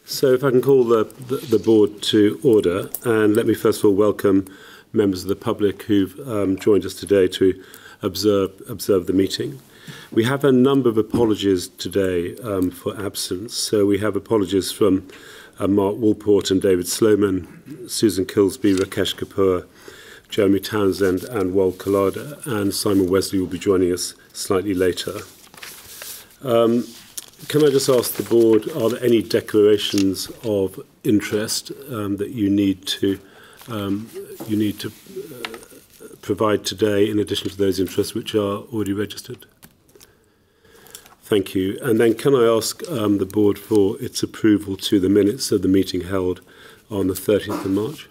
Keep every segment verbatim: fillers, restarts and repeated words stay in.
So if I can call the, the, the board to order, and let me first of all welcome members of the public who've um, joined us today to observe, observe the meeting. We have a number of apologies today um, for absence. So we have apologies from uh, Mark Walport and David Sloman, Susan Kilsby, Rakesh Kapoor, Jeremy Townsend and Wal Collada, and Simon Wesley will be joining us slightly later. Um, Can I just ask the board, are there any declarations of interest um, that you need to um, you need to uh, provide today in addition to those interests which are already registered? Thank you. And then can I ask um, the board for its approval to the minutes of the meeting held on the thirtieth of March?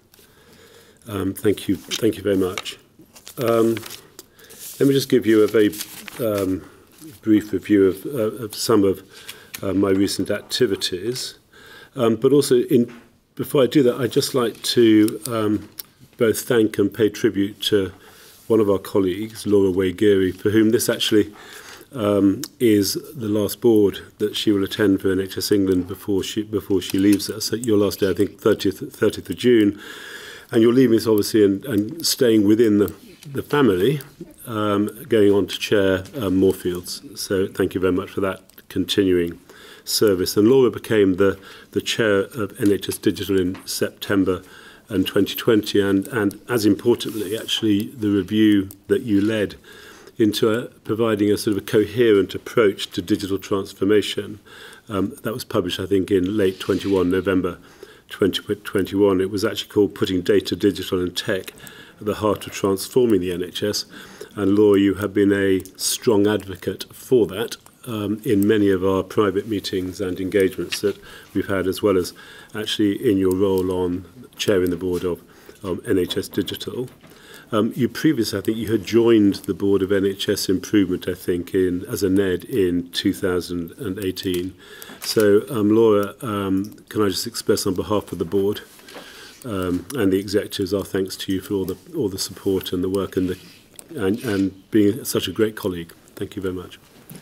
Um, thank you. Thank you very much. Um, let me just give you a very um, brief review of, uh, of some of uh, my recent activities. Um, but also, in, before I do that, I'd just like to um, both thank and pay tribute to one of our colleagues, Laura Way-Geary, for whom this actually um, is the last board that she will attend for N H S England before she, before she leaves us. So your last day, I think, thirtieth of June. And you're leaving us, obviously, and, and staying within the, the family, um, going on to chair um, Moorfields. So thank you very much for that continuing service. And Laura became the, the chair of N H S Digital in September and twenty twenty. And, and as importantly, actually, the review that you led into a, providing a sort of a coherent approach to digital transformation. Um, that was published, I think, in late twenty-one, November twenty twenty-one. It was actually called Putting Data, Digital and Tech at the Heart of Transforming the N H S. And Laura, you have been a strong advocate for that um, in many of our private meetings and engagements that we've had, as well as actually in your role on chairing the board of um, N H S Digital. Um, you previously, I think, you had joined the board of N H S Improvement, I think, in as a N E D in two thousand eighteen. So, um, Laura, um, can I just express on behalf of the board um, and the executives our thanks to you for all the all the support and the work and the and, and being such a great colleague. Thank you very much.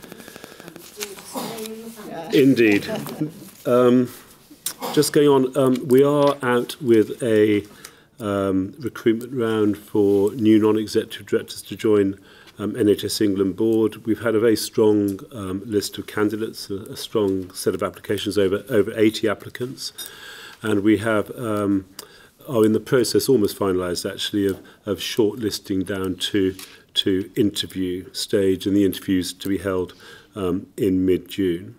Indeed. Um, just going on, um, we are out with a Um, recruitment round for new non-executive directors to join um, N H S England board. We've had a very strong um, list of candidates, a, a strong set of applications, over over eighty applicants, and we have um, are in the process, almost finalised actually, of, of shortlisting down to to interview stage, and the interviews to be held um, in mid-June.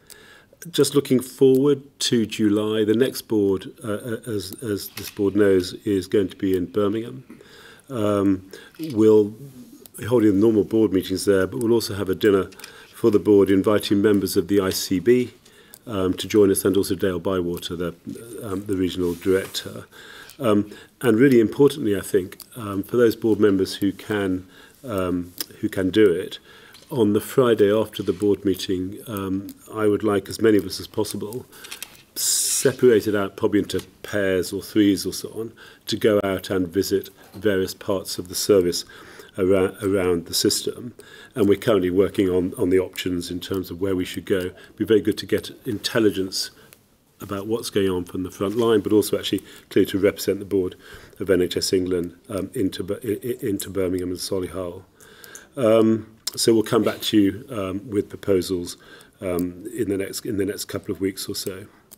Just looking forward to July, the next board, uh, as, as this board knows, is going to be in Birmingham. Um, we'll be holding the normal board meetings there, but we'll also have a dinner for the board, inviting members of the I C B um, to join us, and also Dale Bywater, the, um, the regional director. Um, and really importantly, I think, um, for those board members who can, um, who can do it, on the Friday after the board meeting, um, I would like as many of us as possible, separated out probably into pairs or threes or so on, to go out and visit various parts of the service around, around the system. And we're currently working on, on the options in terms of where we should go. It'd be very good to get intelligence about what's going on from the front line, but also actually clearly to represent the board of N H S England um, into, into Birmingham and Solihull. Um, So we'll come back to you um, with proposals um, in the next in the next couple of weeks or so.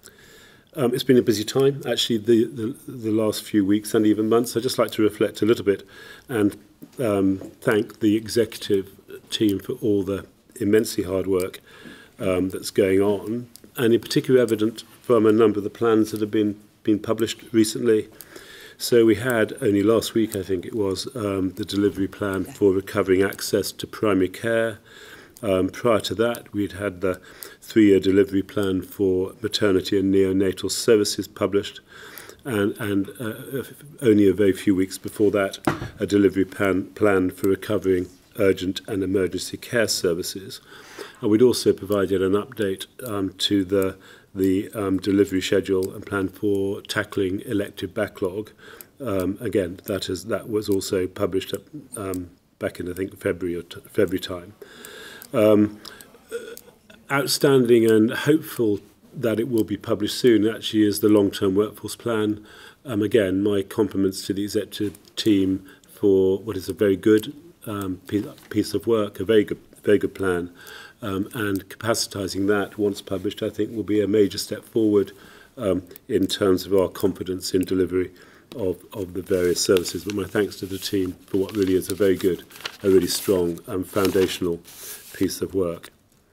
Um, it's been a busy time, actually, the, the the last few weeks and even months. I'd just like to reflect a little bit and um, thank the executive team for all the immensely hard work um, that's going on, and in particular evident from a number of the plans that have been been published recently. So we had, only last week I think it was, um, the delivery plan for recovering access to primary care. Um, prior to that, we'd had the three-year delivery plan for maternity and neonatal services published. And, and uh, only a very few weeks before that, a delivery plan, plan for recovering urgent and emergency care services. And we'd also provided an update um, to the the um, delivery schedule and plan for tackling elective backlog. Um, again, that is that was also published um, back in I think February or February time. Um, outstanding and hopeful that it will be published soon actually is the long-term workforce plan. Um, again, my compliments to the executive team for what is a very good um, piece of work, a very good, very good plan. Um, and capacitising that, once published, I think will be a major step forward um, in terms of our confidence in delivery of, of the various services. But my thanks to the team for what really is a very good, a really strong and foundational piece of work.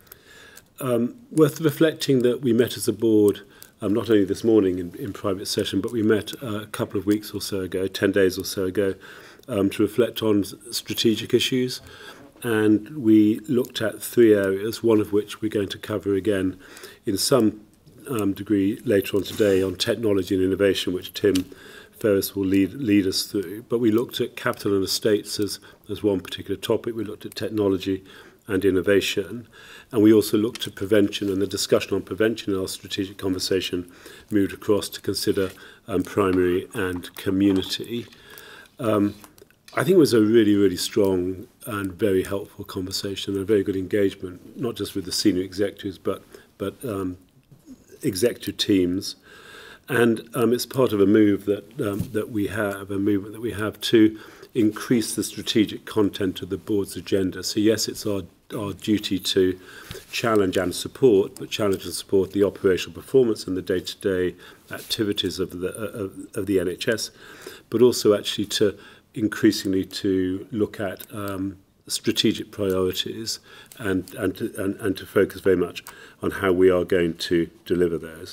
Um, worth reflecting that we met as a board, um, not only this morning in, in private session, but we met uh, a couple of weeks or so ago, ten days or so ago, um, to reflect on strategic issues. And we looked at three areas, one of which we're going to cover again in some um, degree later on today, on technology and innovation, which Tim Ferris will lead, lead us through. But we looked at capital and estates as, as one particular topic. We looked at technology and innovation. And we also looked at prevention, and the discussion on prevention in our strategic conversation moved across to consider um, primary and community. Um, I think it was a really, really strong and very helpful conversation, and a very good engagement, not just with the senior executives, but, but um, executive teams. And um, it's part of a move that, um, that we have, a movement that we have to increase the strategic content of the board's agenda. So yes, it's our, our duty to challenge and support, but challenge and support the operational performance and the day-to-day activities of the, of, of the N H S, but also actually to increasingly to look at um, strategic priorities and, and, to, and, and to focus very much on how we are going to deliver those.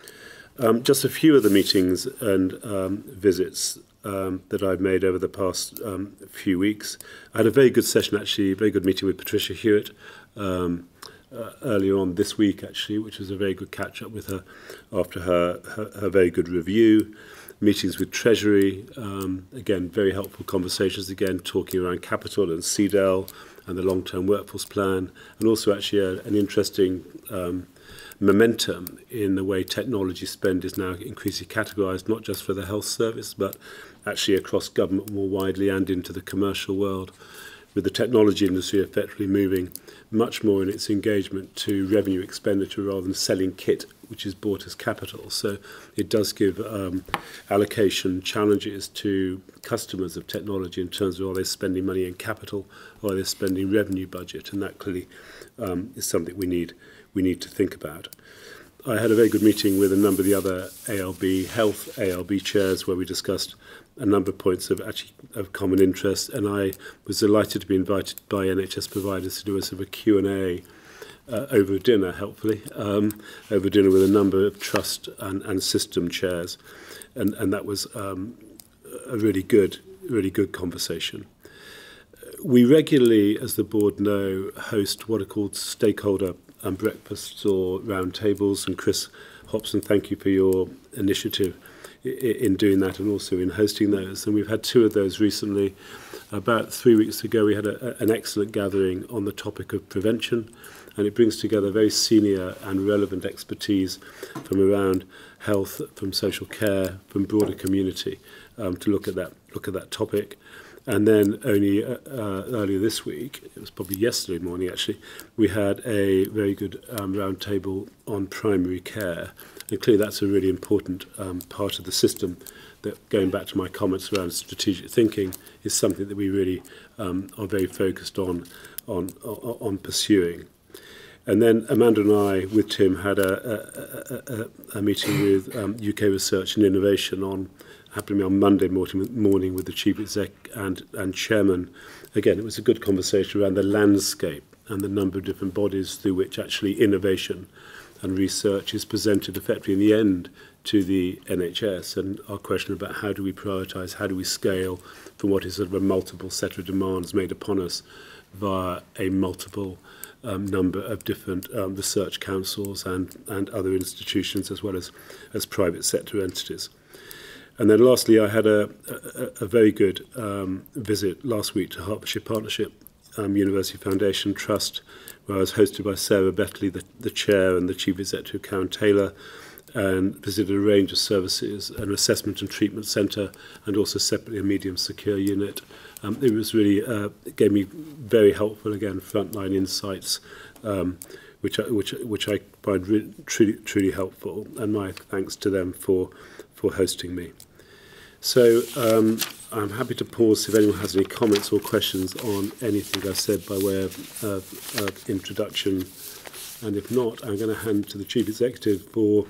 Um, just a few of the meetings and um, visits um, that I've made over the past um, few weeks. I had a very good session, actually, a very good meeting with Patricia Hewitt um, uh, earlier on this week, actually, which was a very good catch-up with her after her, her, her very good review. Meetings with Treasury, um, again, very helpful conversations, again, talking around capital and C D E L and the long-term workforce plan, and also actually a, an interesting um, momentum in the way technology spend is now increasingly categorised, not just for the health service, but actually across government more widely and into the commercial world, with the technology industry effectively moving much more in its engagement to revenue expenditure rather than selling kit, which is bought as capital. So it does give um, allocation challenges to customers of technology in terms of are they spending money in capital or are they spending revenue budget, and that clearly um, is something we need we need to think about. I had a very good meeting with a number of the other A L B health A L B chairs where we discussed a number of points of actually of common interest, and I was delighted to be invited by N H S providers to do a sort of a Q and A uh, over dinner, helpfully, um, over dinner with a number of trust and, and system chairs, and, and that was um, a really good, really good conversation. We regularly, as the board know, host what are called stakeholder and breakfasts or round tables, and Chris Hobson, thank you for your initiative in doing that and also in hosting those. And we've had two of those recently. About three weeks ago, we had a, an excellent gathering on the topic of prevention, and it brings together very senior and relevant expertise from around health, from social care, from broader community um, to look at that look at that topic. And then only uh, uh, earlier this week, it was probably yesterday morning actually, we had a very good um, round table on primary care. And clearly that's a really important um, part of the system that, going back to my comments around strategic thinking, is something that we really um, are very focused on, on, on pursuing. And then Amanda and I, with Tim, had a, a, a, a meeting with um, U K Research and Innovation on, happened to be on Monday morning, morning with the Chief Exec and, and Chairman. Again, it was a good conversation around the landscape and the number of different bodies through which actually innovation and research is presented effectively in the end to the N H S, and our question about how do we prioritise, how do we scale from what is sort of a multiple set of demands made upon us via a multiple um, number of different um, research councils and, and other institutions, as well as, as private sector entities. And then lastly, I had a, a, a very good um, visit last week to Hertfordshire Partnership um, University Foundation Trust, where I was hosted by Sarah Bettley, the, the chair, and the chief executive, Karen Taylor, and visited a range of services, an assessment and treatment centre, and also separately a medium secure unit. Um, it was really, uh, it gave me very helpful, again, frontline insights um, which I, which which I find re truly truly helpful, and my thanks to them for for hosting me. So um, I'm happy to pause if anyone has any comments or questions on anything I've said by way of, of, of introduction, and if not, I'm going to hand to the Chief Executive for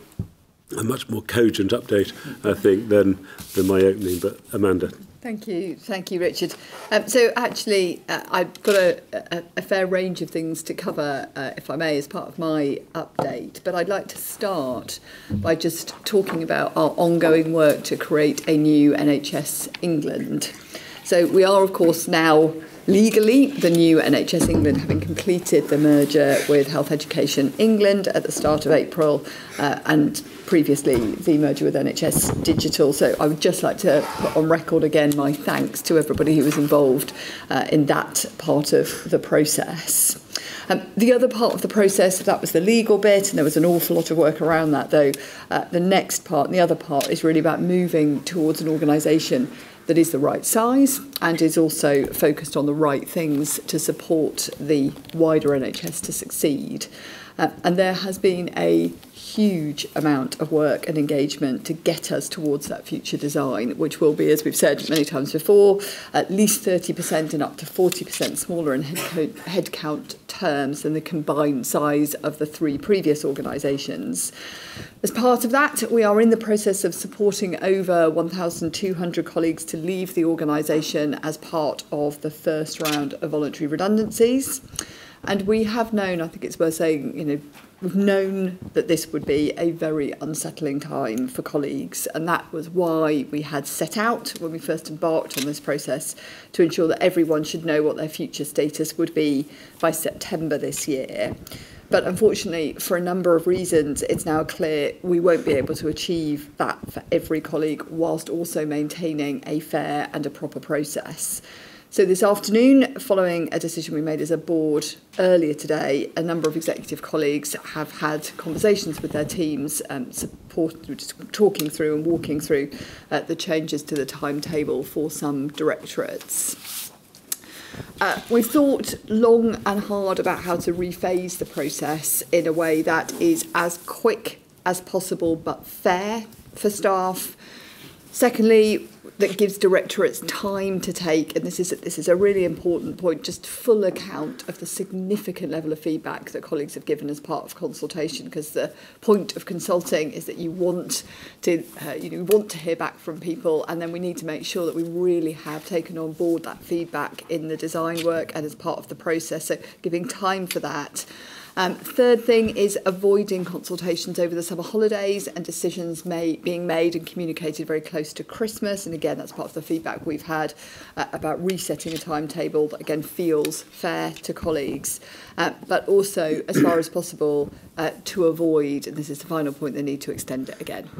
a much more cogent update, I think, than than my opening. But Amanda. Thank you, thank you, Richard. Um, so actually, uh, I've got a, a, a fair range of things to cover, uh, if I may, as part of my update. But I'd like to start by just talking about our ongoing work to create a new N H S England. So we are, of course, now legally the new N H S England, having completed the merger with Health Education England at the start of April, uh, and previously the merger with N H S Digital. So I would just like to put on record again my thanks to everybody who was involved uh, in that part of the process. Um, the other part of the process, that was the legal bit, and there was an awful lot of work around that, though. Uh, the next part, and the other part, is really about moving towards an organisation that is the right size and is also focused on the right things to support the wider N H S to succeed. Uh, and there has been a huge amount of work and engagement to get us towards that future design, which will be, as we've said many times before, at least thirty percent and up to forty percent smaller in headcount, headcount terms than the combined size of the three previous organisations. As part of that, we are in the process of supporting over one thousand two hundred colleagues to leave the organisation as part of the first round of voluntary redundancies. And we have known, I think it's worth saying, you know, we've known that this would be a very unsettling time for colleagues, and that was why we had set out, when we first embarked on this process, to ensure that everyone should know what their future status would be by September this year. But unfortunately, for a number of reasons, it's now clear we won't be able to achieve that for every colleague, whilst also maintaining a fair and a proper process. So this afternoon, following a decision we made as a board earlier today, a number of executive colleagues have had conversations with their teams, um, support, just talking through and walking through uh, the changes to the timetable for some directorates. Uh, we've thought long and hard about how to rephase the process in a way that is as quick as possible but fair for staff. Secondly, that gives directorates time to take, and this is this is a really important point, just full account of the significant level of feedback that colleagues have given as part of consultation, because the point of consulting is that you want to uh, you know want to hear back from people, and then we need to make sure that we really have taken on board that feedback in the design work and as part of the process, so giving time for that. Um, third thing is avoiding consultations over the summer holidays and decisions may, being made and communicated very close to Christmas. And again, that's part of the feedback we've had uh, about resetting a timetable that, again, feels fair to colleagues. Uh, but also, as far as possible, uh, to avoid, and this is the final point, the need to extend it again.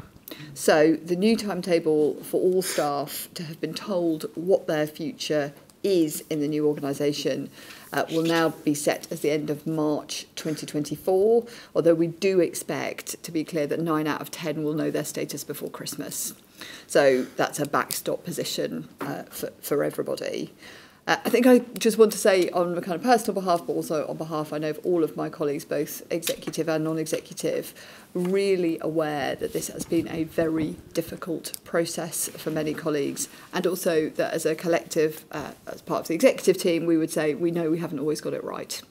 So the new timetable for all staff to have been told what their future is in the new organisation uh, will now be set as the end of March twenty twenty-four, although we do expect, to be clear, that nine out of ten will know their status before Christmas. So that's a backstop position uh, for, for everybody. Uh, I think I just want to say on a kind of personal behalf, but also on behalf, I know, of all of my colleagues, both executive and non-executive, really aware that this has been a very difficult process for many colleagues, and also that as a collective, uh, as part of the executive team, we would say we know we haven't always got it right.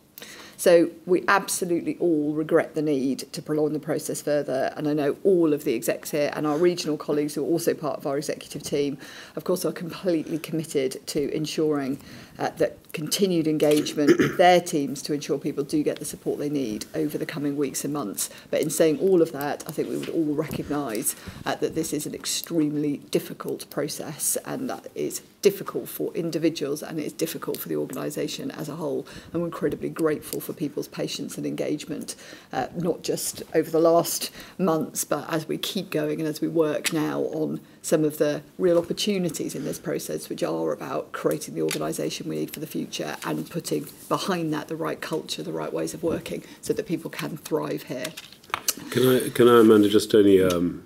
So we absolutely all regret the need to prolong the process further, and I know all of the execs here and our regional colleagues who are also part of our executive team, of course, are completely committed to ensuring uh, that continued engagement with their teams to ensure people do get the support they need over the coming weeks and months. But in saying all of that, I think we would all recognise uh, that this is an extremely difficult process, and that is difficult for individuals and it's difficult for the organisation as a whole. I'm incredibly grateful for people's patience and engagement, uh, not just over the last months, but as we keep going and as we work now on some of the real opportunities in this process, which are about creating the organisation we need for the future and putting behind that the right culture, the right ways of working, so that people can thrive here. Can I, can I, Amanda, just only um,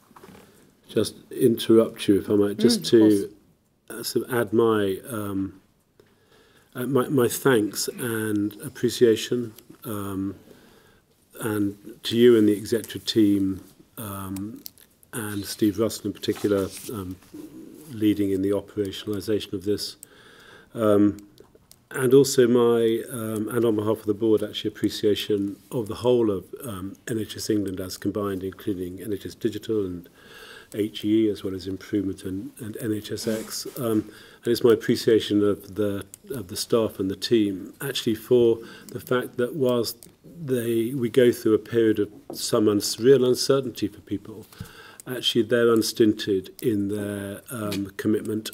just interrupt you, if I might, just mm, to uh, sort of add my, um, uh, my my thanks and appreciation um, and to you and the executive team, um, and Steve Russell in particular, um, leading in the operationalisation of this. Um, and also my, um, and on behalf of the board, actually appreciation of the whole of um, N H S England as combined, including N H S Digital and H E, as well as Improvement and, and N H S X. Um, and it's my appreciation of the, of the staff and the team, actually for the fact that whilst they, we go through a period of some uns real uncertainty for people, actually they're unstinted in their um, commitment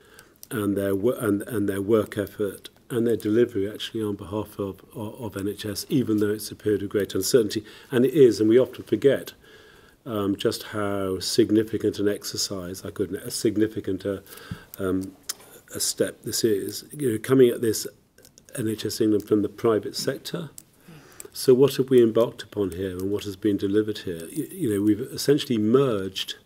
and their, and, and their work effort and their delivery actually on behalf of, of, of N H S, even though it's a period of great uncertainty. And it is, and we often forget um, just how significant an exercise, I couldn't, a significant uh, um, a step this is. You know, coming at this N H S England from the private sector. So what have we embarked upon here and what has been delivered here? You, you know, we've essentially merged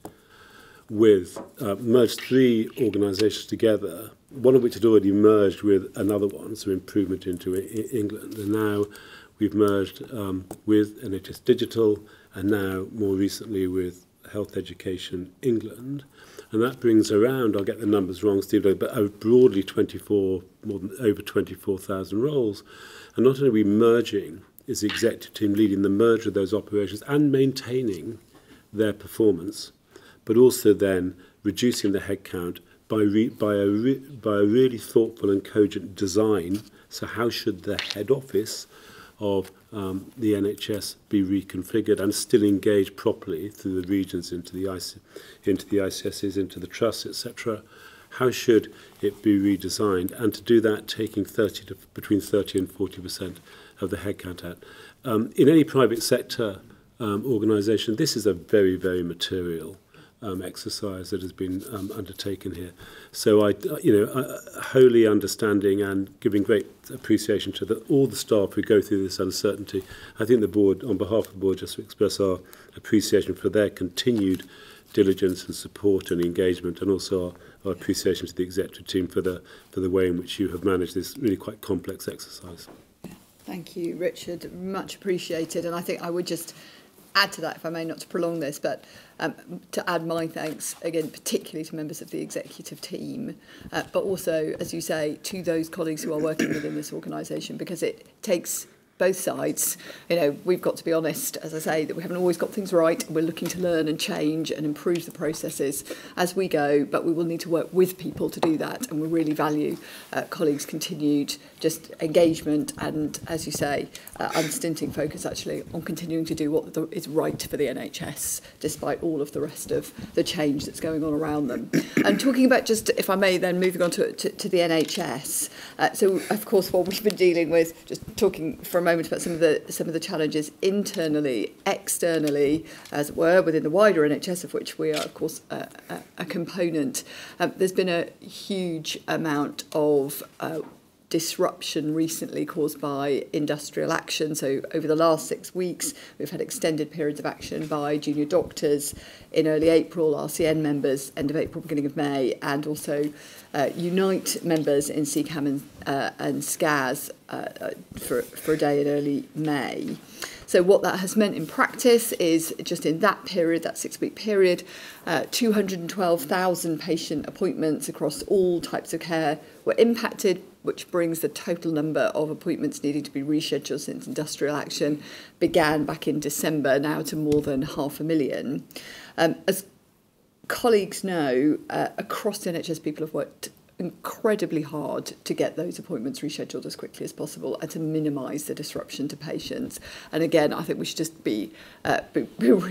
with, uh, merged three organisations together, one of which had already merged with another one, so Improvement into I England. And now we've merged um, with N H S Digital and now more recently with Health Education England. And that brings around, I'll get the numbers wrong, Steve, but broadly twenty-four, more than over twenty-four thousand roles. And not only are we merging, is the executive team leading the merger of those operations and maintaining their performance, but also then reducing the headcount by, re, by, a re, by a really thoughtful and cogent design. So how should the head office of um, the N H S be reconfigured and still engage properly through the regions into the, I C, into the I C Ss, into the trusts, et cetera? How should it be redesigned? And to do that, taking thirty to, between thirty and forty percent of the headcount out. Um, in any private sector um, organisation, this is a very, very material um, exercise that has been um, undertaken here. So I, you know, uh, wholly understanding and giving great appreciation to the, all the staff who go through this uncertainty. I think the board, on behalf of the board, just to express our appreciation for their continued diligence and support and engagement, and also our, our appreciation to the executive team for the, for the way in which you have managed this really quite complex exercise. Thank you, Richard. Much appreciated. And I think I would just add to that, if I may, not to prolong this, but um, to add my thanks, again, particularly to members of the executive team, uh, but also, as you say, to those colleagues who are working within this organisation, because it takes both sides. You know, we've got to be honest, as I say, that we haven't always got things right. We're looking to learn and change and improve the processes as we go, but we will need to work with people to do that. And we really value uh, colleagues' continued just engagement and, as you say, uh, unstinting focus actually on continuing to do what the, is right for the N H S, despite all of the rest of the change that's going on around them. And talking about just, if I may, then moving on to, to, to the N H S. Uh, so, of course, what we've been dealing with, just talking for a moment about some of the some of the challenges internally, externally, as it were, within the wider N H S, of which we are, of course, a, a, a component. Um, there's been a huge amount of uh, disruption recently caused by industrial action. So over the last six weeks, we've had extended periods of action by junior doctors in early April, R C N members end of April, beginning of May, and also uh, Unite members in C CAM and, uh, and S C A S uh, for, for a day in early May. So what that has meant in practice is just in that period, that six-week period, uh, two hundred twelve thousand patient appointments across all types of care were impacted, which brings the total number of appointments needing to be rescheduled since industrial action began back in December now to more than half a million. Um, as colleagues know, uh, across the N H S, people have worked incredibly hard to get those appointments rescheduled as quickly as possible and to minimise the disruption to patients. And again, I think we should just be uh, be,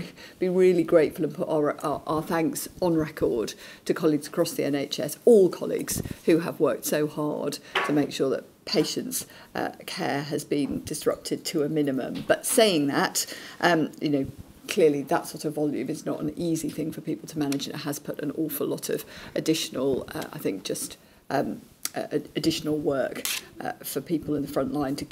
be really grateful and put our, our, our thanks on record to colleagues across the N H S, all colleagues who have worked so hard to make sure that patients' uh, care has been disrupted to a minimum. But saying that, um, you know, clearly that sort of volume is not an easy thing for people to manage, and it has put an awful lot of additional, uh, I think, just um, uh, additional work uh, for people in the front line to keep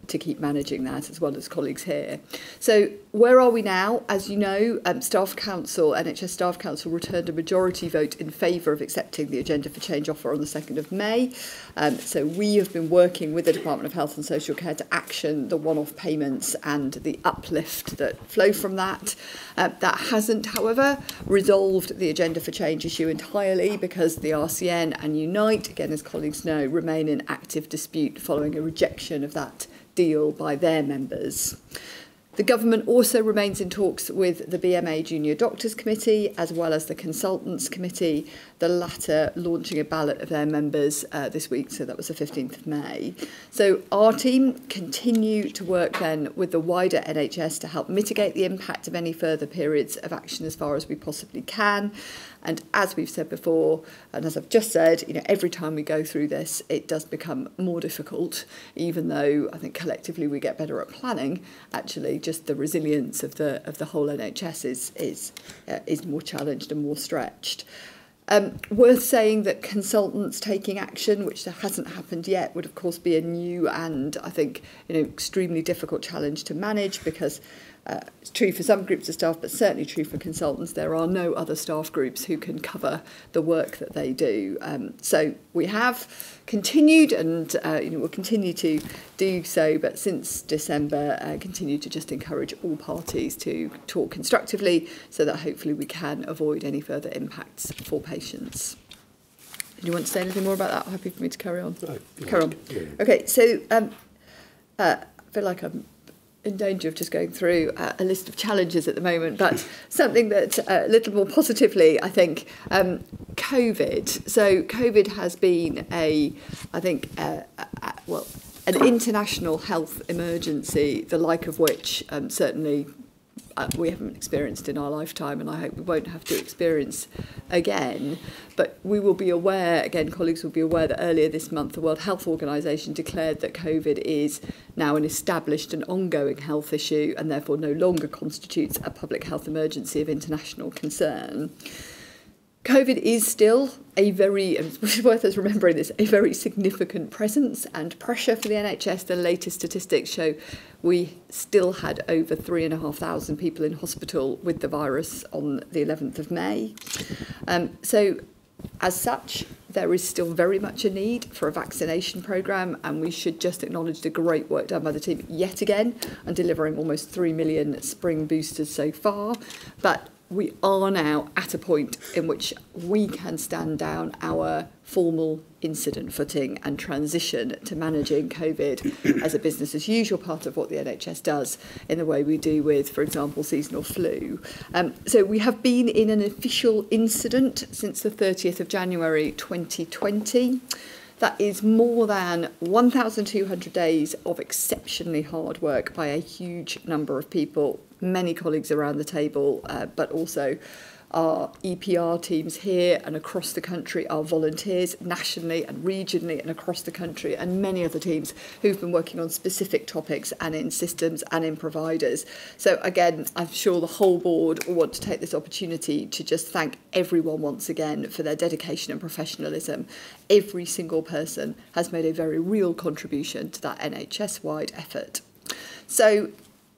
to keep managing that, as well as colleagues here. So where are we now? As you know, um, Staff Council, N H S Staff Council returned a majority vote in favour of accepting the Agenda for Change offer on the second of May. Um, so we have been working with the Department of Health and Social Care to action the one-off payments and the uplift that flow from that. Uh, that hasn't, however, resolved the Agenda for Change issue entirely, because the R C N and Unite, again as colleagues know, remain in active dispute following a rejection of that deal by their members. The government also remains in talks with the B M A Junior Doctors Committee as well as the Consultants Committee, the latter launching a ballot of their members uh, this week, so that was the fifteenth of May. So our team continue to work then with the wider N H S to help mitigate the impact of any further periods of action as far as we possibly can. And as we've said before, and as I've just said, you know, every time we go through this, it does become more difficult, even though I think collectively we get better at planning. Actually, just the resilience of the of the whole N H S is is uh, is more challenged and more stretched. Um, worth saying that consultants taking action, which hasn't happened yet, would of course be a new and I think you know extremely difficult challenge to manage, because Uh, it's true for some groups of staff, but certainly true for consultants. There are no other staff groups who can cover the work that they do. Um, so we have continued and uh, you know, we'll continue to do so, but since December, uh, continue to just encourage all parties to talk constructively so that hopefully we can avoid any further impacts for patients. Do you want to say anything more about that? Happy for me to carry on? No, carry on. Okay, so um, uh, I feel like I'm in danger of just going through uh, a list of challenges at the moment, but something that uh, a little more positively, I think, um, COVID. So COVID has been a, I think, uh, uh, well, an international health emergency, the like of which um, certainly uh, we haven't experienced in our lifetime, and I hope we won't have to experience again. But we will be aware, again, colleagues will be aware that earlier this month, the World Health Organization declared that COVID is now an established and ongoing health issue and therefore no longer constitutes a public health emergency of international concern. COVID is still a very, and it's worth us remembering this, a very significant presence and pressure for the N H S. The latest statistics show we still had over three and a half thousand people in hospital with the virus on the eleventh of May. Um, so as such, there is still very much a need for a vaccination programme, and we should just acknowledge the great work done by the team yet again on delivering almost three million spring boosters so far. But we are now at a point in which we can stand down our formal incident footing and transition to managing COVID as a business as usual part of what the N H S does in the way we do with, for example, seasonal flu. Um, so we have been in an official incident since the thirtieth of January twenty twenty. That is more than one thousand two hundred days of exceptionally hard work by a huge number of people, many colleagues around the table, uh, but also our E P R teams here and across the country, our volunteers nationally and regionally and across the country, and many other teams who've been working on specific topics and in systems and in providers. So again, I'm sure the whole board will want to take this opportunity to just thank everyone once again for their dedication and professionalism. Every single person has made a very real contribution to that N H S-wide effort. So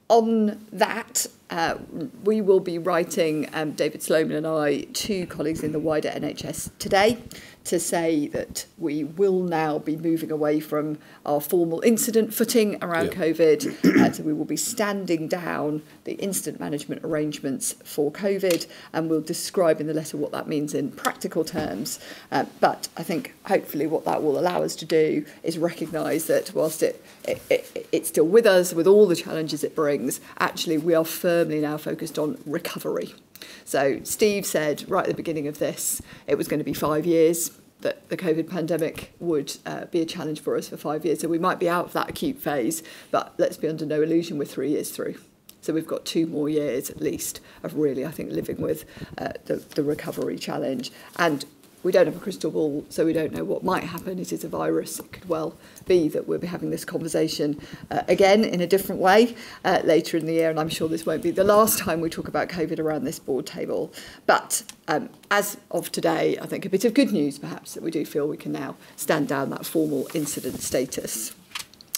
on that, uh, we will be writing, um, David Sloman and I, to colleagues in the wider N H S today to say that we will now be moving away from our formal incident footing around yeah. COVID. Uh, so we will be standing down the incident management arrangements for COVID, and we'll describe in the letter what that means in practical terms. Uh, but I think hopefully what that will allow us to do is recognise that whilst it, it, it it's still with us with all the challenges it brings, actually we are firmly now focused on recovery. So Steve said right at the beginning of this, it was going to be five years, that the COVID pandemic would uh, be a challenge for us for five years. So we might be out of that acute phase, but let's be under no illusion, we're three years through. So we've got two more years at least of really, I think, living with uh, the, the recovery challenge. And we don't have a crystal ball, so we don't know what might happen. It is a virus. It could well be that we'll be having this conversation uh, again in a different way uh, later in the year, and I'm sure this won't be the last time we talk about COVID around this board table. But um, as of today, I think a bit of good news, perhaps, that we do feel we can now stand down that formal incident status. A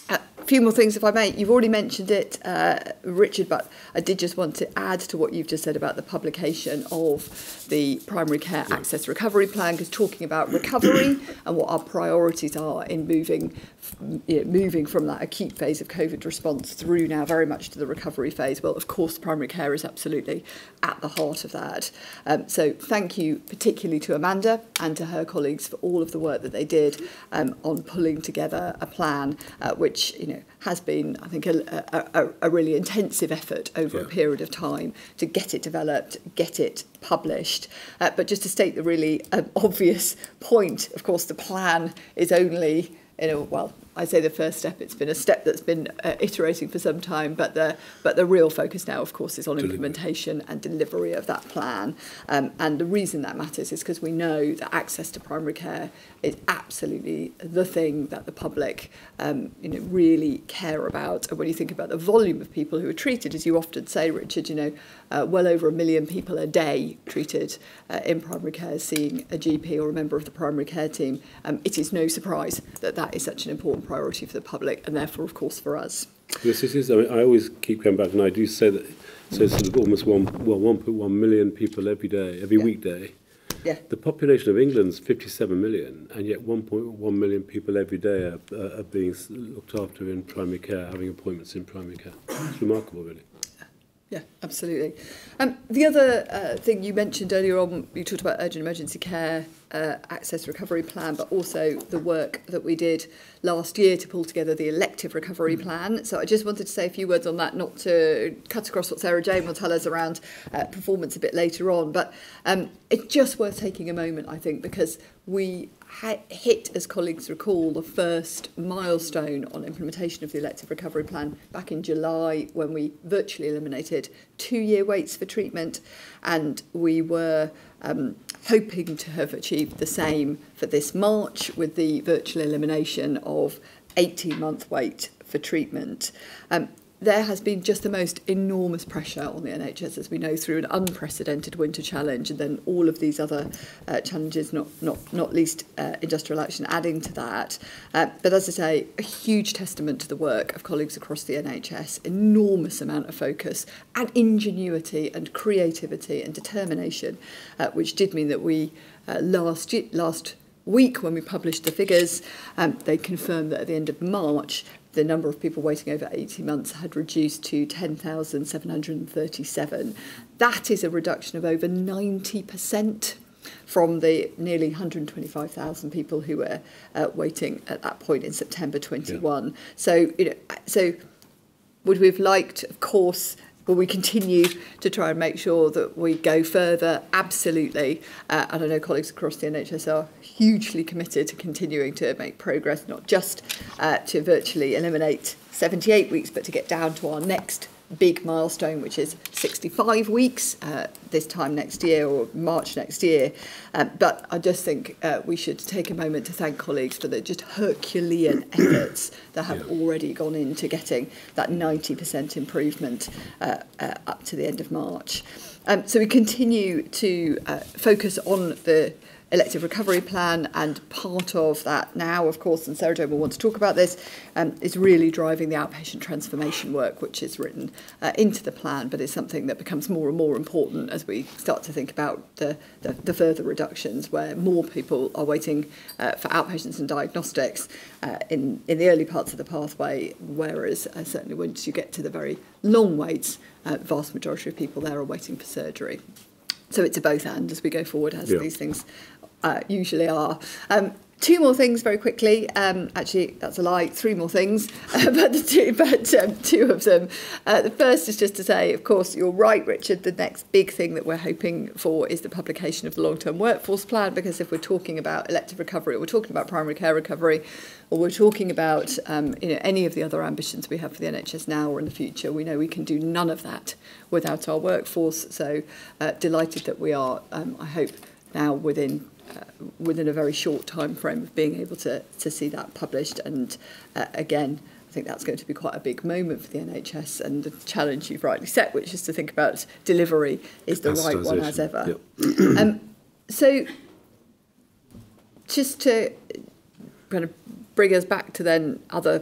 few more things, if I may. You've already mentioned it, uh, Richard, but I did just want to add to what you've just said about the publication of the Primary Care Access Recovery Plan, because talking about recovery and what our priorities are in moving, you know, moving from that acute phase of COVID response through now very much to the recovery phase. Well, of course, primary care is absolutely at the heart of that. Um, so thank you particularly to Amanda and to her colleagues for all of the work that they did um, on pulling together a plan, uh, which you know has been, I think, a, a, a really intensive effort over yeah. a period of time to get it developed, get it published. Uh, but just to state the really um, obvious point, of course, the plan is only, you know, well, I say the first step. It's been a step that's been uh, iterating for some time, but the but the real focus now, of course, is on delivery. implementation and delivery of that plan. Um, and the reason that matters is because we know that access to primary care is absolutely the thing that the public, um, you know, really care about. And when you think about the volume of people who are treated, as you often say, Richard, you know, uh, well over a million people a day treated uh, in primary care, seeing a G P or a member of the primary care team. Um, it is no surprise that that is such an important priority for the public and therefore, of course, for us. Yes, it is. I mean, I always keep going back, and I do say that. So, sort of almost one, well, one point one million people every day, every yeah. weekday. Yeah. The population of England's fifty-seven million, and yet one point one million people every day are, uh, are being looked after in primary care, having appointments in primary care. It's remarkable, really. Yeah, absolutely. Um, the other uh, thing you mentioned earlier on, you talked about urgent emergency care, uh, access recovery plan, but also the work that we did last year to pull together the elective recovery mm. plan. So I just wanted to say a few words on that, not to cut across what Sarah Jane will tell us around uh, performance a bit later on, but um, it's just worth taking a moment, I think, because we ha- hit, as colleagues recall, the first milestone on implementation of the elective recovery plan back in July, when we virtually eliminated two-year waits for treatment, and we were um, hoping to have achieved the same for this March with the virtual elimination of eighteen-month wait for treatment. Um, There has been just the most enormous pressure on the N H S, as we know, through an unprecedented winter challenge, and then all of these other uh, challenges, not not not least uh, industrial action, adding to that. Uh, but as I say, a huge testament to the work of colleagues across the N H S, enormous amount of focus and ingenuity and creativity and determination, uh, which did mean that we uh, last last week, when we published the figures, um, they confirmed that at the end of March, the number of people waiting over eighteen months had reduced to ten thousand seven hundred thirty-seven. That is a reduction of over ninety percent from the nearly one hundred twenty-five thousand people who were uh, waiting at that point in September twenty-one. Yeah. So, you know, so would we have liked, of course, will we continue to try and make sure that we go further? Absolutely. Uh, and I know colleagues across the N H S are hugely committed to continuing to make progress, not just uh, to virtually eliminate seventy-eight weeks, but to get down to our next big milestone, which is sixty-five weeks uh, this time next year, or March next year. Um, but I just think uh, we should take a moment to thank colleagues for the just Herculean efforts that have yeah. already gone into getting that ninety percent improvement uh, uh, up to the end of March. Um, so we continue to uh, focus on the elective recovery plan, and part of that now, of course, and Sarah Jane will want to talk about this, um, is really driving the outpatient transformation work, which is written uh, into the plan, but is something that becomes more and more important as we start to think about the, the, the further reductions, where more people are waiting uh, for outpatients and diagnostics uh, in, in the early parts of the pathway, whereas uh, certainly once you get to the very long waits, uh, the vast majority of people there are waiting for surgery. So it's a both and as we go forward, as yeah. these things uh, usually are. Um, two more things very quickly. Um, actually, that's a lie. Three more things, uh, but the two, but um, two of them. Uh, the first is just to say, of course, you're right, Richard. The next big thing that we're hoping for is the publication of the long-term workforce plan. Because if we're talking about elective recovery, or we're talking about primary care recovery, or we're talking about um, you know, any of the other ambitions we have for the N H S now or in the future, we know we can do none of that without our workforce. So uh, delighted that we are, um, I hope, now within uh, within a very short time frame of being able to, to see that published. And uh, again, I think that's going to be quite a big moment for the N H S, and the challenge you've rightly set, which is to think about delivery, is the right one as ever. Yep. um, so just to kind of bring us back to then other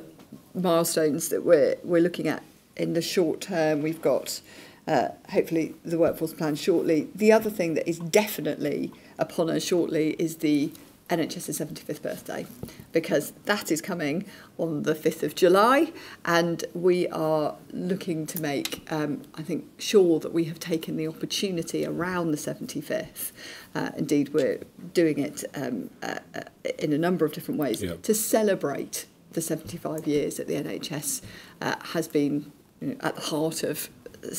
milestones that we're we're looking at in the short term. We've got uh, hopefully the workforce plan shortly. The other thing that is definitely upon us shortly is the N H S's seventy-fifth birthday, because that is coming on the fifth of July, and we are looking to make, um, I think, sure that we have taken the opportunity around the seventy-fifth. Uh, indeed, we're doing it um, uh, uh, in a number of different ways yeah. to celebrate the seventy-five years that the N H S uh, has been, you know, at the heart of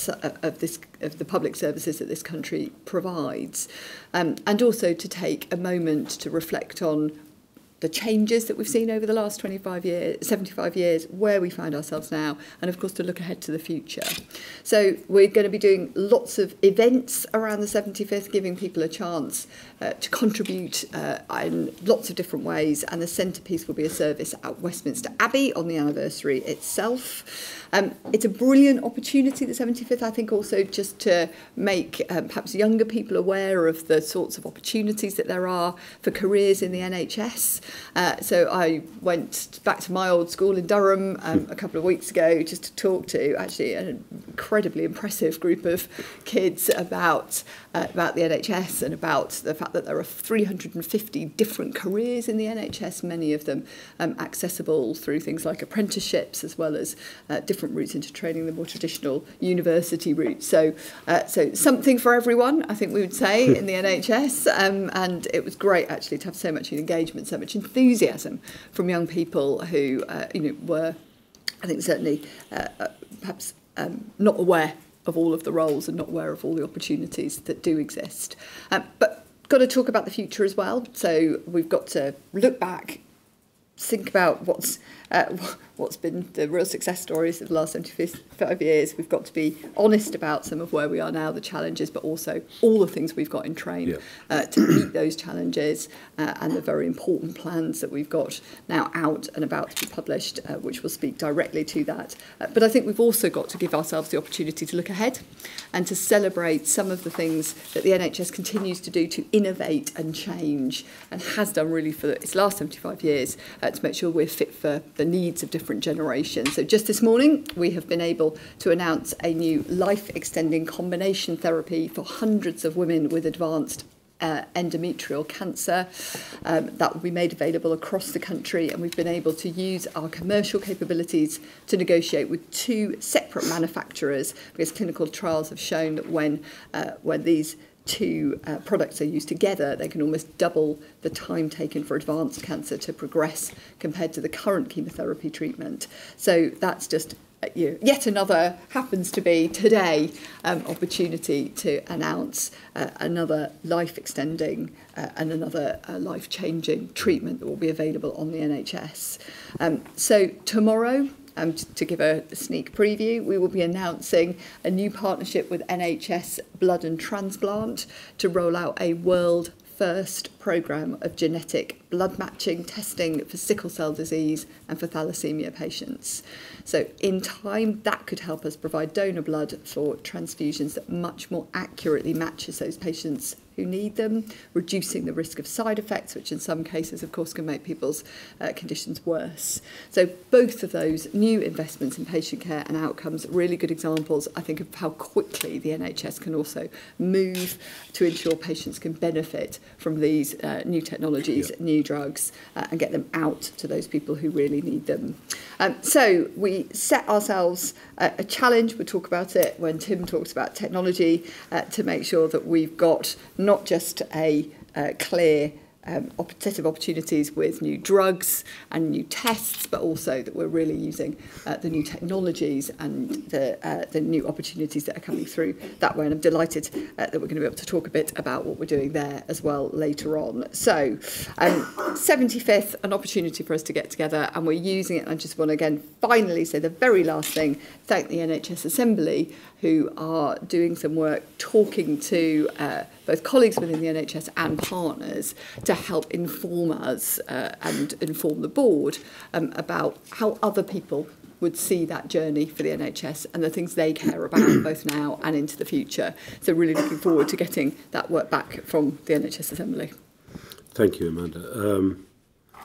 of this of the public services that this country provides, um, and also to take a moment to reflect on the changes that we've seen over the last twenty-five years, seventy-five years, where we find ourselves now, and of course to look ahead to the future. So we're going to be doing lots of events around the seventy-fifth, giving people a chance uh, to contribute uh, in lots of different ways, and the centrepiece will be a service at Westminster Abbey on the anniversary itself. Um, it's a brilliant opportunity, the seventy-fifth, I think, also just to make um, perhaps younger people aware of the sorts of opportunities that there are for careers in the N H S. Uh, so I went back to my old school in Durham um, a couple of weeks ago just to talk to actually an incredibly impressive group of kids about uh, about the N H S and about the fact that there are three hundred fifty different careers in the N H S, many of them um, accessible through things like apprenticeships as well as uh, different routes into training, the more traditional university route. So, uh, so something for everyone, I think we would say, in the N H S. Um, and it was great actually to have so much engagement, so much enthusiasm from young people who, uh, you know, were, I think, certainly uh, uh, perhaps um, not aware of all of the roles and not aware of all the opportunities that do exist. Um, but got to talk about the future as well. So we've got to look back, think about what's uh, what's been the real success stories of the last seventy-five years. We've got to be honest about some of where we are now, the challenges, but also all the things we've got in train yeah. uh, to meet those challenges, uh, and the very important plans that we've got now out and about to be published, uh, which will speak directly to that. Uh, but I think we've also got to give ourselves the opportunity to look ahead and to celebrate some of the things that the N H S continues to do to innovate and change, and has done really for its last seventy-five years, uh, to make sure we're fit for the needs of different generations. So just this morning, we have been able to announce a new life-extending combination therapy for hundreds of women with advanced uh, endometrial cancer. Um, that will be made available across the country, and we've been able to use our commercial capabilities to negotiate with two separate manufacturers, because clinical trials have shown that when, uh, when these two uh, products are used together, they can almost double the time taken for advanced cancer to progress compared to the current chemotherapy treatment. So that's just uh, you know, yet another, happens to be today, um, opportunity to announce uh, another life-extending uh, and another uh, life-changing treatment that will be available on the N H S. Um, so tomorrow, Um, to give a sneak preview, we will be announcing a new partnership with N H S Blood and Transplant to roll out a world first programme of genetic blood matching testing for sickle cell disease and for thalassemia patients. So in time, that could help us provide donor blood for transfusions that much more accurately matches those patients who need them, reducing the risk of side effects, which in some cases, of course, can make people's uh, conditions worse. So both of those new investments in patient care and outcomes, really good examples, I think, of how quickly the N H S can also move to ensure patients can benefit from these uh, new technologies, yeah. new drugs, uh, and get them out to those people who really need them. Um, so we set ourselves a, a challenge, we'll talk about it when Tim talks about technology, uh, to make sure that we've got not just a uh, clear um, set of opportunities with new drugs and new tests, but also that we're really using uh, the new technologies and the, uh, the new opportunities that are coming through that way. And I'm delighted uh, that we're going to be able to talk a bit about what we're doing there as well later on. So um, seventy-fifth, an opportunity for us to get together, and we're using it. And I just want to again finally say the very last thing, thank the N H S Assembly, who are doing some work talking to uh, both colleagues within the N H S and partners to help inform us uh, and inform the board um, about how other people would see that journey for the N H S and the things they care about both now and into the future. So really looking forward to getting that work back from the N H S Assembly. Thank you, Amanda. Um,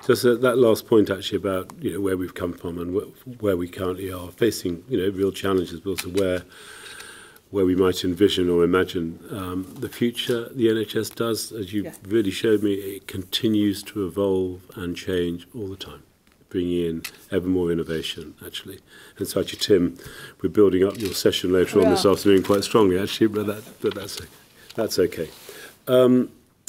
just that, that last point actually about, you know, where we've come from and wh where we currently are, facing, you know, real challenges, but also where where we might envision or imagine um, the future. The N H S does, as you yeah. really showed me, it continues to evolve and change all the time, bringing in ever more innovation, actually. And so, actually, Tim, we're building up your session later yeah. on this afternoon quite strongly, actually, but, that, but that's, that's okay. Um,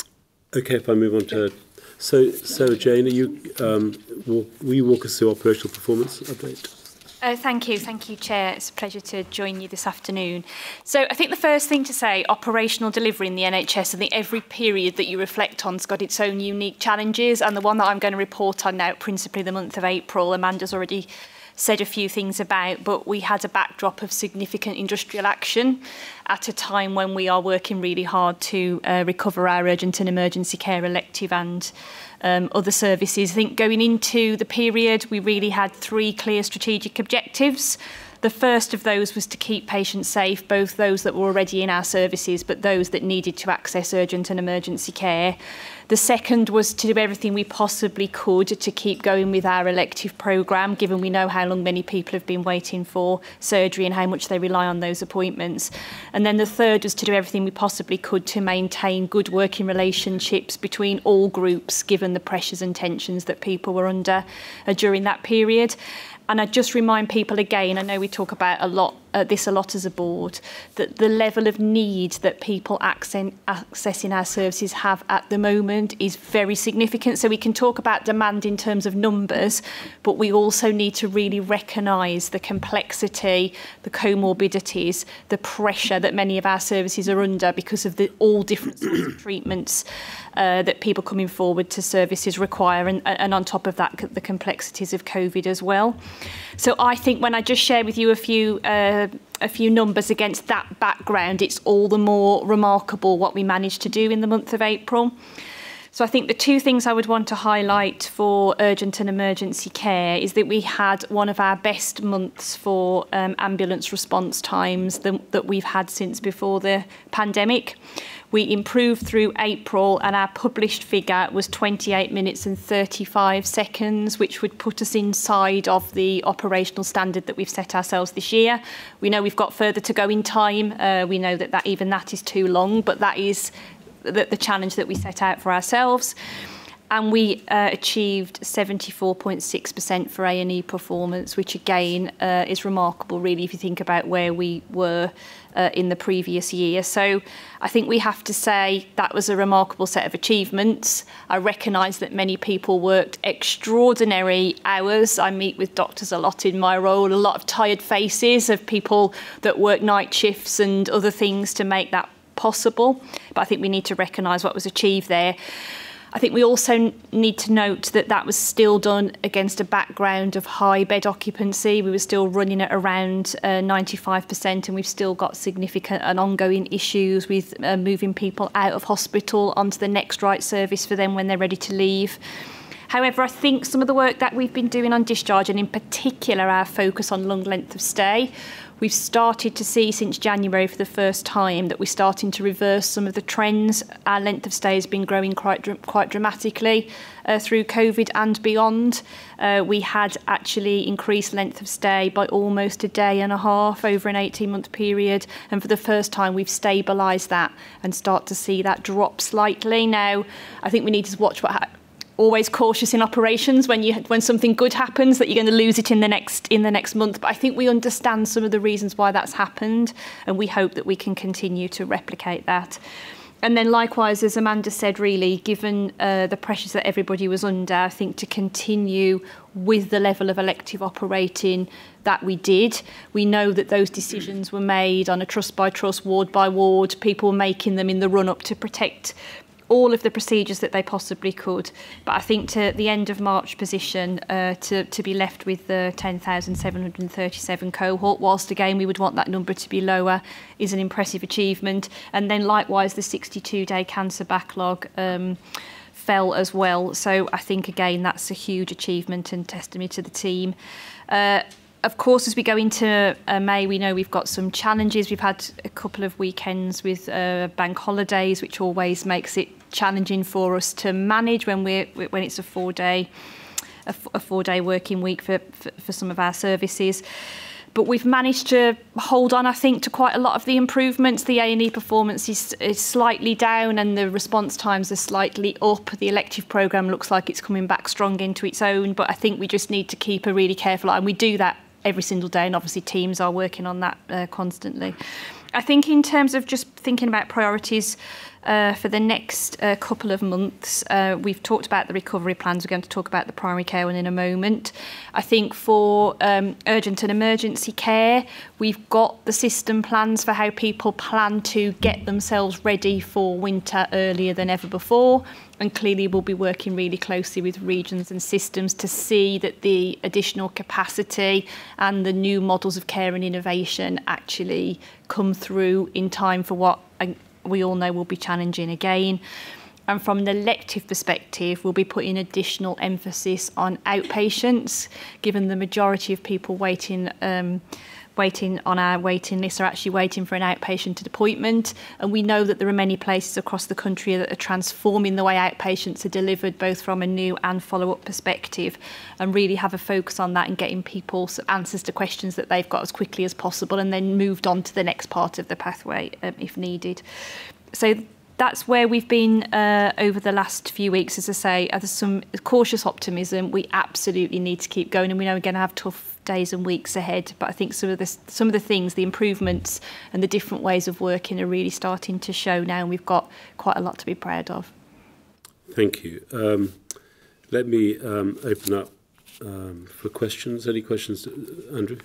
okay, if I move on to... So, so Jane, are you, um, will, will you walk us through operational performance update? Uh, thank you. Thank you, Chair. It's a pleasure to join you this afternoon. So I think the first thing to say, operational delivery in the N H S, I think every period that you reflect on has got its own unique challenges, and the one that I'm going to report on now, principally the month of April, Amanda's already said a few things about, but we had a backdrop of significant industrial action at a time when we are working really hard to uh, recover our urgent and emergency care elective and um, other services. I think going into the period, we really had three clear strategic objectives. The first of those was to keep patients safe, both those that were already in our services, but those that needed to access urgent and emergency care. The second was to do everything we possibly could to keep going with our elective programme, given we know how long many people have been waiting for surgery and how much they rely on those appointments. And then the third was to do everything we possibly could to maintain good working relationships between all groups, given the pressures and tensions that people were under uh, during that period. And I just remind people again, I know we talk about a lot uh, this a lot as a board, that the level of need that people access, accessing our services have at the moment is very significant. So we can talk about demand in terms of numbers, but we also need to really recognise the complexity, the comorbidities, the pressure that many of our services are under because of the all different sorts of treatments uh, that people coming forward to services require, and, and on top of that, the complexities of COVID as well. So I think when I just share with you a few uh, a few numbers against that background, it's all the more remarkable what we managed to do in the month of April. So I think the two things I would want to highlight for urgent and emergency care is that we had one of our best months for um, ambulance response times than, that we've had since before the pandemic. We improved through April, and our published figure was twenty-eight minutes and thirty-five seconds, which would put us inside of the operational standard that we've set ourselves this year. We know we've got further to go in time. Uh, we know that, that even that is too long, but that is the, the challenge that we set out for ourselves. And we uh, achieved seventy-four point six percent for A and E performance, which again uh, is remarkable, really, if you think about where we were uh, in the previous year. So I think we have to say that was a remarkable set of achievements. I recognise that many people worked extraordinary hours. I meet with doctors a lot in my role, a lot of tired faces of people that work night shifts and other things to make that possible. But I think we need to recognise what was achieved there. I think we also need to note that that was still done against a background of high bed occupancy. We were still running at around uh, ninety-five percent, and we've still got significant and ongoing issues with uh, moving people out of hospital onto the next right service for them when they're ready to leave. However, I think some of the work that we've been doing on discharge, and in particular our focus on long length of stay, we've started to see since January for the first time that we're starting to reverse some of the trends. Our length of stay has been growing quite quite dramatically uh, through COVID and beyond. Uh, we had actually increased length of stay by almost a day and a half over an eighteen-month period, and for the first time we've stabilised that and start to see that drop slightly. Now, I think we need to watch what happens. Always cautious in operations when you when something good happens that you're going to lose it in the next in the next month. But I think we understand some of the reasons why that's happened, and we hope that we can continue to replicate that. And then likewise, as Amanda said, really, given uh, the pressures that everybody was under, I think to continue with the level of elective operating that we did. We know that those decisions were made on a trust by trust, ward by ward. People were making them in the run up to protect all of the procedures that they possibly could. But I think to the end of March position, uh, to, to be left with the ten thousand seven hundred thirty-seven cohort, whilst again we would want that number to be lower, is an impressive achievement. And then likewise the sixty-two day cancer backlog um, fell as well. So I think again that's a huge achievement and testimony to the team. Uh, Of course, as we go into uh, May, we know we've got some challenges. We've had a couple of weekends with uh, bank holidays, which always makes it challenging for us to manage when we're when it's a four day a, a four day working week for, for for some of our services. But we've managed to hold on, I think, to quite a lot of the improvements. The A and E performance is, is slightly down and the response times are slightly up. The elective programme looks like it's coming back strong into its own, but I think we just need to keep a really careful eye, and we do that every single day, and obviously teams are working on that uh, constantly. I think in terms of just thinking about priorities uh, for the next uh, couple of months, uh, we've talked about the recovery plans. We're going to talk about the primary care one in a moment. I think for um, urgent and emergency care, we've got the system plans for how people plan to get themselves ready for winter earlier than ever before. And clearly we'll be working really closely with regions and systems to see that the additional capacity and the new models of care and innovation actually come through in time for what we all know will be challenging again. And from an elective perspective, we'll be putting additional emphasis on outpatients, given the majority of people waiting um, waiting on our waiting list are actually waiting for an outpatient appointment. And we know that there are many places across the country that are transforming the way outpatients are delivered, both from a new and follow-up perspective, and really have a focus on that and getting people answers to questions that they've got as quickly as possible, and then moved on to the next part of the pathway um, if needed. So that's where we've been uh, over the last few weeks. As I say, there's some cautious optimism. We absolutely need to keep going, and we know we're going to have tough days and weeks ahead. But I think some of the some of the things, the improvements and the different ways of working are really starting to show now, and we've got quite a lot to be proud of. Thank you. Um, let me um, open up um, for questions. Any questions, Andrew?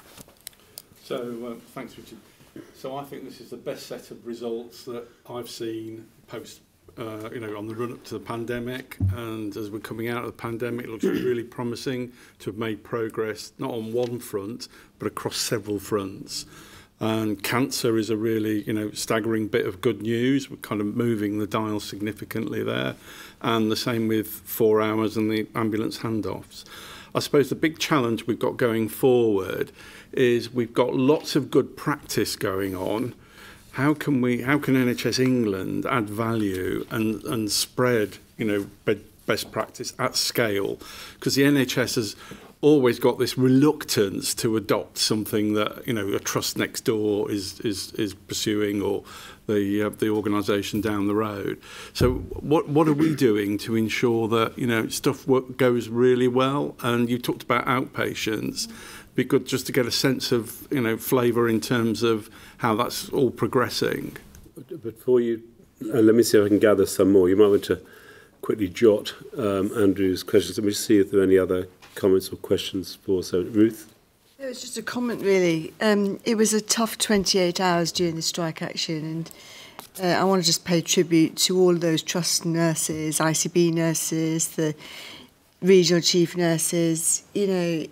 So, uh, thanks, Richard. So I think this is the best set of results that I've seen post, uh, you know, on the run up to the pandemic, and as we're coming out of the pandemic, it looks really promising to have made progress, not on one front, but across several fronts. And cancer is a really, you know, staggering bit of good news. We're kind of moving the dial significantly there, and the same with four hours and the ambulance handoffs. I suppose the big challenge we've got going forward is we've got lots of good practice going on. How can we, how can N H S England add value and, and spread, you know, be, best practice at scale? Because the N H S has always got this reluctance to adopt something that, you know, a trust next door is is is pursuing, or the uh, the organisation down the road. So what what are we doing to ensure that, you know, stuff work, goes really well? And you talked about outpatients. Be good just to get a sense of, you know, flavour in terms of how that's all progressing. Before you, uh, let me see if I can gather some more. You might want to quickly jot um, Andrew's questions. Let me see if there are any other comments or questions for so Ruth. It was just a comment, really. Um, it was a tough twenty-eight hours during the strike action, and uh, I want to just pay tribute to all those trust nurses, I C B nurses, the regional chief nurses, you know,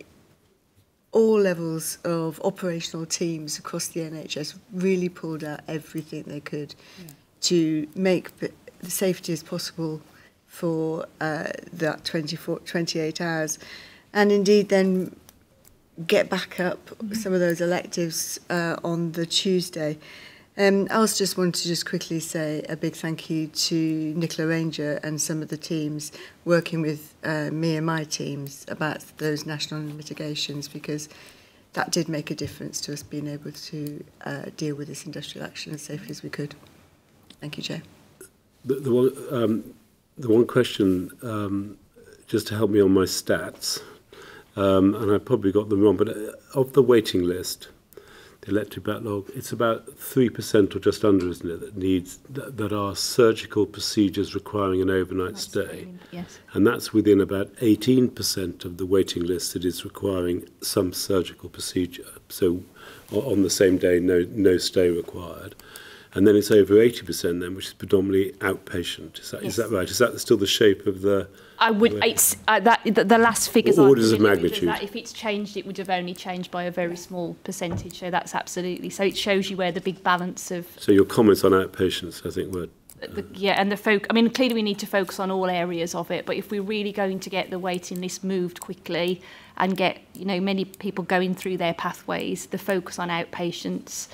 all levels of operational teams across the N H S really pulled out everything they could yeah. to make the safety as possible for uh, that twenty-four, twenty-eight hours. And indeed then get back up mm-hmm. some of those electives uh, on the Tuesday. Um, I also just want to just quickly say a big thank you to Nicola Ranger and some of the teams working with uh, me and my teams about those national mitigations, because that did make a difference to us being able to uh, deal with this industrial action as safely as we could. Thank you, Chair. The, the, one, um, the one question, um, just to help me on my stats, um, and I probably got them wrong, but of the waiting list, the elective backlog, it's about three percent or just under, isn't it, that needs that, that are surgical procedures requiring an overnight that's stay. Yes. And that's within about eighteen percent of the waiting list that is requiring some surgical procedure. So on the same day, no no stay required. And then it's over eighty percent then, which is predominantly outpatient. Is that, yes. is that right? Is that still the shape of the... I would. It's uh, that the, the last figures. Orders of magnitude. That if it's changed, it would have only changed by a very small percentage. So that's absolutely. So it shows you where the big balance of. So your comments on outpatients, I think, were. Uh, the, yeah, and the folk. I mean, clearly we need to focus on all areas of it. But if we're really going to get the waiting list moved quickly and get, you know, many people going through their pathways, the focus on outpatients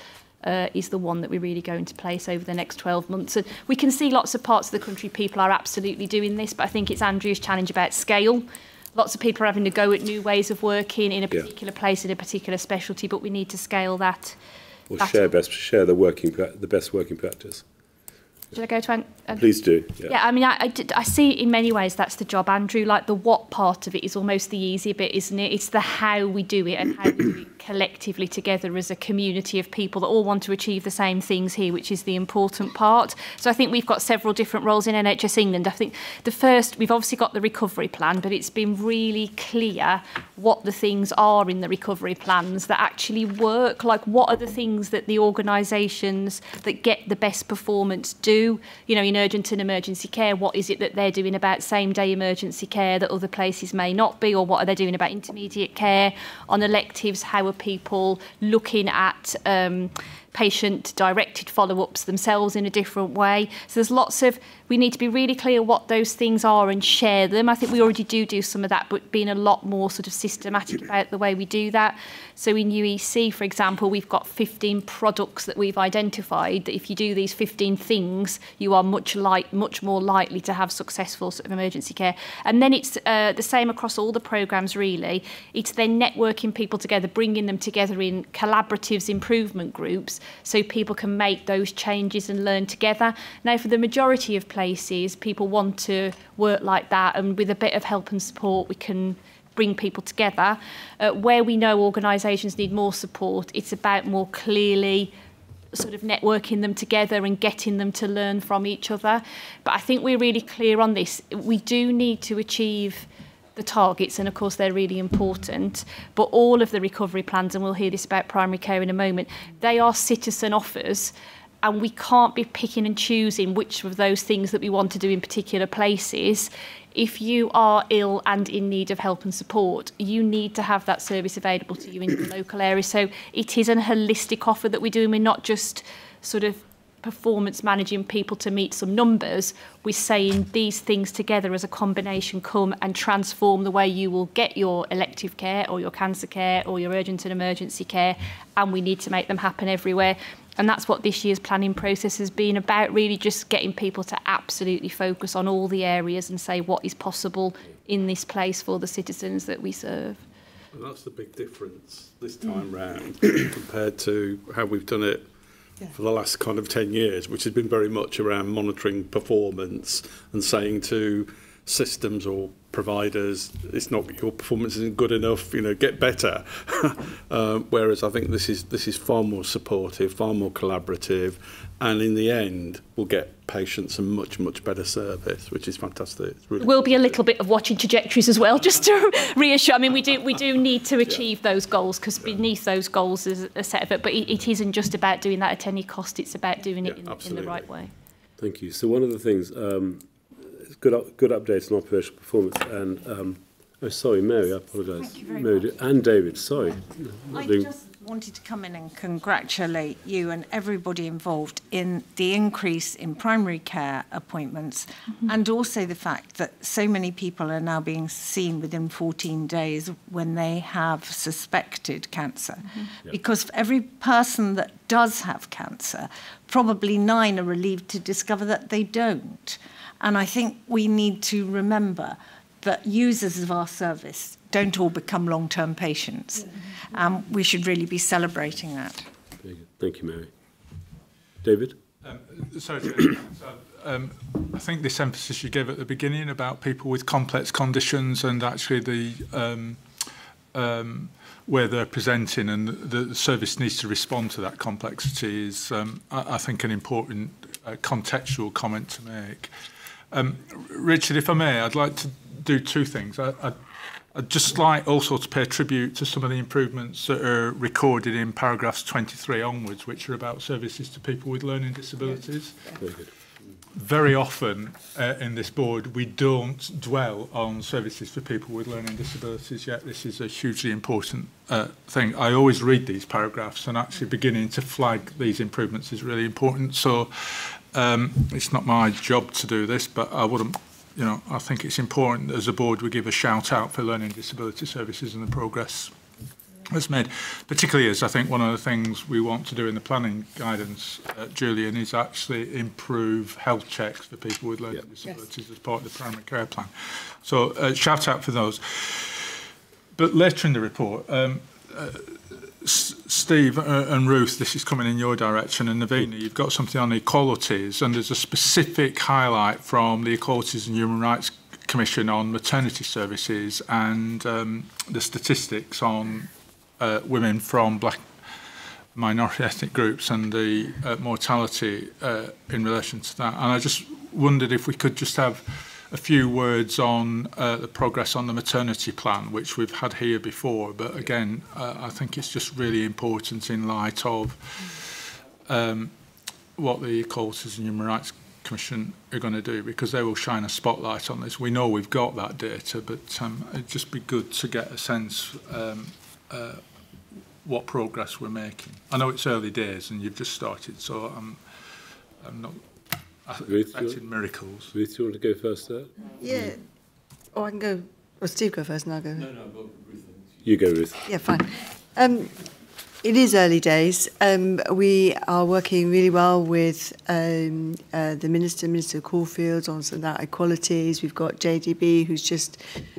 uh, is the one that we really go into place over the next twelve months. And we can see lots of parts of the country people are absolutely doing this, but I think it's Andrew's challenge about scale. Lots of people are having to go at new ways of working in a particular yeah. place, in a particular specialty, but we need to scale that. Or that share up. best, share the working, the best working practice. Should I go to Andrew? Please do. Yeah, yeah I mean, I, I, I see in many ways that's the job, Andrew. Like the what part of it is almost the easier bit, isn't it? It's the how we do it and how we do it collectively together as a community of people that all want to achieve the same things here, which is the important part. So I think we've got several different roles in N H S England. I think the first, we've obviously got the recovery plan, but it's been really clear what the things are in the recovery plans that actually work. Like what are the things that the organisations that get the best performance do? You know, in urgent and emergency care, what is it that they're doing about same-day emergency care that other places may not be, or what are they doing about intermediate care? On electives, how are people looking at um, patient-directed follow-ups themselves in a different way? So there's lots of, we need to be really clear what those things are and share them. I think we already do do some of that, but being a lot more sort of systematic about the way we do that. So in U E C, for example, we've got fifteen products that we've identified that if you do these fifteen things, you are much like much more likely to have successful sort of emergency care. And then it's uh, the same across all the programmes, really. It's then networking people together, bringing them together in collaboratives, improvement groups, so people can make those changes and learn together. Now, for the majority of places, people want to work like that, and with a bit of help and support, we can bring people together. Uh, where we know organisations need more support, it's about more clearly sort of networking them together and getting them to learn from each other. But I think we're really clear on this. We do need to achieve the targets, and of course they're really important, but all of the recovery plans, and we'll hear this about primary care in a moment, they are citizen offers, and we can't be picking and choosing which of those things that we want to do in particular places. If you are ill and in need of help and support, you need to have that service available to you in the local area. So it is a holistic offer that we do, and we're not just sort of performance managing people to meet some numbers. We're saying these things together as a combination come and transform the way you will get your elective care or your cancer care or your urgent and emergency care, and we need to make them happen everywhere. And that's what this year's planning process has been about, really just getting people to absolutely focus on all the areas and say what is possible in this place for the citizens that we serve. And that's the big difference this time round compared to how we've done it yeah. for the last kind of ten years, which has been very much around monitoring performance and saying to systems or providers, it's not, your performance isn't good enough, you know, get better. um, whereas I think this is this is far more supportive, far more collaborative, and in the end we'll get patients a much much better service, which is fantastic. It's really will be a little bit of watching trajectories as well, just to reassure. I mean, we do we do need to achieve yeah. those goals, because beneath those goals is a set of it. But it, it isn't just about doing that at any cost. It's about doing it yeah, in, in the right way. Thank you. So one of the things. Um, Good, good updates on operational performance. And um, oh, sorry, Mary, I apologise. Thank you very Mary much. And David, sorry. Yeah. I just wanted to come in and congratulate you and everybody involved in the increase in primary care appointments, mm-hmm. and also the fact that so many people are now being seen within fourteen days when they have suspected cancer. Mm-hmm. Yep. Because for every person that does have cancer, probably nine are relieved to discover that they don't. And I think we need to remember that users of our service don't all become long-term patients. Um, we should really be celebrating that. Very good. Thank you, Mary. David? Um, sorry, so, um, I think this emphasis you gave at the beginning about people with complex conditions and actually the um, um, where they're presenting and the, the service needs to respond to that complexity is, um, I, I think, an important uh, contextual comment to make. Um, Richard, if I may, I'd like to do two things. I, I'd, I'd just like also to pay tribute to some of the improvements that are recorded in paragraphs twenty-three onwards, which are about services to people with learning disabilities. Very good. Very often uh, in this board, we don't dwell on services for people with learning disabilities, yet this is a hugely important uh, thing. I always read these paragraphs, and actually beginning to flag these improvements is really important. So um, it's not my job to do this, but I wouldn't, you know, I think it's important as a board we give a shout out for learning disability services and the progress has made, particularly as I think one of the things we want to do in the planning guidance, uh, Julian, is actually improve health checks for people with learning yep. disabilities yes. as part of the primary care plan. So uh, shout out for those. But later in the report, um, uh, S Steve uh, and Ruth, this is coming in your direction, and Navina, you've got something on equalities, and there's a specific highlight from the Equalities and Human Rights Commission on maternity services and um, the statistics on uh, women from black minority ethnic groups and the uh, mortality uh, in relation to that. And I just wondered if we could just have a few words on uh, the progress on the maternity plan, which we've had here before. But again, uh, I think it's just really important in light of um, what the Equalities and Human Rights Commission are going to do, because they will shine a spotlight on this. We know we've got that data, but um, it'd just be good to get a sense um, uh, what progress we're making. I know it's early days and you've just started, so I'm, I'm not Ruth, expecting miracles. Ruth, do you want to go first there? Yeah. Oh, I can go. Well, Steve go first and I'll go. No, no, go Ruth. You go, Ruth. Yeah, fine. Um, It is early days. Um, we are working really well with um, uh, the Minister, Minister Caulfield, on some of that equalities. We've got J D B, who's just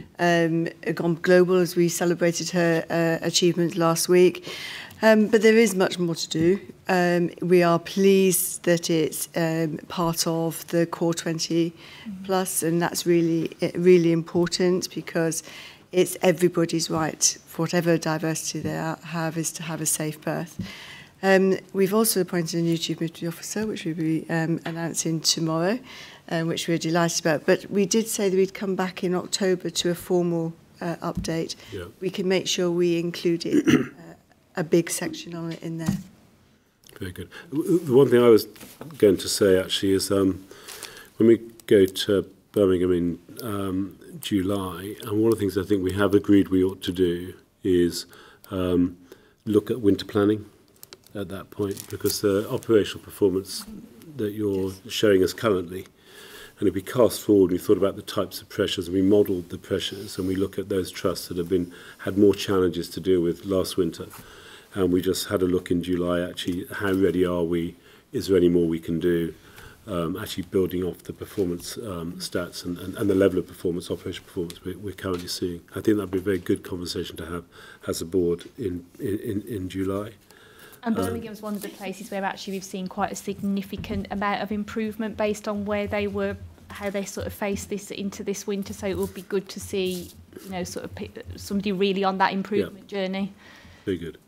um, gone global as we celebrated her uh, achievements last week. Um, but there is much more to do. Um, we are pleased that it's um, part of the Core twenty plus, and that's really, really important, because it's everybody's right, for whatever diversity they are, have, is to have a safe birth. Um, we've also appointed a new Chief Midwifery Officer, which we'll be um, announcing tomorrow, um, which we're delighted about. But we did say that we'd come back in October to a formal uh, update. Yeah. We can make sure we include it, uh, a big section on it in there. Very good. The one thing I was going to say, actually, is um, when we go to Birmingham in um, July, and one of the things I think we have agreed we ought to do is um, look at winter planning at that point, because the operational performance that you're yes. showing us currently, and if we cast forward, we thought about the types of pressures, and we modelled the pressures, and we look at those trusts that have been had more challenges to deal with last winter, and we just had a look in July, actually, how ready are we, is there any more we can do? Um, actually building off the performance um, stats and, and, and the level of performance, operational performance we're, we're currently seeing. I think that would be a very good conversation to have as a board in, in, in July. And Birmingham's um, one of the places where actually we've seen quite a significant amount of improvement based on where they were, how they sort of faced this into this winter. So it would be good to see, you know, sort of somebody really on that improvement yeah. journey. Very good.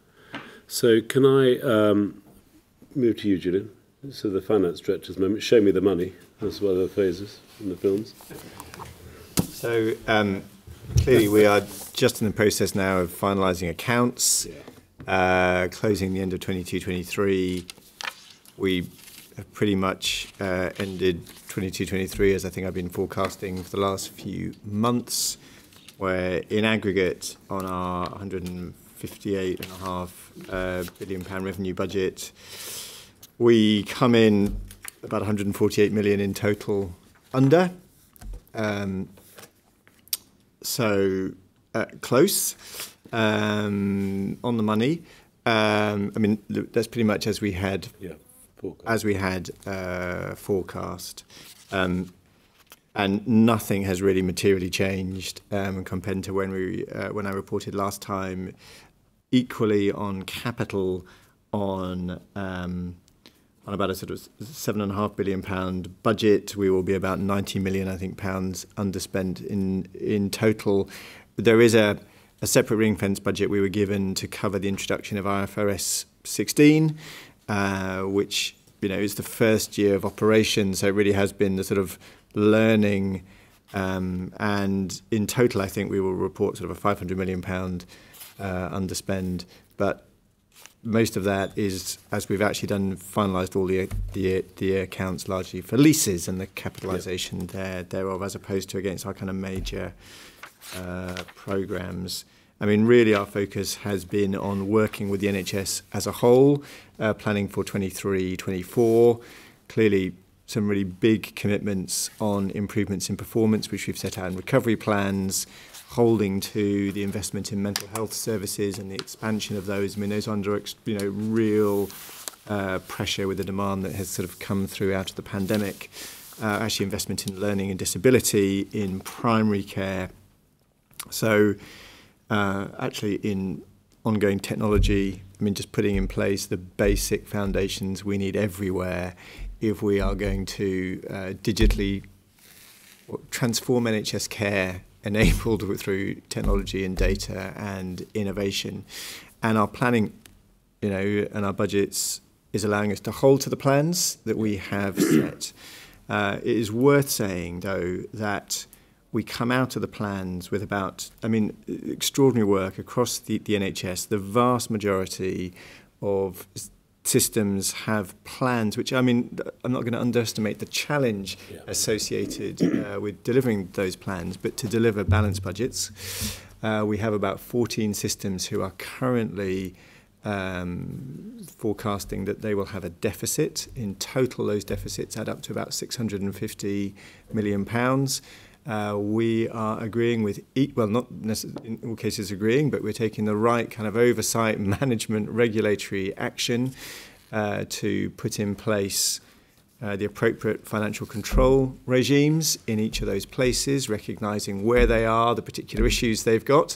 So can I um, move to you, Julian? So the finance director's moment, show me the money, that's one of the phrases in the films. So um, clearly we are just in the process now of finalising accounts, yeah. uh, closing the end of twenty-two twenty-three. We have pretty much uh, ended twenty-two twenty-three as I think I've been forecasting for the last few months, where in aggregate on our one hundred fifty-eight point five uh, billion pound revenue budget, we come in about one hundred forty-eight million in total under, um, so uh, close um, on the money. Um, I mean, that's pretty much as we had, yeah, as we had uh, forecast, um, and nothing has really materially changed um, compared to when we uh, when I reported last time. Equally on capital, on um, on about a sort of seven and a half billion pound budget, we will be about ninety million, I think, pounds underspent in in total. There is a, a separate ring fence budget we were given to cover the introduction of I F R S sixteen, uh, which you know is the first year of operation. So it really has been the sort of learning, um, and in total, I think we will report sort of a five hundred million pound uh, underspend, but most of that is, as we've actually done, finalised all the, the the accounts largely for leases and the capitalisation yep. there thereof, as opposed to against our kind of major uh, programmes. I mean, really our focus has been on working with the N H S as a whole, uh, planning for twenty-three twenty-four. Clearly some really big commitments on improvements in performance, which we've set out in recovery plans, holding to the investment in mental health services and the expansion of those. I mean, those are under, you know, real uh, pressure with the demand that has sort of come through out of the pandemic. Uh, actually, investment in learning and disability, in primary care. So, uh, actually, in ongoing technology, I mean, just putting in place the basic foundations we need everywhere if we are going to uh, digitally transform N H S care enabled through technology and data and innovation. And our planning, you know, and our budgets is allowing us to hold to the plans that we have set. Uh, it is worth saying, though, that we come out of the plans with about, I mean, extraordinary work across the, the N H S. The vast majority of systems have plans, which, I mean, I'm not going to underestimate the challenge yeah. associated uh, with delivering those plans, but to deliver balanced budgets. Uh, we have about fourteen systems who are currently um, forecasting that they will have a deficit. In total, those deficits add up to about six hundred fifty million pounds. Uh, we are agreeing with, e well, not necessarily in all cases agreeing, but we're taking the right kind of oversight, management, regulatory action uh, to put in place uh, the appropriate financial control regimes in each of those places, recognising where they are, the particular issues they've got,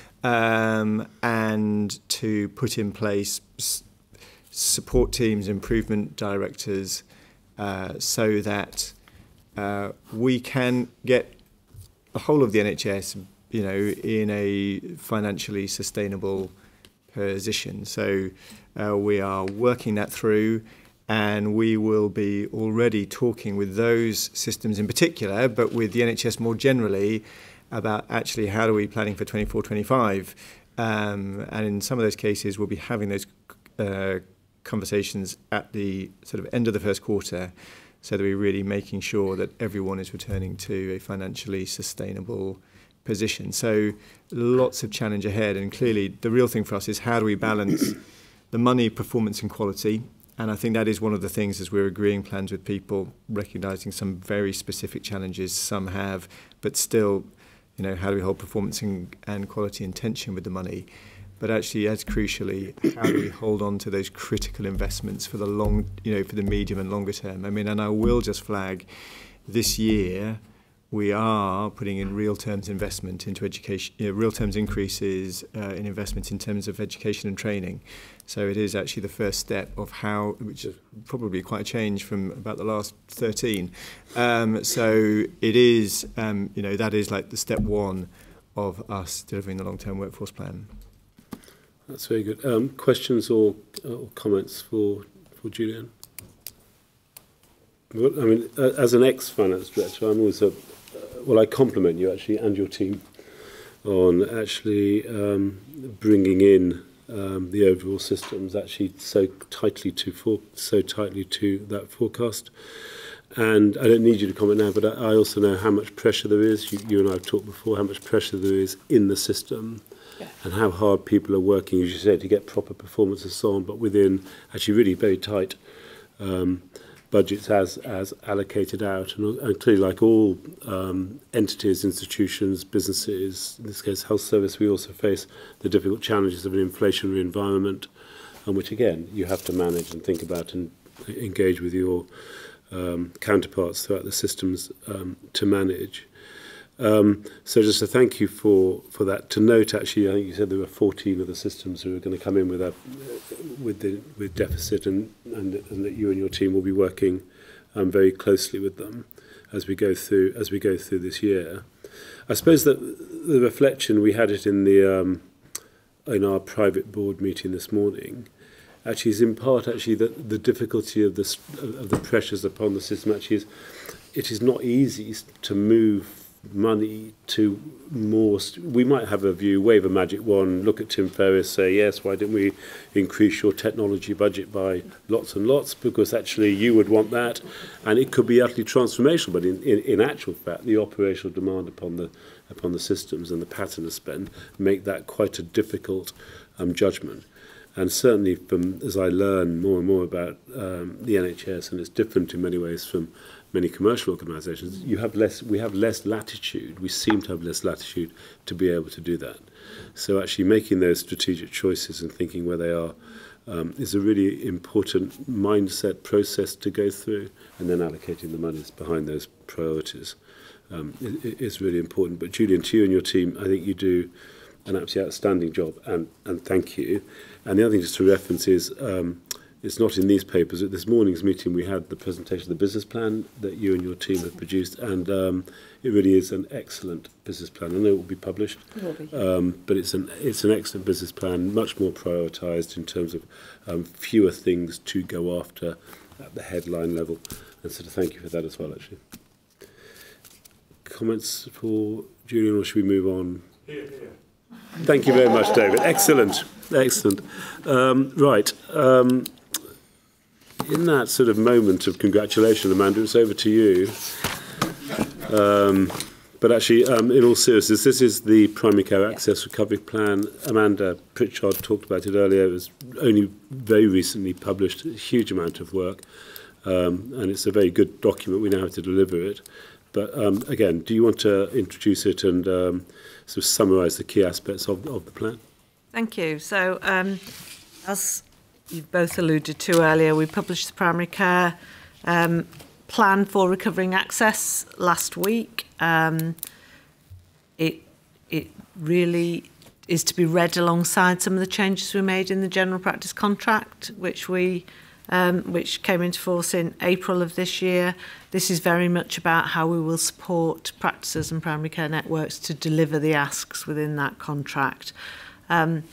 um, and to put in place s support teams, improvement directors, uh, so that uh, we can get the whole of the N H S, you know, in a financially sustainable position. So uh, we are working that through, and we will be already talking with those systems in particular, but with the N H S more generally, about actually how are we planning for twenty-four twenty-five. Um, and in some of those cases, we'll be having those uh, conversations at the sort of end of the first quarter, so that we're really making sure that everyone is returning to a financially sustainable position. So lots of challenge ahead, and clearly the real thing for us is how do we balance the money, performance and quality. And I think that is one of the things as we're agreeing plans with people, recognising some very specific challenges some have, but still, you know, how do we hold performance and, and quality in tension with the money? But actually, as crucially, how do we hold on to those critical investments for the long, you know, for the medium and longer term? I mean, and I will just flag, this year we are putting in real terms investment into education, you know, real terms increases uh, in investment in terms of education and training. So it is actually the first step of how, which is probably quite a change from about the last thirteen. Um, so it is, um, you know, that is like the step one of us delivering the long-term workforce plan. That's very good. Um, questions or, or comments for for Julian? Well, I mean, uh, as an ex-finance director, I'm always a, uh, well, I compliment you actually and your team on actually um, bringing in um, the overall systems actually so tightly to for, so tightly to that forecast. And I don't need you to comment now, but I, I also know how much pressure there is. You, you and I have talked before how much pressure there is in the system. Yeah. And how hard people are working, as you said, to get proper performance and so on, but within actually really very tight um, budgets as as allocated out. And, and clearly, like all um, entities, institutions, businesses, in this case health service, we also face the difficult challenges of an inflationary environment, and which again you have to manage and think about and engage with your um, counterparts throughout the systems um, to manage. Um, so just a thank you for, for that. To note, actually, I think you said there were fourteen of the systems who are going to come in with a with the with deficit, and, and and that you and your team will be working um, very closely with them as we go through as we go through this year. I suppose that the reflection we had it in the um, in our private board meeting this morning. Actually, is in part actually that the difficulty of this of the pressures upon the system. Actually, is it is not easy to move money to more. We might have a view, wave a magic wand, look at Tim Ferriss, say yes, why didn't we increase your technology budget by lots and lots, because actually you would want that, and it could be utterly transformational, but in, in, in actual fact the operational demand upon the upon the systems and the pattern of spend make that quite a difficult um, judgment. And certainly from, as I learn more and more about um, the N H S, and it's different in many ways from many commercial organisations, you have less, we have less latitude, we seem to have less latitude to be able to do that. So actually making those strategic choices and thinking where they are um, is a really important mindset process to go through, and then allocating the monies behind those priorities um, is really important. But Julian, to you and your team, I think you do an absolutely outstanding job, and, and thank you. And the other thing just to reference is, um, it's not in these papers. At this morning's meeting, we had the presentation of the business plan that you and your team have produced, and um, it really is an excellent business plan. I know it will be published, it will be. Um, but it's an it's an excellent business plan, much more prioritised in terms of um, fewer things to go after at the headline level. And so to thank you for that as well, actually. Comments for Julian, or should we move on? Here, here. Thank you very much, David. Excellent, excellent. Um, right. Um, in that sort of moment of congratulation, Amanda, it's over to you. Um, but actually, um, in all seriousness, this is the Primary Care Access Recovery Plan. Amanda Pritchard talked about it earlier. It was only very recently published, a huge amount of work. Um, and it's a very good document. We now have to deliver it. But um, again, do you want to introduce it and um, sort of summarise the key aspects of, of the plan? Thank you. So, um, as you've both alluded to earlier, we published the primary care um, plan for recovering access last week. Um, it it really is to be read alongside some of the changes we made in the general practice contract, which we um, which came into force in April of this year. This is very much about how we will support practices and primary care networks to deliver the asks within that contract. Um,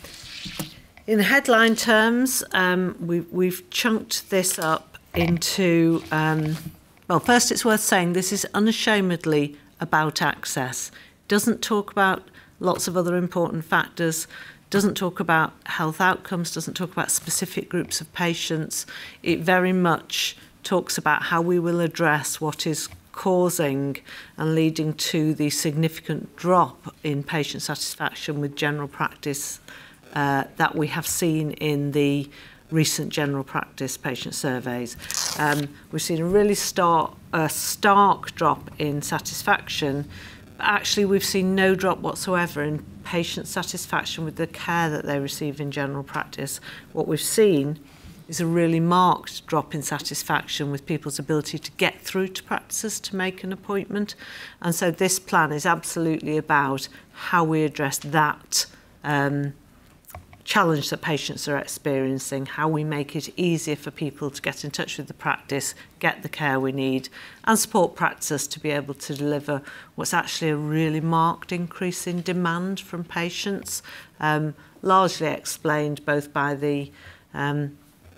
in headline terms, um, we, we've chunked this up into, um, well, first it's worth saying this is unashamedly about access. It doesn't talk about lots of other important factors, doesn't talk about health outcomes, doesn't talk about specific groups of patients. It very much talks about how we will address what is causing and leading to the significant drop in patient satisfaction with general practice uh, that we have seen in the recent general practice patient surveys. Um, we've seen a really stark, a stark drop in satisfaction, but actually we've seen no drop whatsoever in patient satisfaction with the care that they receive in general practice. What we've seen is a really marked drop in satisfaction with people's ability to get through to practices to make an appointment. And so this plan is absolutely about how we address that um, challenge that patients are experiencing, how we make it easier for people to get in touch with the practice, get the care we need, and support practices to be able to deliver what's actually a really marked increase in demand from patients, um, largely explained both by the um,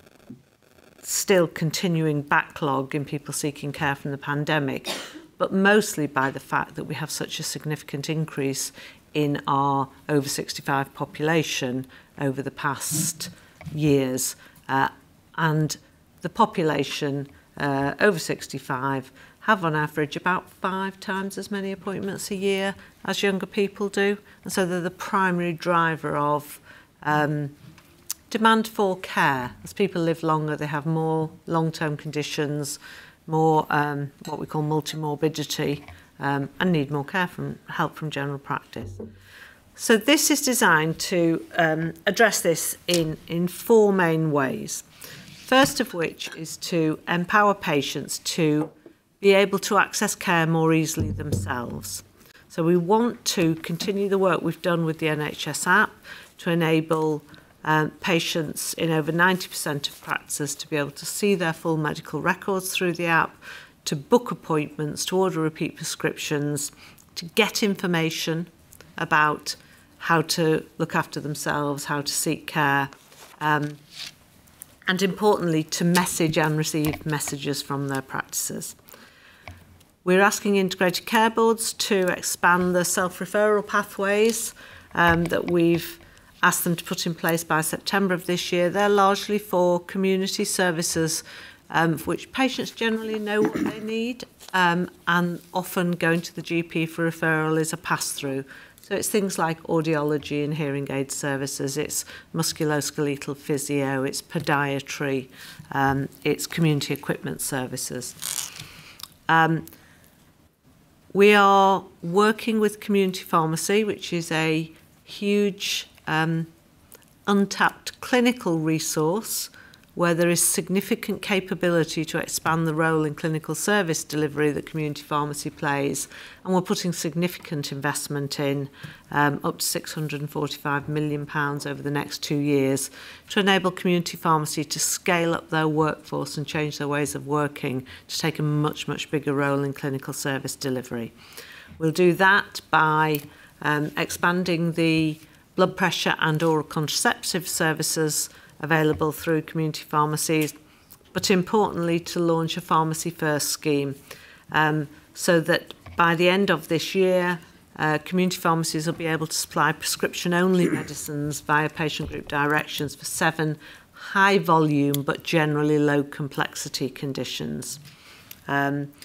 still continuing backlog in people seeking care from the pandemic, but mostly by the fact that we have such a significant increase in our over sixty-five population over the past years. Uh, and the population uh, over sixty-five have on average about five times as many appointments a year as younger people do. And so they're the primary driver of um, demand for care. As people live longer, they have more long-term conditions, more um, what we call multimorbidity, um, and need more care from help from general practice. So this is designed to um, address this in, in four main ways. First of which is to empower patients to be able to access care more easily themselves. So we want to continue the work we've done with the N H S app to enable Um, patients in over ninety percent of practices to be able to see their full medical records through the app, to book appointments, to order repeat prescriptions, to get information about how to look after themselves, how to seek care, um, and importantly, to message and receive messages from their practices. We're asking integrated care boards to expand the self-referral pathways um, that we've asked them to put in place by September of this year. They're largely for community services um, for which patients generally know what they need, um, and often going to the G P for referral is a pass-through. So it's things like audiology and hearing aid services, it's musculoskeletal physio, it's podiatry, um, it's community equipment services. Um, we are working with community pharmacy, which is a huge um, untapped clinical resource where there is significant capability to expand the role in clinical service delivery that community pharmacy plays. And we're putting significant investment in, um, up to six hundred and forty-five million pounds over the next two years, to enable community pharmacy to scale up their workforce and change their ways of working to take a much, much bigger role in clinical service delivery. We'll do that by um, expanding the blood pressure and oral contraceptive services available through community pharmacies, but importantly to launch a Pharmacy First scheme um, so that by the end of this year, uh, community pharmacies will be able to supply prescription-only medicines via patient group directions for seven high volume but generally low complexity conditions. Um,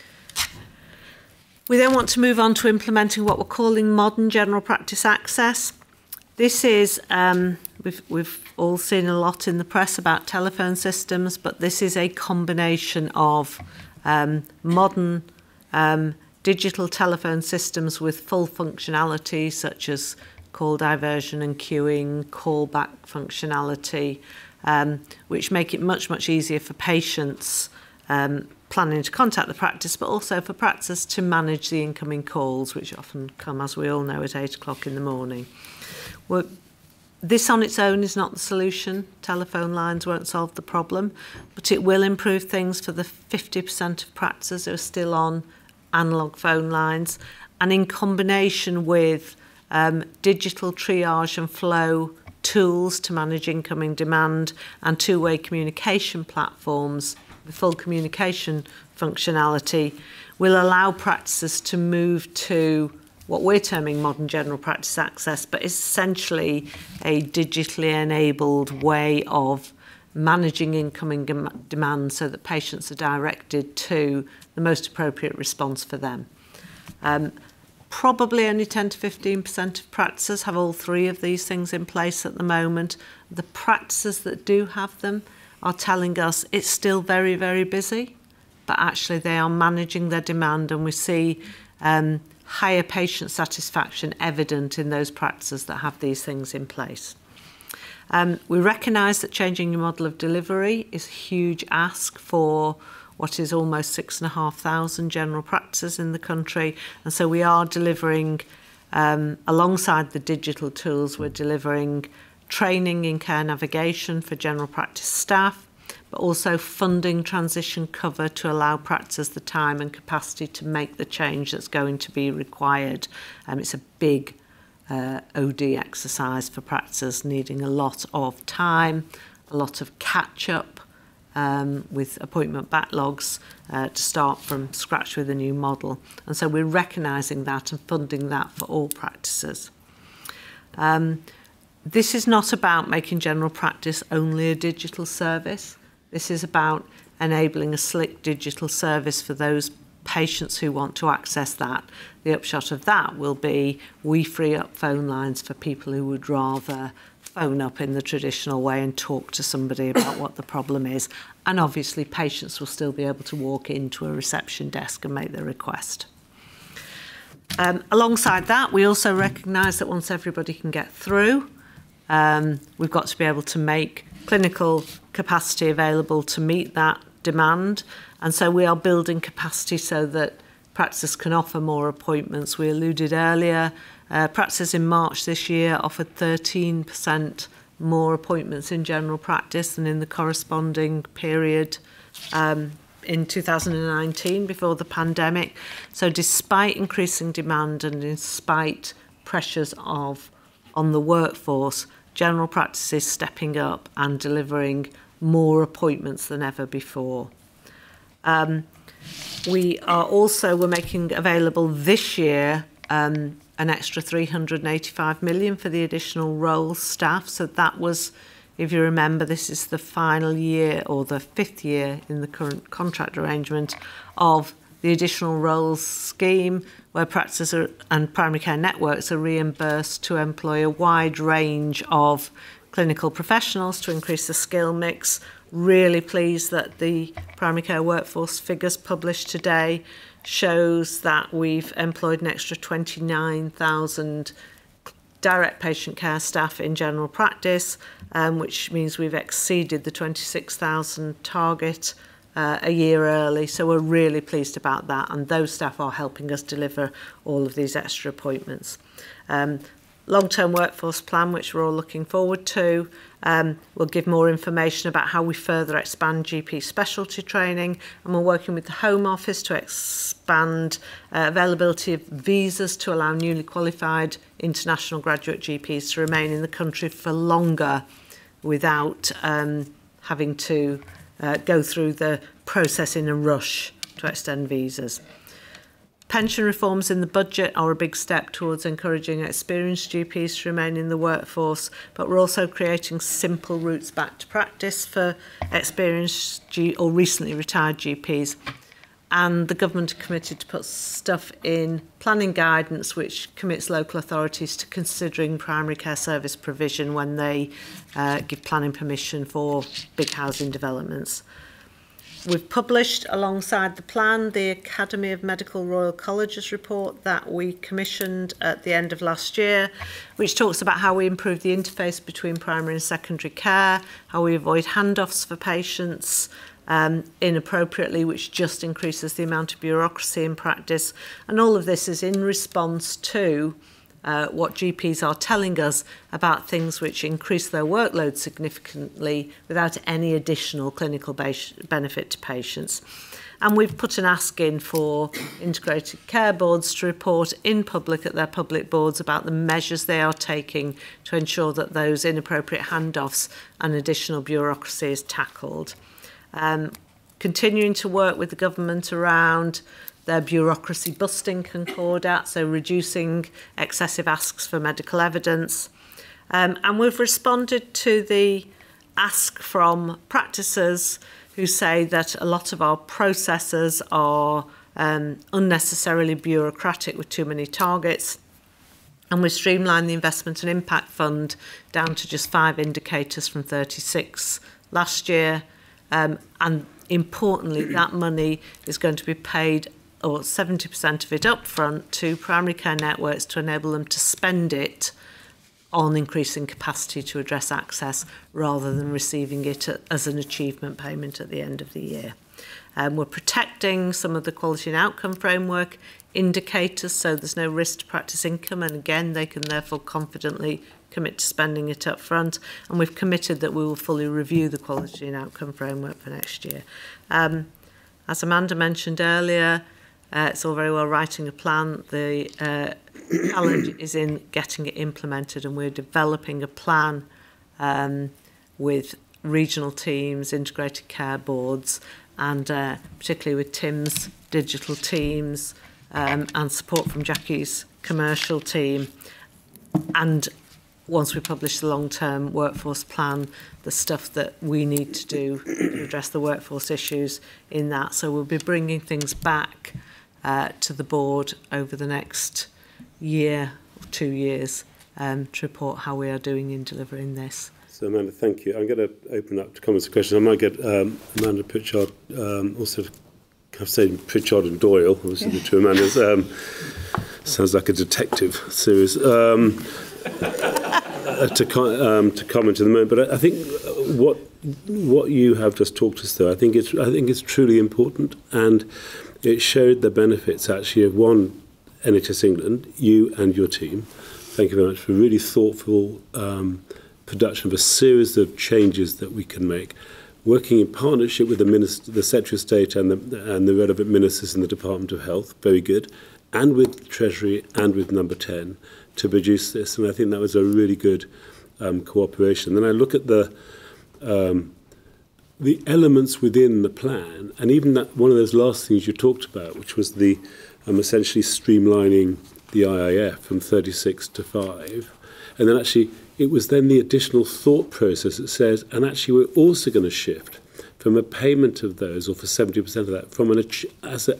we then want to move on to implementing what we're calling modern general practice access. This is, um, we've, we've all seen a lot in the press about telephone systems, but this is a combination of um, modern um, digital telephone systems with full functionality, such as call diversion and queuing, callback functionality, um, which make it much, much easier for patients um, planning to contact the practice, but also for practice to manage the incoming calls, which often come, as we all know, at eight o'clock in the morning. Well, this on its own is not the solution. Telephone lines won't solve the problem, but it will improve things for the fifty percent of practices who are still on analogue phone lines. And in combination with um, digital triage and flow tools to manage incoming demand and two-way communication platforms with full communication functionality, will allow practices to move to what we're terming modern general practice access, but is essentially a digitally enabled way of managing incoming dem- demand so that patients are directed to the most appropriate response for them. Um, probably only ten to fifteen percent of practices have all three of these things in place at the moment. The practices that do have them are telling us it's still very, very busy, but actually they are managing their demand, and we see um, higher patient satisfaction evident in those practices that have these things in place. Um, we recognise that changing your model of delivery is a huge ask for what is almost six and a half thousand general practices in the country, and so we are delivering, um, alongside the digital tools, we're delivering training in care navigation for general practice staff, but also funding transition cover to allow practices the time and capacity to make the change that's going to be required. Um, it's a big uh, O D exercise for practices, needing a lot of time, a lot of catch-up um, with appointment backlogs uh, to start from scratch with a new model. And so we're recognising that and funding that for all practices. Um, this is not about making general practice only a digital service. This is about enabling a slick digital service for those patients who want to access that. The upshot of that will be we free up phone lines for people who would rather phone up in the traditional way and talk to somebody about what the problem is. And obviously patients will still be able to walk into a reception desk and make the request. Um, alongside that, we also recognise that once everybody can get through, um, we've got to be able to make clinical capacity available to meet that demand. And so we are building capacity so that practices can offer more appointments. We alluded earlier, uh, practices in March this year offered thirteen percent more appointments in general practice than in the corresponding period um, in two thousand nineteen before the pandemic. So despite increasing demand and despite pressures of on the workforce, general practice is stepping up and delivering more appointments than ever before. Um, we are also, we're making available this year um, an extra three hundred and eighty-five million for the additional roles staff. So that was, if you remember, this is the final year or the fifth year in the current contract arrangement of the additional roles scheme, where practices are, and primary care networks are reimbursed to employ a wide range of clinical professionals to increase the skill mix. Really pleased that the primary care workforce figures published today shows that we've employed an extra twenty-nine thousand direct patient care staff in general practice, um, which means we've exceeded the twenty-six thousand target uh, a year early. So we're really pleased about that, and those staff are helping us deliver all of these extra appointments. Um, long-term workforce plan, which we're all looking forward to, um, will give more information about how we further expand G P specialty training, and we're working with the Home Office to expand uh, availability of visas to allow newly qualified international graduate G Ps to remain in the country for longer without um, having to uh, go through the process in a rush to extend visas. Pension reforms in the budget are a big step towards encouraging experienced G Ps to remain in the workforce, but we're also creating simple routes back to practice for experienced G or recently retired G Ps. And the government are committed to put stuff in planning guidance which commits local authorities to considering primary care service provision when they uh, give planning permission for big housing developments. We've published, alongside the plan, the Academy of Medical Royal Colleges report that we commissioned at the end of last year, which talks about how we improve the interface between primary and secondary care, how we avoid handoffs for patients um, inappropriately, which just increases the amount of bureaucracy in practice. And all of this is in response to Uh, what G Ps are telling us about things which increase their workload significantly without any additional clinical benefit to patients. And we've put an ask in for integrated care boards to report in public at their public boards about the measures they are taking to ensure that those inappropriate handoffs and additional bureaucracy is tackled. Um, continuing to work with the government around their bureaucracy busting concordat, so reducing excessive asks for medical evidence. Um, and we've responded to the ask from practices who say that a lot of our processes are um, unnecessarily bureaucratic with too many targets. And we've streamlined the Investment and Impact Fund down to just five indicators from thirty-six last year. Um, and importantly, that money is going to be paid, or seventy percent of it up front, to primary care networks to enable them to spend it on increasing capacity to address access rather than receiving it as an achievement payment at the end of the year. Um, we're protecting some of the quality and outcome framework indicators, so there's no risk to practice income, and again they can therefore confidently commit to spending it up front, and we've committed that we will fully review the quality and outcome framework for next year. Um, as Amanda mentioned earlier, Uh, it's all very well writing a plan. The uh, challenge is in getting it implemented, and we're developing a plan um, with regional teams, integrated care boards, and uh, particularly with Tim's digital teams um, and support from Jackie's commercial team. And once we publish the long-term workforce plan, the stuff that we need to do to address the workforce issues in that. So we'll be bringing things back Uh, to the board over the next year or two years um, to report how we are doing in delivering this. So Amanda, thank you. I'm going to open up to comments and questions. I might get um, Amanda Pritchard, um, also I've said Pritchard and Doyle, obviously yeah. the two Amandas. Um, sounds like a detective series. Um, uh, to, um, to comment in the moment, but I, I think what what you have just talked us through, I think it's I think it's truly important, and it showed the benefits actually of one, N H S England, you and your team. Thank you very much for really thoughtful um, production of a series of changes that we can make, working in partnership with the Minister, the Secretary of State and the, and the relevant ministers in the Department of Health, very good, and with Treasury and with Number ten to produce this. And I think that was a really good um, cooperation. Then I look at the um, the elements within the plan, and even that one of those last things you talked about, which was the um, essentially streamlining the I I F from thirty-six to five, and then actually it was then the additional thought process that says, and actually we're also going to shift from a payment of those, or for seventy percent of that, from an as a,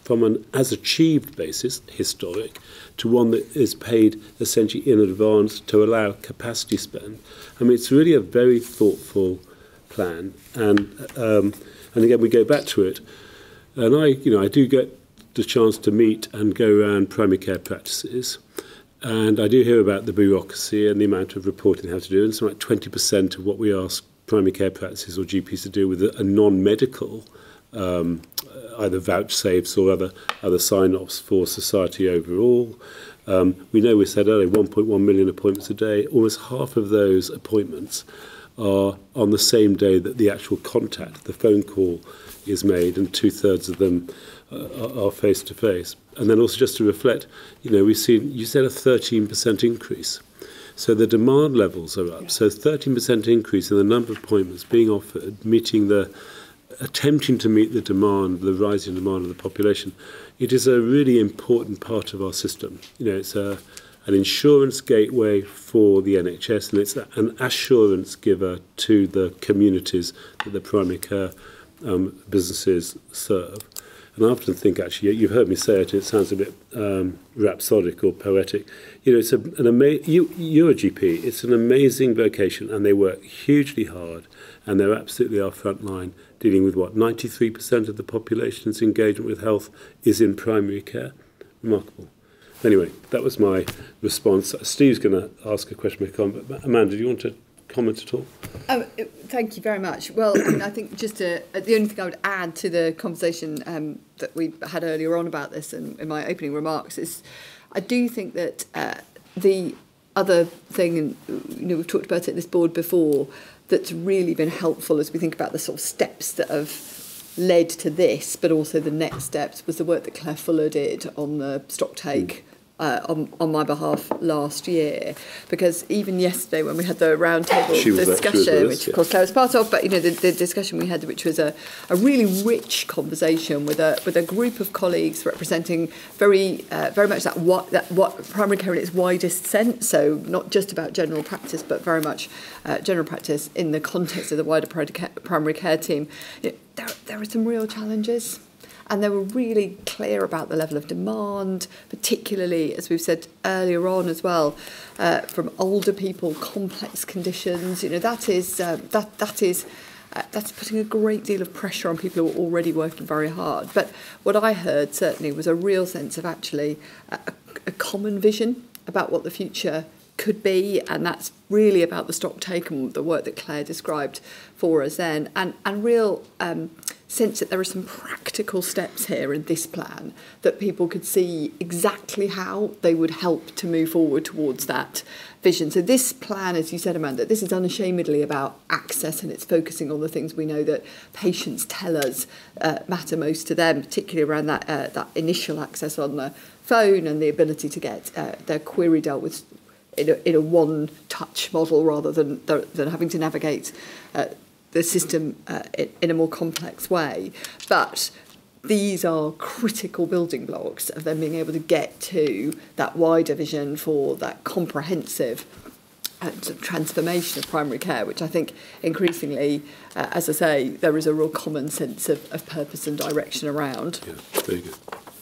from an as-achieved basis, historic, to one that is paid essentially in advance to allow capacity spend. I mean, it's really a very thoughtful plan. And, um, and again, we go back to it. And I, you know, I do get the chance to meet and go around primary care practices. And I do hear about the bureaucracy and the amount of reporting they have to do. And something like twenty percent of what we ask primary care practices or G Ps to do with a, a non-medical, um, either vouchsafes or other, other sign-offs for society overall. Um, we know we said earlier one point one million appointments a day. Almost half of those appointments are on the same day that the actual contact, the phone call, is made, and two-thirds of them uh, are face-to-face. And then also just to reflect, you know, we've seen, you said a thirteen percent increase. So the demand levels are up. Yeah. So thirteen percent increase in the number of appointments being offered, meeting the, attempting to meet the demand, the rising demand of the population. It is a really important part of our system. You know, it's a, an insurance gateway for the N H S, and it's an assurance giver to the communities that the primary care um, businesses serve. And I often think, actually, you've heard me say it, it sounds a bit um, rhapsodic or poetic. You know, it's a, an ama- you, you're a G P, it's an amazing vocation, and they work hugely hard, and they're absolutely our front line, dealing with what, ninety-three percent of the population's engagement with health is in primary care. Remarkable. Anyway, that was my response. Steve's going to ask a question, but Amanda, do you want to comment at all? Oh, thank you very much. Well, I mean, I think just to, uh, the only thing I would add to the conversation um, that we had earlier on about this and in my opening remarks is I do think that uh, the other thing, and you know, we've talked about it at this board before, that's really been helpful as we think about the sort of steps that have led to this, but also the next steps, was the work that Claire Fuller did on the stock take uh, on, on my behalf last year. Because even yesterday when we had the roundtable discussion, which of course Claire was part of, but you know the, the discussion we had, which was a, a really rich conversation with a with a group of colleagues representing very uh, very much that what that what primary care in its widest sense. So not just about general practice, but very much uh, general practice in the context of the wider primary care team. You know, there there are some real challenges. And they were really clear about the level of demand, particularly, as we've said earlier on as well, uh, from older people, complex conditions. You know, that is uh, that that is uh, that's putting a great deal of pressure on people who are already working very hard. But what I heard certainly was a real sense of actually a, a common vision about what the future could be, and that's really about the stock take and the work that Claire described for us then, and and real um, sense that there are some practical steps here in this plan that people could see exactly how they would help to move forward towards that vision. So this plan, as you said, Amanda, this is unashamedly about access, and it's focusing on the things we know that patients tell us uh, matter most to them, particularly around that uh, that initial access on the phone and the ability to get uh, their query dealt with in a, in a one-touch model rather than than having to navigate uh, the system uh, in, in a more complex way. But these are critical building blocks of them being able to get to that wider vision for that comprehensive uh, transformation of primary care, which I think increasingly, uh, as I say, there is a real common sense of, of purpose and direction around. Yeah, very good.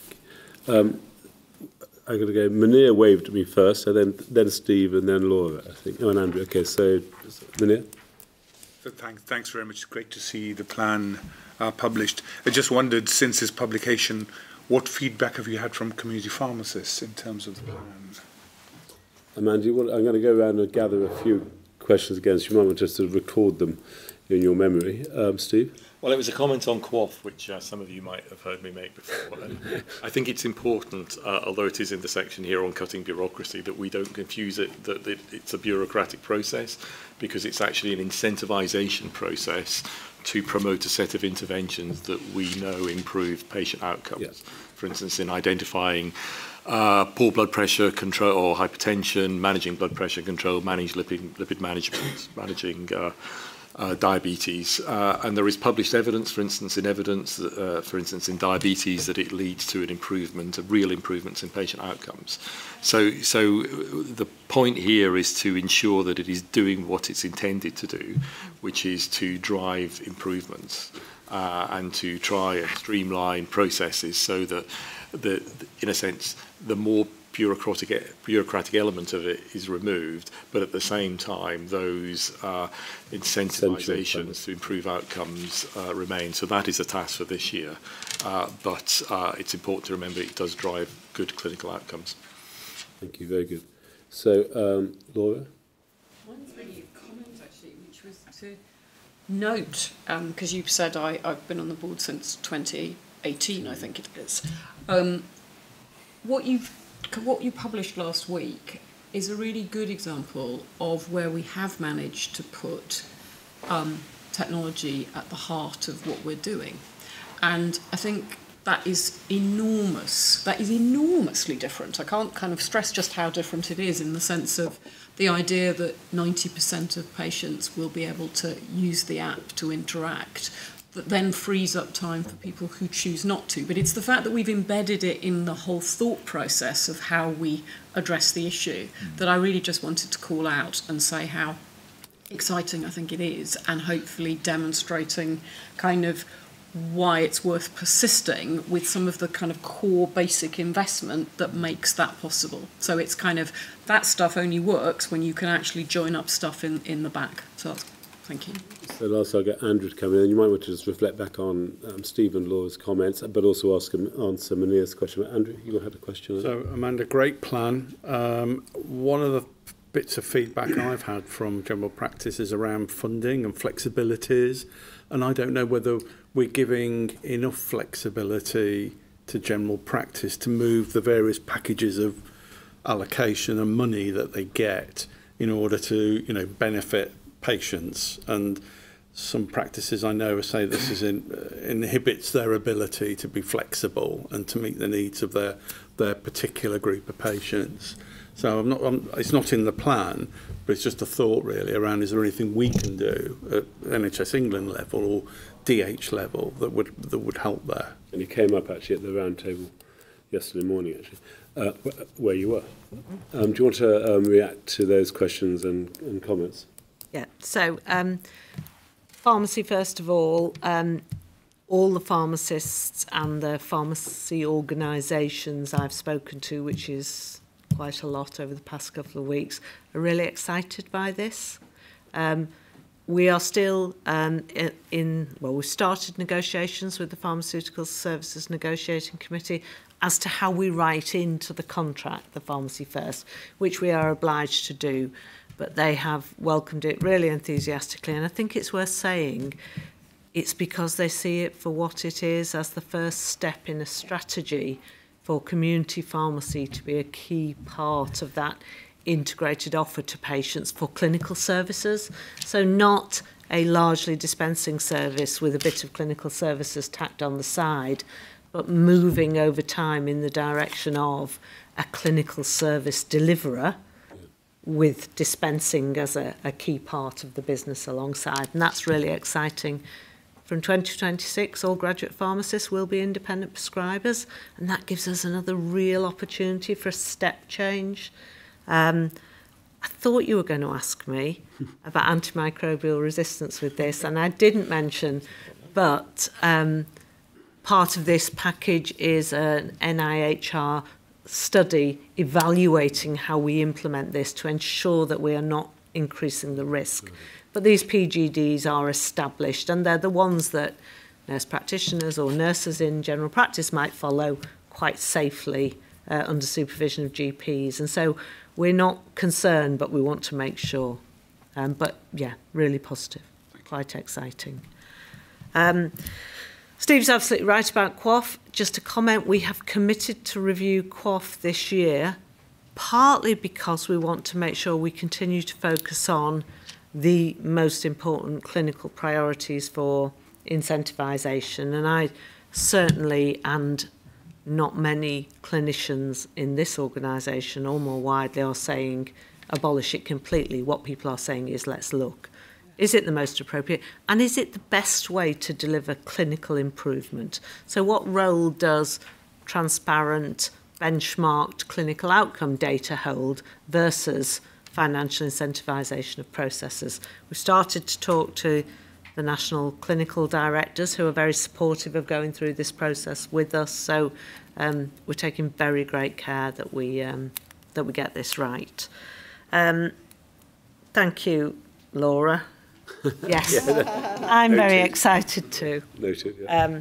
Um, I'm going to go. Munir waved at me first, so then then Steve, and then Laura, I think. Oh, and Andrew. Okay, so Munir. So thanks, thanks very much. It's great to see the plan uh, published. I just wondered, since its publication, what feedback have you had from community pharmacists in terms of the plan? Amanda, I'm going to go around and gather a few questions again, so you might want just to record them in your memory. Um, Steve? Well, it was a comment on Q O F, which uh, some of you might have heard me make before. And I think it's important, uh, although it is in the section here on cutting bureaucracy, that we don't confuse it, that it, it's a bureaucratic process, because it's actually an incentivisation process to promote a set of interventions that we know improve patient outcomes. Yes. For instance, in identifying uh, poor blood pressure control or hypertension, managing blood pressure control, manage lipid, lipid management, managing uh, Uh, diabetes, uh, and there is published evidence, for instance, in evidence, uh, for instance, in diabetes, that it leads to an improvement, of real improvements in patient outcomes. So, so the point here is to ensure that it is doing what it's intended to do, which is to drive improvements. uh, and to try and streamline processes so that, the, in a sense, the more bureaucratic bureaucratic element of it is removed, but at the same time those uh, incentivizations to improve outcomes uh, remain. So that is a task for this year, uh, but uh, it's important to remember it does drive good clinical outcomes. Thank you, very good. So, um, Laura? Mine's really a comment actually, which was to note, because um, you've said I, I've been on the board since twenty eighteen, I think it is. Um, what you've What you published last week is a really good example of where we have managed to put um, technology at the heart of what we're doing. And I think that is enormous. That is enormously different. I can't kind of stress just how different it is in the sense of the idea that ninety percent of patients will be able to use the app to interact, that then frees up time for people who choose not to. But it's the fact that we've embedded it in the whole thought process of how we address the issue that I really just wanted to call out and say how exciting I think it is, and hopefully demonstrating kind of why it's worth persisting with some of the kind of core basic investment that makes that possible. So it's kind of, that stuff only works when you can actually join up stuff in, in the back. So that's, thank you. So last I'll get Andrew to come in, and you might want to just reflect back on um, Steve and Laura's comments, but also ask him, answer Mania's question. But Andrew, you had a question? So, Amanda, great plan. Um, one of the bits of feedback I've had from general practice is around funding and flexibilities, and I don't know whether we're giving enough flexibility to general practice to move the various packages of allocation and money that they get in order to, you know, benefit patients. And some practices I know say this is in, uh, inhibits their ability to be flexible and to meet the needs of their their particular group of patients. So I'm not, I'm, it's not in the plan, but it's just a thought really around, is there anything we can do at N H S England level or D H level that would that would help there? And it came up actually at the round table yesterday morning, actually, uh, where you were. Um, do you want to um, react to those questions and, and comments? Yeah, so um, pharmacy, first of all, um, all the pharmacists and the pharmacy organisations I've spoken to, which is quite a lot over the past couple of weeks, are really excited by this. Um, we are still um, in, well, we started negotiations with the Pharmaceutical Services Negotiating Committee as to how we write into the contract the Pharmacy First, which we are obliged to do. But they have welcomed it really enthusiastically. And I think it's worth saying it's because they see it for what it is, as the first step in a strategy for community pharmacy to be a key part of that integrated offer to patients for clinical services. So not a largely dispensing service with a bit of clinical services tacked on the side, but moving over time in the direction of a clinical service deliverer with dispensing as a, a key part of the business alongside. And that's really exciting. From twenty twenty-six, all graduate pharmacists will be independent prescribers, and that gives us another real opportunity for a step change. Um, I thought you were going to ask me about antimicrobial resistance with this, and I didn't mention, but um, part of this package is an N I H R study evaluating how we implement this to ensure that we are not increasing the risk. But these P G Ds are established, and they're the ones that nurse practitioners or nurses in general practice might follow quite safely uh, under supervision of G Ps. And so we're not concerned, but we want to make sure. Um, but yeah, really positive, quite exciting. Um, Steve's absolutely right about Q O F. Just a comment, we have committed to review Q O F this year, partly because we want to make sure we continue to focus on the most important clinical priorities for incentivisation. And I certainly, and not many clinicians in this organisation or more widely, are saying abolish it completely. What people are saying is let's look. Is it the most appropriate? And is it the best way to deliver clinical improvement? So what role does transparent, benchmarked clinical outcome data hold versus financial incentivisation of processes? We've started to talk to the national clinical directors who are very supportive of going through this process with us. So um, we're taking very great care that we um, that we get this right. Um, thank you, Laura. Yes, yeah, I'm Noted. very excited too. Noted, yeah. Um,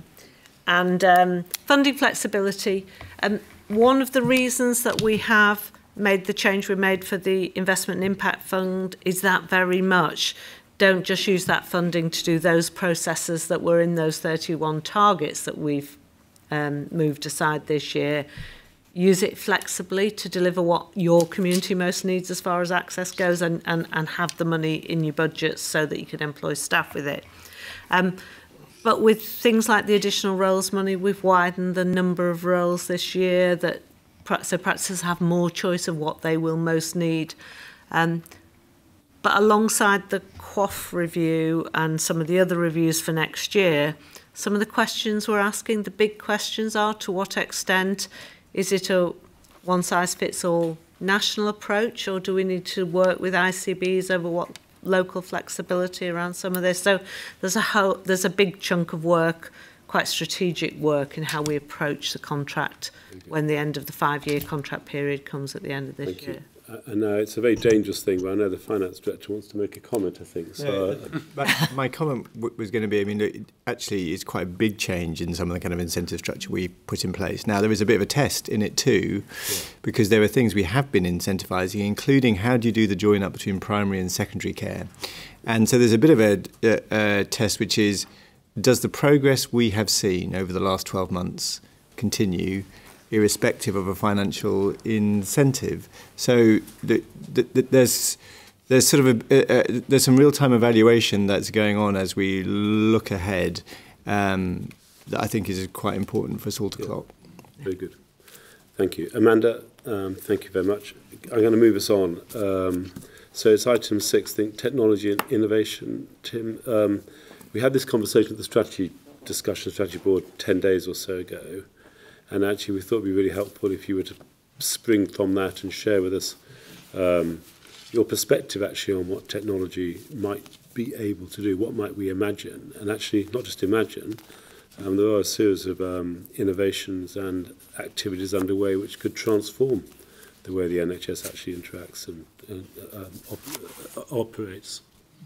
and um, funding flexibility. Um, one of the reasons that we have made the change we made for the Investment and Impact Fund is that very much don't just use that funding to do those processes that were in those thirty-one targets that we've um, moved aside this year. Use it flexibly to deliver what your community most needs as far as access goes, and, and, and have the money in your budgets so that you can employ staff with it. Um, but with things like the additional roles money, we've widened the number of roles this year, that so practices have more choice of what they will most need. Um, but alongside the Q O F review and some of the other reviews for next year, some of the questions we're asking, the big questions are, to what extent is it a one-size-fits-all national approach, or do we need to work with I C Bs over what local flexibility around some of this? So there's a whole, there's a big chunk of work, quite strategic work, in how we approach the contract when the end of the five-year contract period comes at the end of this Thank year. You. Uh, and uh, it's a very dangerous thing, but I know the finance director wants to make a comment, I think. So, yeah, uh, my comment w was going to be, I mean, it actually is quite a big change in some of the kind of incentive structure we put in place. Now, there is a bit of a test in it too, yeah. because there are things we have been incentivising, including how do you do the join up between primary and secondary care. And so there's a bit of a, a, a test, which is, does the progress we have seen over the last twelve months continue, irrespective of a financial incentive? So the, the, the, there's there's sort of a, a, there's some real-time evaluation that's going on as we look ahead, um, that I think is quite important for us all to yeah. clock. Very good. Thank you. Amanda, um, thank you very much. I'm going to move us on. Um, so it's item six, I think, technology and innovation. Tim, um, we had this conversation at the strategy discussion, strategy board, ten days or so ago. And actually, we thought it would be really helpful if you were to spring from that and share with us um, your perspective, actually, on what technology might be able to do. What might we imagine? And actually, not just imagine, um, there are a series of um, innovations and activities underway which could transform the way the N H S actually interacts and, and um, op operates.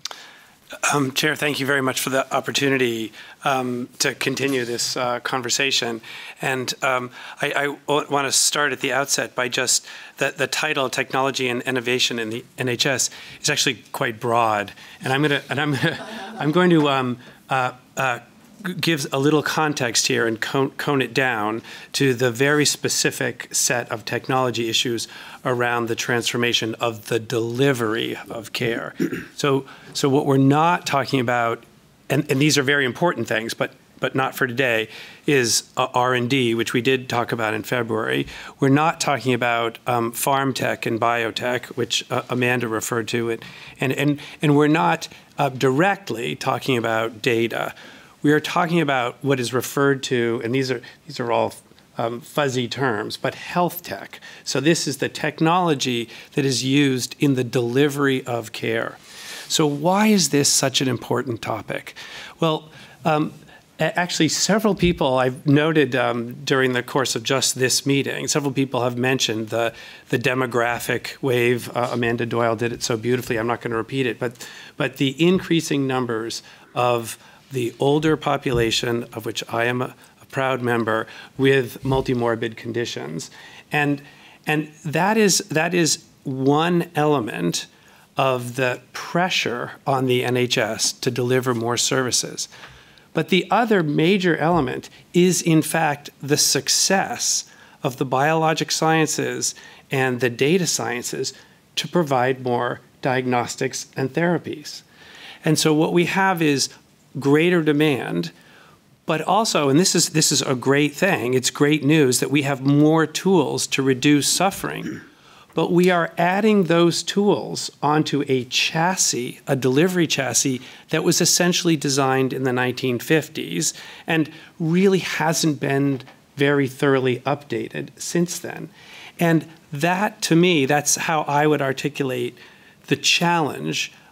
Um, Chair, thank you very much for the opportunity um, to continue this uh, conversation. And um, I, I want to start at the outset by just that the title, Technology and Innovation in the N H S, is actually quite broad. And I'm going to, and I'm, gonna, I'm going to um, uh, uh, give a little context here and cone, cone it down to the very specific set of technology issues around the transformation of the delivery of care. So, so what we're not talking about, and, and these are very important things, but but not for today, is uh, R and D, which we did talk about in February. We're not talking about um, farm tech and biotech, which uh, Amanda referred to it, and and and we're not uh, directly talking about data. We are talking about what is referred to, and these are these are all um, fuzzy terms, but health tech. So this is the technology that is used in the delivery of care. So why is this such an important topic? Well, um, actually, several people I've noted um, during the course of just this meeting, several people have mentioned the the demographic wave. Uh, Amanda Doyle did it so beautifully. I'm not going to repeat it, but but the increasing numbers of the older population, of which I am a, a proud member, with multimorbid conditions. And, and that is, that is one element of the pressure on the N H S to deliver more services. But the other major element is, in fact, the success of the biologic sciences and the data sciences to provide more diagnostics and therapies. And so what we have is greater demand, but also, and this is this is a great thing, it's great news that we have more tools to reduce suffering, but we are adding those tools onto a chassis, a delivery chassis that was essentially designed in the nineteen fifties and really hasn't been very thoroughly updated since then. And that, to me, that's how I would articulate the challenge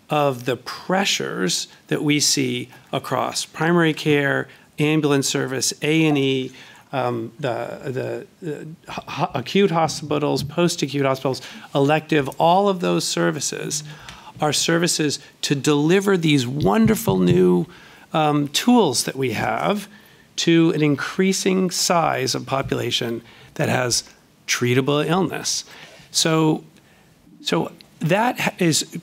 of the pressures that we see across primary care, ambulance service, A and E, um, the, the, the ho acute hospitals, post-acute hospitals, elective, all of those services are services to deliver these wonderful new um, tools that we have to an increasing size of population that has treatable illness. So, so that is,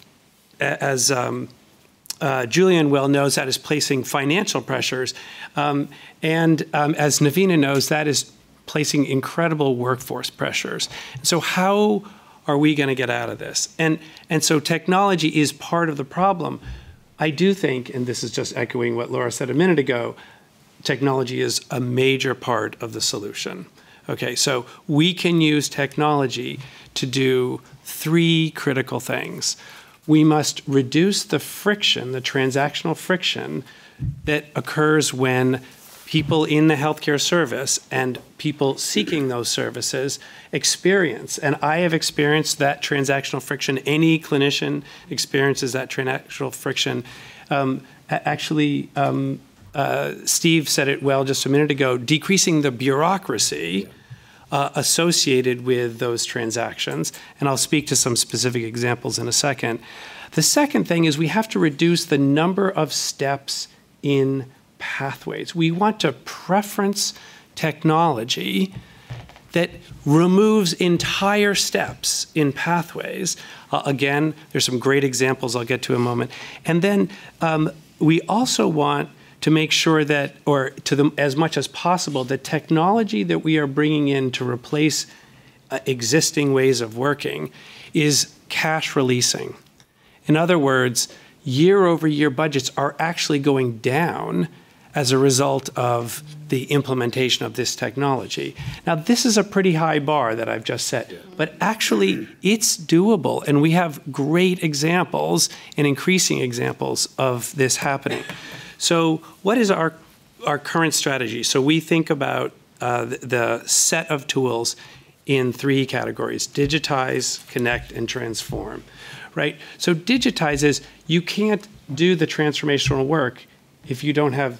as um, uh, Julian well knows, that is placing financial pressures. Um, and um, as Navina knows, that is placing incredible workforce pressures. So how are we going to get out of this? And, and so technology is part of the problem. I do think, and this is just echoing what Laura said a minute ago, technology is a major part of the solution. Okay, so we can use technology to do three critical things. We must reduce the friction, the transactional friction that occurs when people in the healthcare service and people seeking those services experience. And I have experienced that transactional friction. Any clinician experiences that transactional friction. Um, actually, um, uh, Steve said it well just a minute ago, decreasing the bureaucracy uh, associated with those transactions. And I'll speak to some specific examples in a second. The second thing is we have to reduce the number of steps in pathways. We want to preference technology that removes entire steps in pathways. Uh, again, there's some great examples I'll get to in a moment. And then um, we also want to make sure that, or to the, as much as possible, the technology that we are bringing in to replace uh, existing ways of working is cash releasing. In other words, year over year budgets are actually going down as a result of the implementation of this technology. Now, this is a pretty high bar that I've just set, but actually it's doable, and we have great examples and increasing examples of this happening. So what is our, our current strategy? So we think about uh, the, the set of tools in three categories: digitize, connect, and transform, right? So digitize is you can't do the transformational work if you don't have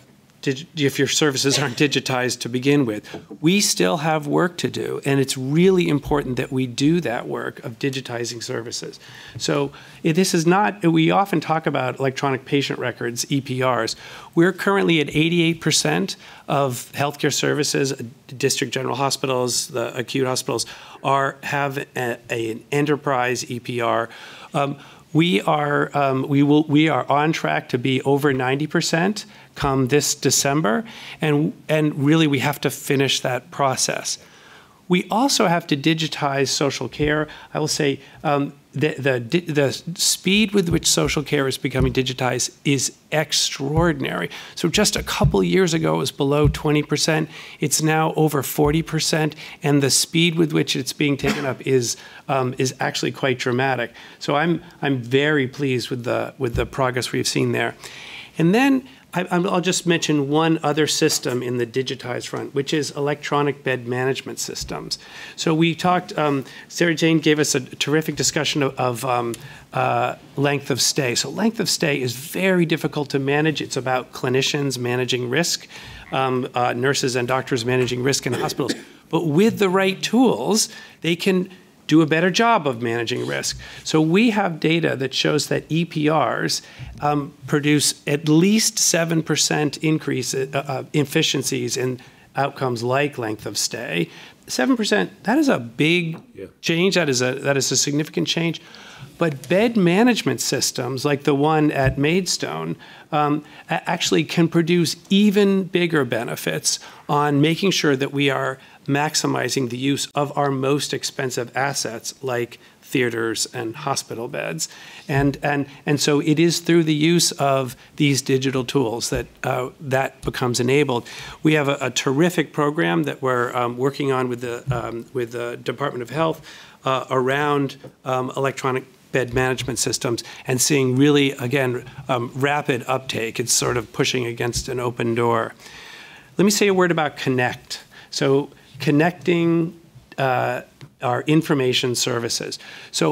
if your services aren't digitized to begin with. We still have work to do, and it's really important that we do that work of digitizing services. So this is not, we often talk about electronic patient records, E P Rs. We're currently at eighty-eight percent of healthcare services, district general hospitals, the acute hospitals, are have a, a, an enterprise E P R. Um, We are, um, we, will, we are on track to be over ninety percent come this December, and, and really we have to finish that process. We also have to digitize social care. I will say um, the, the, the speed with which social care is becoming digitized is extraordinary. So just a couple years ago it was below twenty percent. It's now over forty percent, and the speed with which it's being taken up is um, is actually quite dramatic. So I'm I'm very pleased with the with the progress we've seen there. And then I, I'll just mention one other system in the digitized front, which is electronic bed management systems. So we talked, um, Sarah Jane gave us a terrific discussion of, of um, uh, length of stay. So length of stay is very difficult to manage. It's about clinicians managing risk, um, uh, nurses and doctors managing risk in hospitals. But with the right tools, they can do a better job of managing risk. So we have data that shows that E P Rs um, produce at least seven percent increase uh, uh, efficiencies in outcomes like length of stay. seven percent, that is a big yeah. change. That is a, that is a significant change. But bed management systems like the one at Maidstone um, actually can produce even bigger benefits on making sure that we are maximizing the use of our most expensive assets like theaters and hospital beds. And, and, and so it is through the use of these digital tools that uh, that becomes enabled. We have a, a terrific program that we're um, working on with the, um, with the Department of Health uh, around um, electronic bed management systems and seeing really, again, um, rapid uptake. It's sort of pushing against an open door. Let me say a word about Connect. So connecting uh, our information services. So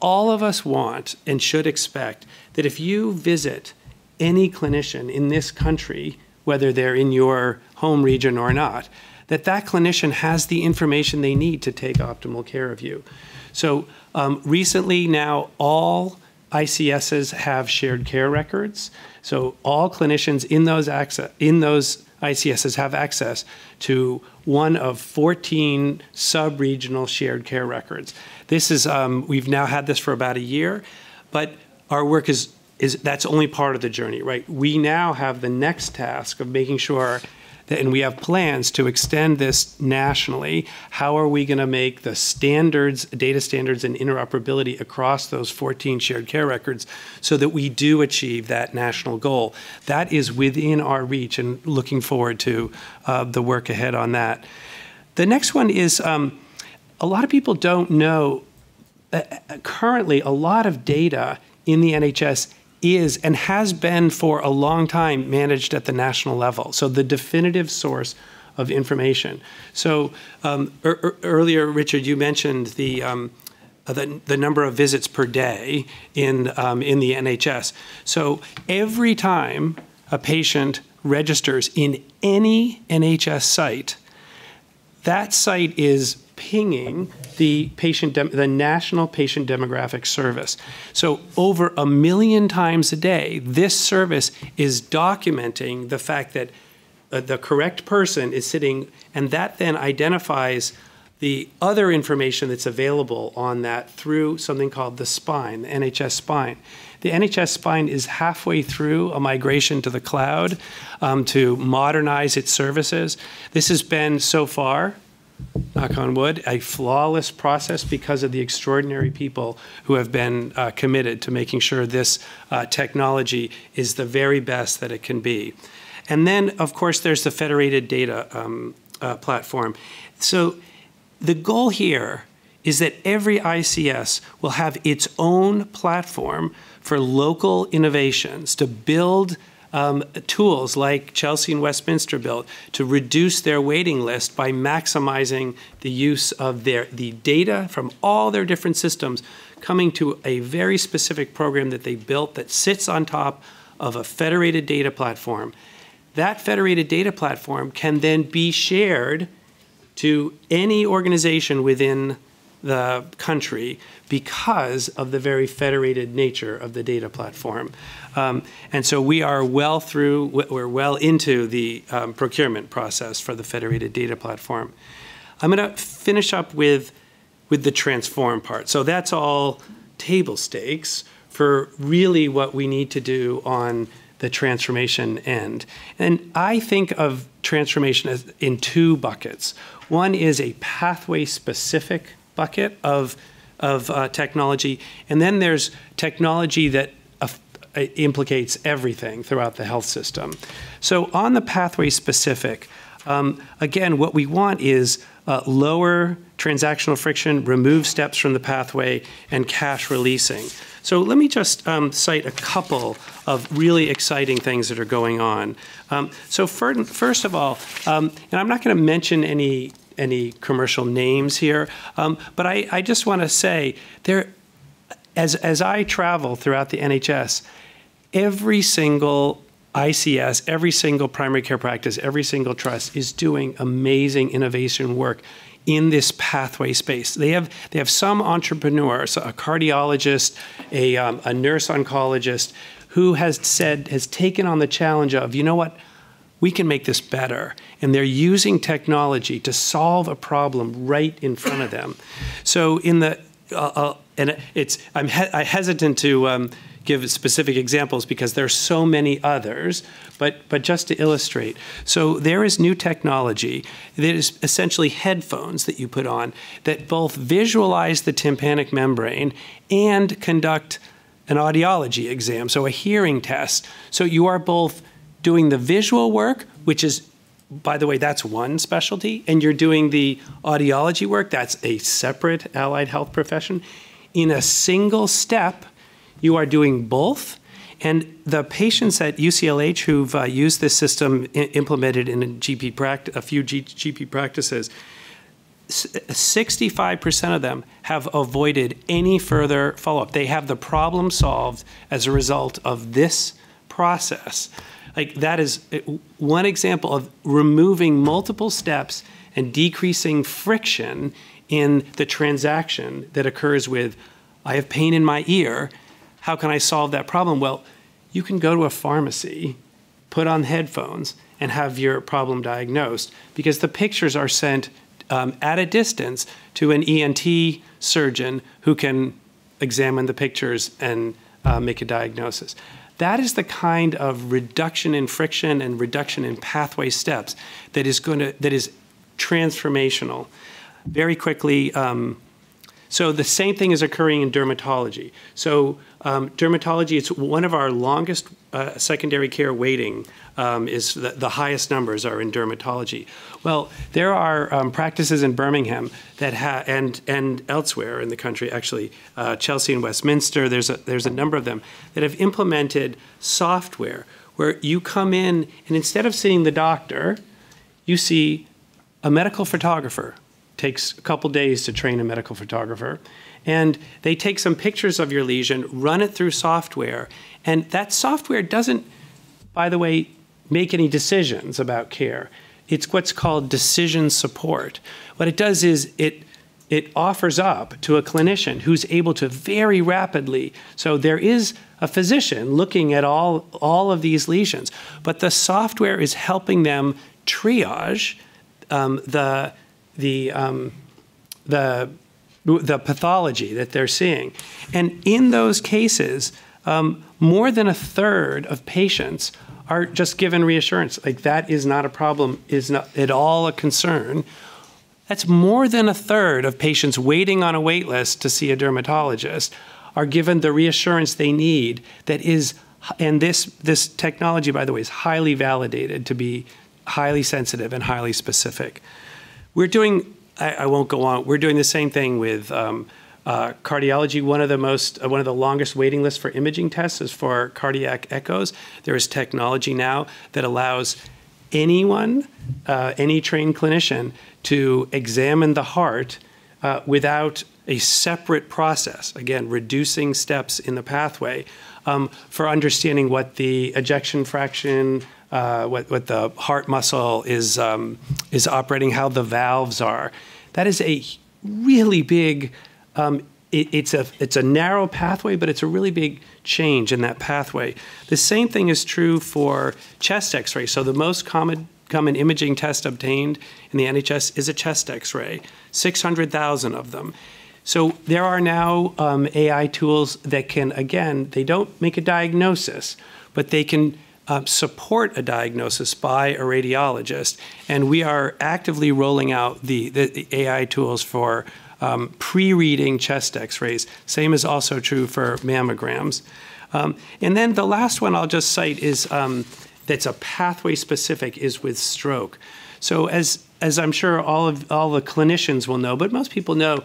all of us want and should expect that if you visit any clinician in this country, whether they're in your home region or not, that that clinician has the information they need to take optimal care of you. So um, recently now all I C Ss have shared care records. So all clinicians in those access, in those I C Ss have access to one of fourteen sub-regional shared care records. This is, um, we've now had this for about a year, but our work is, is, that's only part of the journey, right? We now have the next task of making sure that, and we have plans to extend this nationally. How are we gonna make the standards, data standards and interoperability across those fourteen shared care records so that we do achieve that national goal? That is within our reach, and looking forward to uh, the work ahead on that. The next one is, um, a lot of people don't know that currently a lot of data in the N H S is and has been for a long time managed at the national level. So the definitive source of information. So um, er, er, earlier, Richard, you mentioned the, um, the, the number of visits per day in, um, in the N H S. So every time a patient registers in any N H S site, that site is pinging the patient, the National Patient Demographic Service. So over a million times a day, this service is documenting the fact that uh, the correct person is sitting, and that then identifies the other information that's available on that through something called the spine, the N H S spine. The N H S spine is halfway through a migration to the cloud um, to modernize its services. This has been so far, knock on wood, a flawless process because of the extraordinary people who have been uh, committed to making sure this uh, technology is the very best that it can be. And then, of course, there's the federated data um, uh, platform. So the goal here is that every I C S will have its own platform for local innovations to build Um, tools like Chelsea and Westminster built to reduce their waiting list by maximizing the use of their, the data from all their different systems, coming to a very specific program that they built that sits on top of a federated data platform. That federated data platform can then be shared to any organization within the country because of the very federated nature of the data platform. Um, and so we are well through, we're well into the um, procurement process for the federated data platform. I'm gonna finish up with, with the transform part. So that's all table stakes for really what we need to do on the transformation end. And I think of transformation as in two buckets. One is a pathway specific bucket of, of uh, technology, and then there's technology that uh, implicates everything throughout the health system. So on the pathway specific, um, again, what we want is uh, lower transactional friction, remove steps from the pathway, and cash releasing. So let me just um, cite a couple of really exciting things that are going on. Um, so for, first of all, um, and I'm not going to mention any any commercial names here, um, but I, I just want to say, there, as, as I travel throughout the N H S, every single I C S, every single primary care practice, every single trust is doing amazing innovation work in this pathway space. They have, they have some entrepreneur, so a cardiologist, a, um, a nurse oncologist, who has said, has taken on the challenge of, you know what, we can make this better. And they're using technology to solve a problem right in front of them. So in the, uh, uh, and it's, I'm he I hesitant to um, give specific examples because there's so many others, but, but just to illustrate. So there is new technology that is essentially headphones that you put on that both visualize the tympanic membrane and conduct an audiology exam, so a hearing test. So you are both doing the visual work, which is, by the way, that's one specialty, and you're doing the audiology work, that's a separate allied health profession. In a single step, you are doing both, and the patients at U C L H who've uh, used this system implemented in a, G P practice, a few G GP practices sixty-five percent of them have avoided any further follow-up. They have the problem solved as a result of this process. Like, that is one example of removing multiple steps and decreasing friction in the transaction that occurs with, I have pain in my ear, how can I solve that problem? Well, you can go to a pharmacy, put on headphones, and have your problem diagnosed, because the pictures are sent um, at a distance to an E N T surgeon who can examine the pictures and uh, make a diagnosis. That is the kind of reduction in friction and reduction in pathway steps that is going to, that is transformational. Very quickly, um, so the same thing is occurring in dermatology. So um, dermatology, it's one of our longest uh, secondary care waiting, um, is the, the highest numbers are in dermatology. Well, there are um, practices in Birmingham that ha and and elsewhere in the country, actually, uh, Chelsea and Westminster, there's a, there's a number of them that have implemented software where you come in and instead of seeing the doctor, you see a medical photographer. Takes a couple days to train a medical photographer, and they take some pictures of your lesion, run it through software, and that software doesn't, by the way, make any decisions about care. It's what's called decision support. What it does is it it offers up to a clinician who's able to very rapidly, so there is a physician looking at all, all of these lesions, but the software is helping them triage um, the the um, the the pathology that they're seeing, and in those cases, um, more than a third of patients are just given reassurance, like that is not a problem, is not at all a concern. That's more than a third of patients waiting on a wait list to see a dermatologist are given the reassurance they need. That is, and this this technology, by the way, is highly validated to be highly sensitive and highly specific. We're doing, I, I won't go on, we're doing the same thing with um, uh, cardiology. One of the most, uh, one of the longest waiting lists for imaging tests is for cardiac echoes. There is technology now that allows anyone, uh, any trained clinician, to examine the heart uh, without a separate process. Again, reducing steps in the pathway um, for understanding what the ejection fraction, Uh, what, what the heart muscle is um, is operating, how the valves are. That is a really big. Um, it, it's a it's a narrow pathway, but it's a really big change in that pathway. The same thing is true for chest X-ray. So the most common common imaging test obtained in the N H S is a chest X-ray. six hundred thousand of them. So there are now um, A I tools that can, again, they don't make a diagnosis, but they can Uh, support a diagnosis by a radiologist, and we are actively rolling out the, the, the A I tools for um, pre-reading chest X-rays. Same is also true for mammograms. Um, and then the last one I'll just cite is um, that's a pathway specific is with stroke. So as as I'm sure all of all the clinicians will know, but most people know,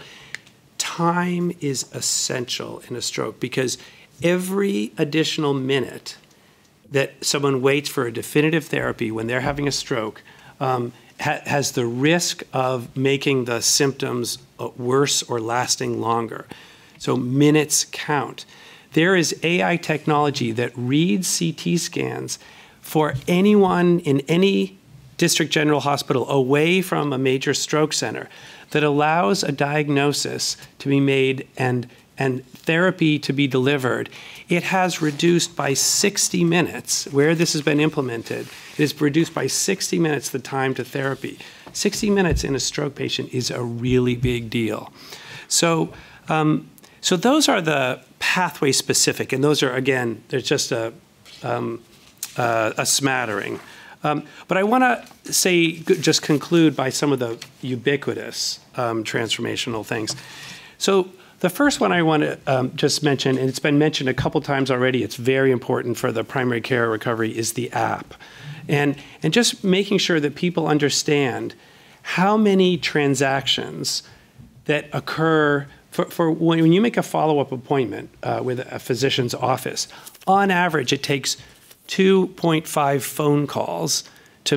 time is essential in a stroke because every additional minute that someone waits for a definitive therapy when they're having a stroke um, ha has the risk of making the symptoms uh, worse or lasting longer. So minutes count. There is A I technology that reads C T scans for anyone in any district general hospital away from a major stroke center that allows a diagnosis to be made and and therapy to be delivered. It has reduced by sixty minutes, where this has been implemented, it has reduced by sixty minutes the time to therapy. sixty minutes in a stroke patient is a really big deal. So, um, so those are the pathway specific, and those are, again, there's just a, um, uh, a smattering. Um, but I want to say, just conclude by some of the ubiquitous um, transformational things. So, the first one I want to um, just mention, and it's been mentioned a couple times already, it's very important for the primary care recovery, is the app. And, and just making sure that people understand how many transactions that occur for, for when, when you make a follow-up appointment uh, with a physician's office. On average, it takes two point five phone calls to make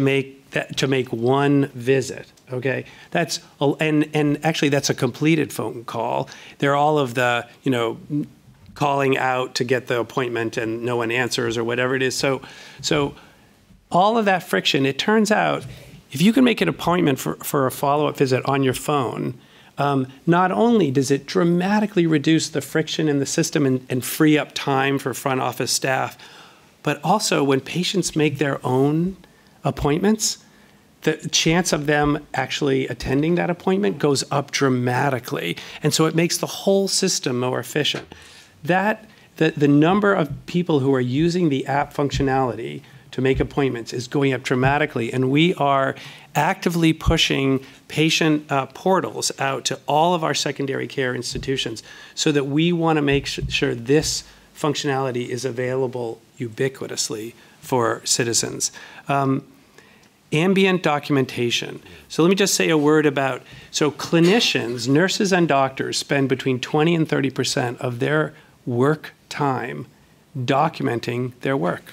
that, to make one visit. Okay, that's and and actually that's a completed phone call. They're all of the you know calling out to get the appointment and no one answers or whatever it is. So so all of that friction. It turns out if you can make an appointment for for a follow-up visit on your phone, um, not only does it dramatically reduce the friction in the system and, and free up time for front office staff, but also when patients make their own appointments, the chance of them actually attending that appointment goes up dramatically. And so it makes the whole system more efficient. That, the, the number of people who are using the app functionality to make appointments is going up dramatically. And we are actively pushing patient uh, portals out to all of our secondary care institutions so that we want to make sure this functionality is available ubiquitously for citizens. Um, Ambient documentation. So let me just say a word about, so clinicians, nurses and doctors spend between twenty and thirty percent of their work time documenting their work.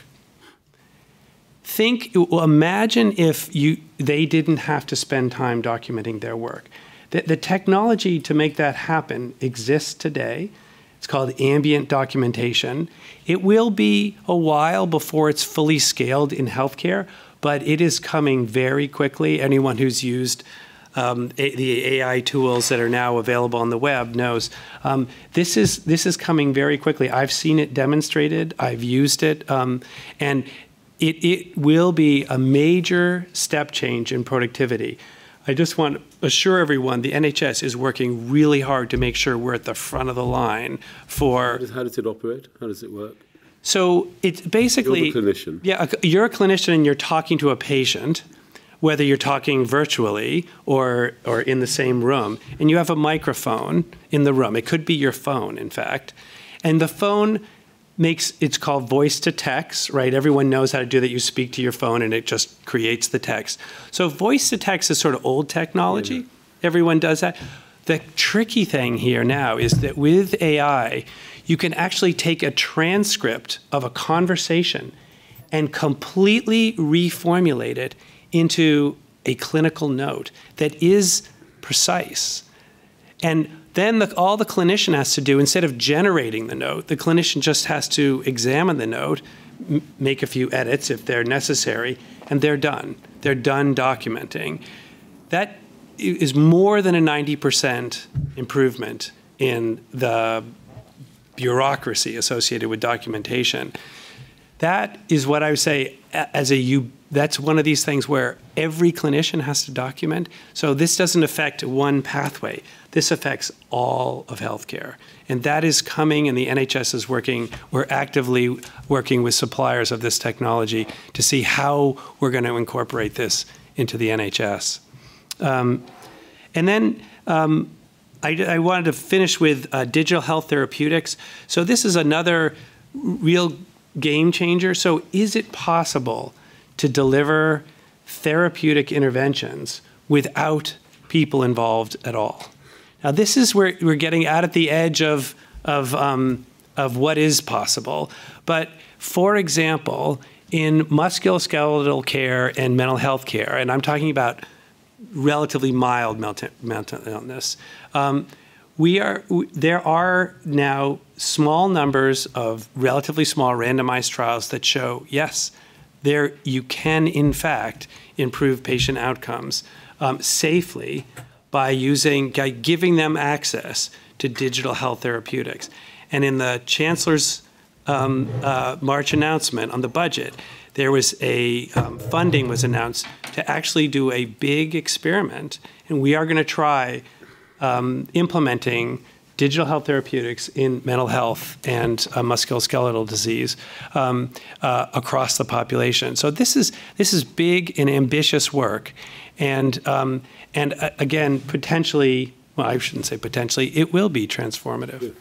Think, imagine if you, they didn't have to spend time documenting their work. The, the technology to make that happen exists today. It's called ambient documentation. It will be a while before it's fully scaled in healthcare, but it is coming very quickly. Anyone who's used um, a, the A I tools that are now available on the web knows um, this is this is coming very quickly. I've seen it demonstrated. I've used it, um, and it it will be a major step change in productivity. I just want to assure everyone the N H S is working really hard to make sure we're at the front of the line for. How does, how does it operate? How does it work? So it's basically, you're the clinician. Yeah, you're a clinician and you're talking to a patient, whether you're talking virtually or or in the same room, and you have a microphone in the room. It could be your phone, in fact, and the phone makes, it's called voice to text, right? Everyone knows how to do that. You speak to your phone and it just creates the text. So voice to text is sort of old technology. Yeah. Everyone does that. The tricky thing here now is that with A I, you can actually take a transcript of a conversation and completely reformulate it into a clinical note that is precise. And then the, all the clinician has to do, instead of generating the note, the clinician just has to examine the note, m- make a few edits if they're necessary, and they're done. They're done documenting. That is more than a ninety percent improvement in the bureaucracy associated with documentation. That is what I would say as a you. That's one of these things where every clinician has to document. So this doesn't affect one pathway. This affects all of healthcare. And that is coming, and the N H S is working, we're actively working with suppliers of this technology to see how we're going to incorporate this into the N H S. Um, and then um, I, I wanted to finish with uh, digital health therapeutics. So this is another real game changer. So is it possible to deliver therapeutic interventions without people involved at all? Now, this is where we're getting out at the edge of, of, um, of what is possible. But for example, in musculoskeletal care and mental health care, and I'm talking about relatively mild mental illness, um, we are, there are now small numbers of relatively small randomized trials that show, yes, there you can, in fact, improve patient outcomes um, safely by using, by giving them access to digital health therapeutics. And in the Chancellor's um, uh, March announcement on the budget, there was a um, funding was announced to actually do a big experiment, and we are going to try um, implementing digital health therapeutics in mental health and uh, musculoskeletal disease um, uh, across the population. So this is this is big and ambitious work, and um, and uh, again, potentially, well, I shouldn't say potentially, it will be transformative. Good.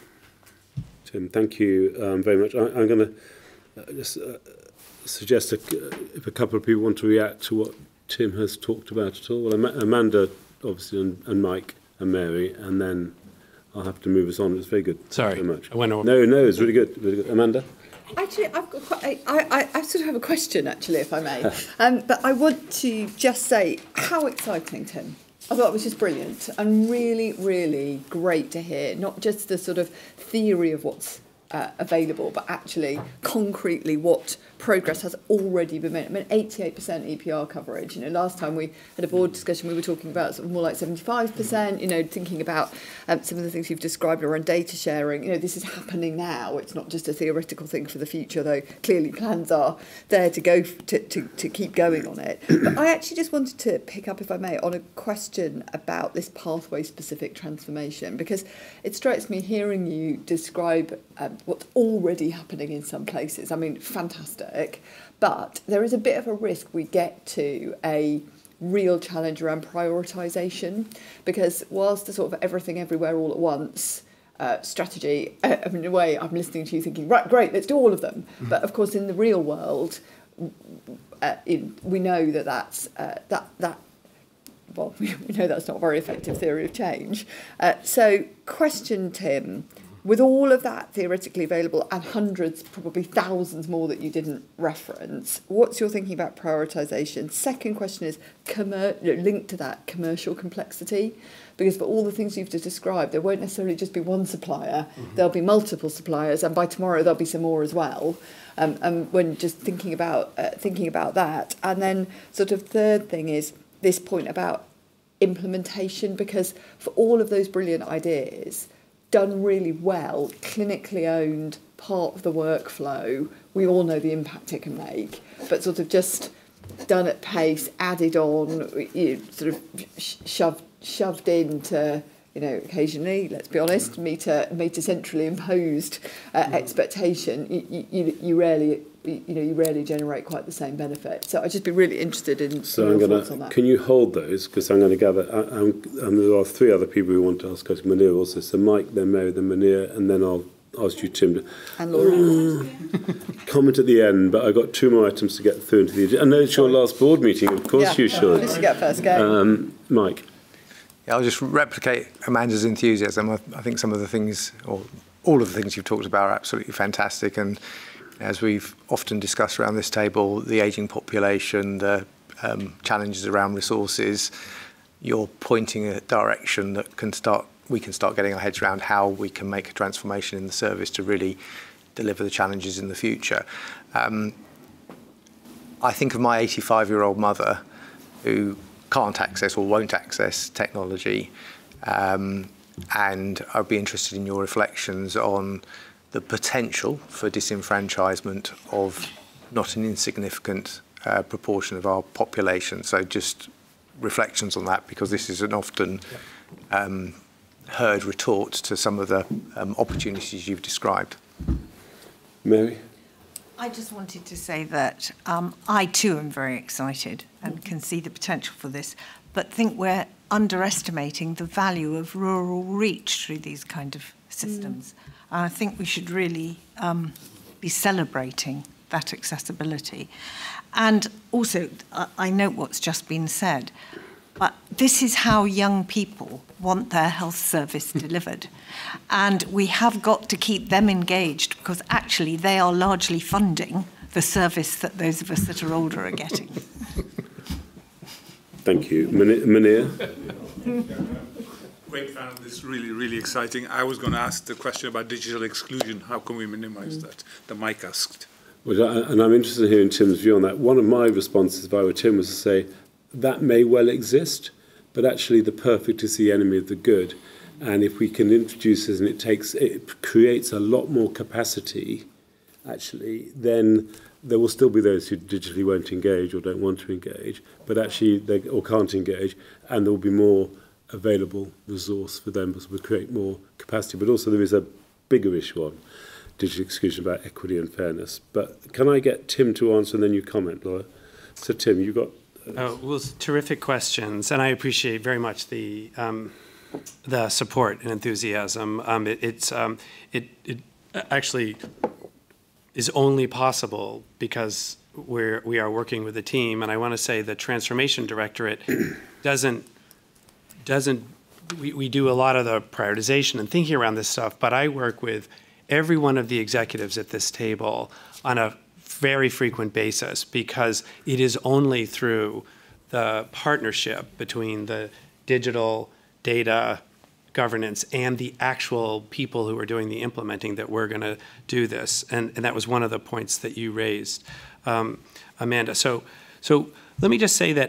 Tim, thank you um, very much. I, I'm going to uh, just uh, suggest a, if a couple of people want to react to what Tim has talked about at all. Well, Am- Amanda, obviously, and, and Mike and Mary, and then I'll have to move us on. It's very good. Sorry, very much. I went over. No, no, it's really good. Really good. Amanda? Actually, I've got quite, I, I, I sort of have a question, actually, if I may. Um, but I want to just say how exciting, Tim. I thought it was just brilliant and really, really great to hear, not just the sort of theory of what's uh, available, but actually concretely what progress has already been made. I mean, eighty-eight percent E P R coverage. You know, last time we had a board discussion, we were talking about sort of more like seventy-five percent, you know, thinking about um, some of the things you've described around data sharing. You know, this is happening now. It's not just a theoretical thing for the future, though clearly plans are there to go to, to, to keep going on it. But I actually just wanted to pick up, if I may, on a question about this pathway-specific transformation, because it strikes me hearing you describe um, what's already happening in some places. I mean, fantastic. But there is a bit of a risk we get to a real challenge around prioritisation, because whilst the sort of everything everywhere all at once uh, strategy, uh, in a way I'm listening to you thinking, right, great, let's do all of them. Mm-hmm. But of course in the real world, uh, in, we know that that's, uh, that, that well, we know that's not a very effective theory of change. Uh, so question, Tim, with all of that theoretically available and hundreds, probably thousands more that you didn't reference, what's your thinking about prioritisation? Second question is commer- linked to that, commercial complexity. Because for all the things you've just described, there won't necessarily just be one supplier. Mm-hmm. There'll be multiple suppliers, and by tomorrow there'll be some more as well. Um, and when just thinking about uh, thinking about that, and then sort of third thing is this point about implementation, because for all of those brilliant ideas, done really well, clinically owned, part of the workflow, we all know the impact it can make, but sort of just done at pace, added on, you know, sort of sh- shoved shoved into, you know, occasionally, let's be honest, meet a, meet a centrally imposed uh, mm. expectation, you, you, you rarely, you know, you rarely generate quite the same benefit. So I'd just be really interested in so your I'm gonna, thoughts on that. Can you hold those? Because I'm going to gather, I, I'm, and there are three other people who want to ask us, Munir also. So Mike, then Mary, then Munir, and then I'll ask you, Tim, to and Laura. Mm, comment at the end, but I've got two more items to get through into the agenda. I know it's your last board meeting, of course yeah, you should. You should get first go. Um, Mike. Yeah, I'll just replicate Amanda's enthusiasm. I, I think some of the things, or all of the things you've talked about are absolutely fantastic. And as we've often discussed around this table, the ageing population, the um, challenges around resources, you're pointing a direction that can start, we can start getting our heads around how we can make a transformation in the service to really deliver the challenges in the future. Um, I think of my eighty-five-year-old mother who can't access or won't access technology, um, and I'd be interested in your reflections on the potential for disenfranchisement of not an insignificant uh, proportion of our population. So just reflections on that, because this is an often um, heard retort to some of the um, opportunities you've described. Mary? I just wanted to say that um, I too am very excited and can see the potential for this, but think we're underestimating the value of rural reach through these kind of systems. Mm. And I think we should really um, be celebrating that accessibility. And also, uh, I note what's just been said, but this is how young people want their health service delivered. And we have got to keep them engaged, because actually they are largely funding the service that those of us that are older are getting. Thank you. Munir? Great fan of this, really, really exciting. I was going to ask the question about digital exclusion. How can we minimise mm. that? The Mike asked. Well, and I'm interested in hearing Tim's view on that. One of my responses, if I were Tim, was to say, that may well exist, but actually the perfect is the enemy of the good. And if we can introduce this and it takes, it creates a lot more capacity, actually, then there will still be those who digitally won't engage or don't want to engage, but actually they or can't engage, and there will be more available resource for them, because we create more capacity. But also there is a bigger issue on digital exclusion about equity and fairness. But can I get Tim to answer and then you comment, Laura? So Tim, you've got... Oh, well, terrific questions, and I appreciate very much the um, the support and enthusiasm. Um, it, it's um, it it actually is only possible because we're we are working with a team, and I want to say the Transformation Directorate doesn't doesn't we, we do a lot of the prioritization and thinking around this stuff, but I work with every one of the executives at this table on a very frequent basis, because it is only through the partnership between the digital data governance and the actual people who are doing the implementing that we're going to do this. And, and that was one of the points that you raised, um, Amanda. So, so let me just say that,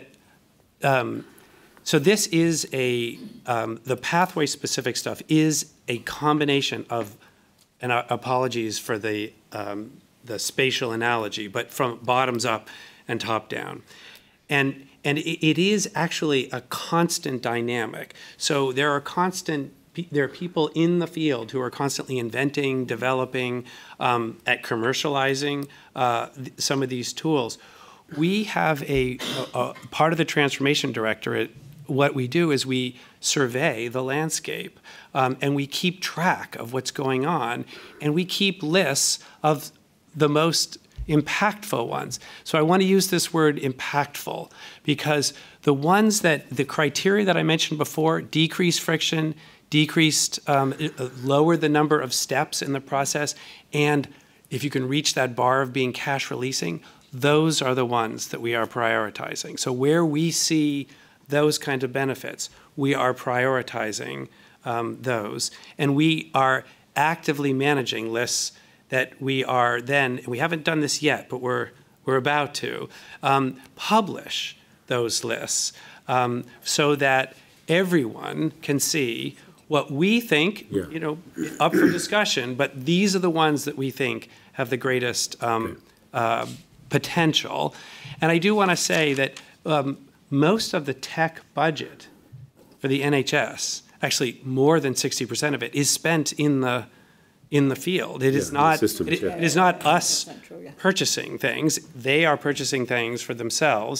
um, so this is a, um, the pathway specific stuff is a combination of, and uh, apologies for the, um, the spatial analogy, but from bottoms up and top down. And And it is actually a constant dynamic. So there are constant, there are people in the field who are constantly inventing, developing, um, at commercializing uh, some of these tools. We have a, a, a part of the Transformation Directorate. What we do is we survey the landscape, um, and we keep track of what's going on, and we keep lists of the most impactful ones. So I want to use this word impactful, because the ones that, the criteria that I mentioned before, decrease friction, decreased, um, lower the number of steps in the process, and if you can reach that bar of being cash releasing, those are the ones that we are prioritizing. So where we see those kinds of benefits, we are prioritizing um, those. And we are actively managing lists that we are then, and we haven't done this yet, but we're, we're about to, um, publish those lists um, so that everyone can see what we think, yeah. you know, up for discussion, but these are the ones that we think have the greatest um, okay. uh, potential. And I do want to say that um, most of the tech budget for the N H S, actually more than sixty percent of it, is spent in the in the field. It is yeah, not systems, it, yeah. it is not us purchasing things. They are purchasing things for themselves.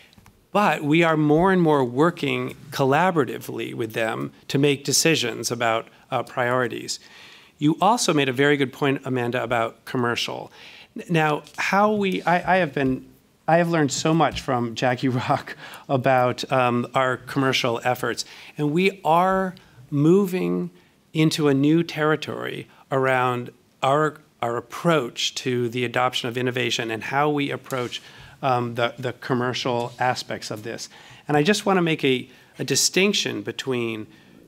But we are more and more working collaboratively with them to make decisions about uh, priorities. You also made a very good point, Amanda, about commercial. Now, how we, I, I have been, I have learned so much from Jackie Rock about um, our commercial efforts. And we are moving into a new territory around our, our approach to the adoption of innovation and how we approach um, the, the commercial aspects of this. And I just want to make a, a distinction between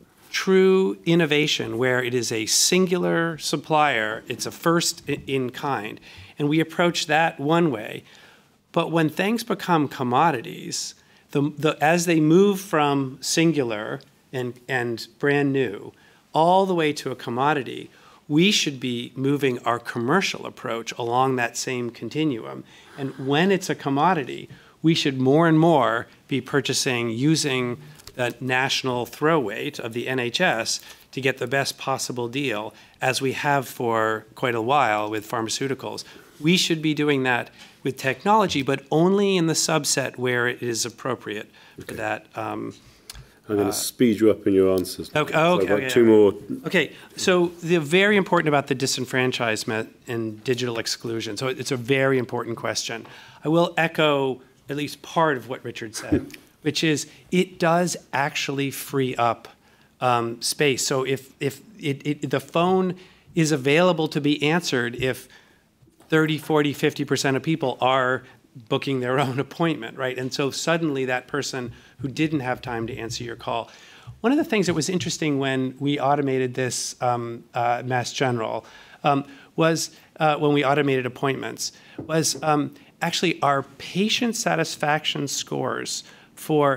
true innovation, where it is a singular supplier, it's a first in kind, and we approach that one way. But when things become commodities, the, the, as they move from singular and, and brand new all the way to a commodity, we should be moving our commercial approach along that same continuum. And when it's a commodity, we should more and more be purchasing using the national throw weight of the N H S to get the best possible deal, as we have for quite a while with pharmaceuticals. We should be doing that with technology, but only in the subset where it is appropriate okay. for that. Um, I'm going to uh, speed you up in your answers. Okay, oh, okay, so I've got okay, two more. Okay, so the very important about the disenfranchisement and digital exclusion. So it's a very important question. I will echo at least part of what Richard said, which is it does actually free up um, space. So if if it, it, the phone is available to be answered if thirty, forty, fifty percent of people are booking their own appointment, right? And so suddenly that person who didn't have time to answer your call. One of the things that was interesting when we automated this um, uh, Mass General um, was, uh, when we automated appointments, was um, actually our patient satisfaction scores for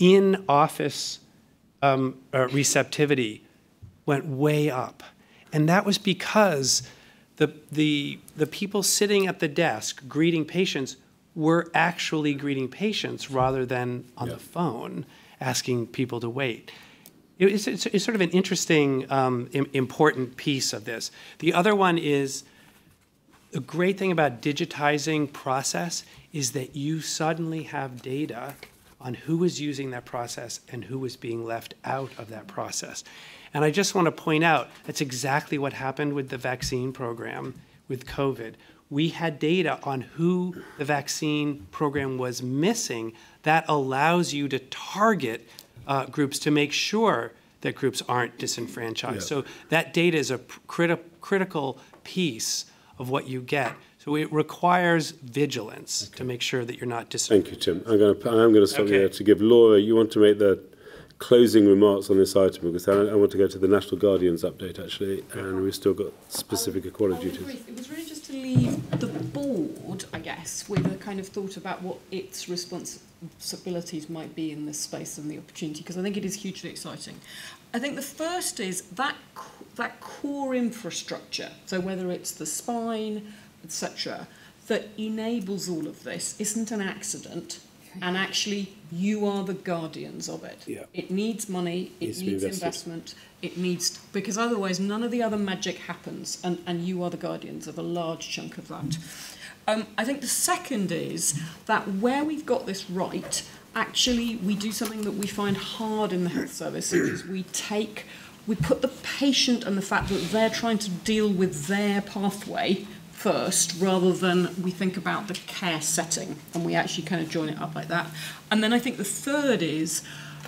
in-office um, uh, receptivity went way up. And that was because the, the, the people sitting at the desk greeting patients were actually greeting patients rather than on yeah. the phone asking people to wait. It's, it's, it's sort of an interesting, um, important piece of this. The other one is, the great thing about digitizing process is that you suddenly have data on who is using that process and who is being left out of that process. And I just want to point out, that's exactly what happened with the vaccine program with COVID. We had data on who the vaccine program was missing that allows you to target uh, groups to make sure that groups aren't disenfranchised. Yeah. So that data is a criti critical piece of what you get. So it requires vigilance okay. to make sure that you're not disenfranchised. Thank you, Tim. I'm going to, I'm going to stop okay. you there to give Laura, you want to make the closing remarks on this item, because I, I want to go to the National Guardian's update, actually, and we've still got specific equality duties. It was really just to leave the board, I guess, with a kind of thought about what its responsibilities might be in this space and the opportunity, because I think it is hugely exciting. I think the first is that, that core infrastructure, so whether it's the spine, et cetera, that enables all of this isn't an accident, and actually you are the guardians of it. Yeah. It needs money, it needs, needs investment, it needs, because otherwise none of the other magic happens, and, and you are the guardians of a large chunk of that. Um, I think the second is that where we've got this right, actually we do something that we find hard in the health service, which is we take, we put the patient and the fact that they're trying to deal with their pathway first, rather than we think about the care setting, and we actually kind of join it up like that. And then I think the third is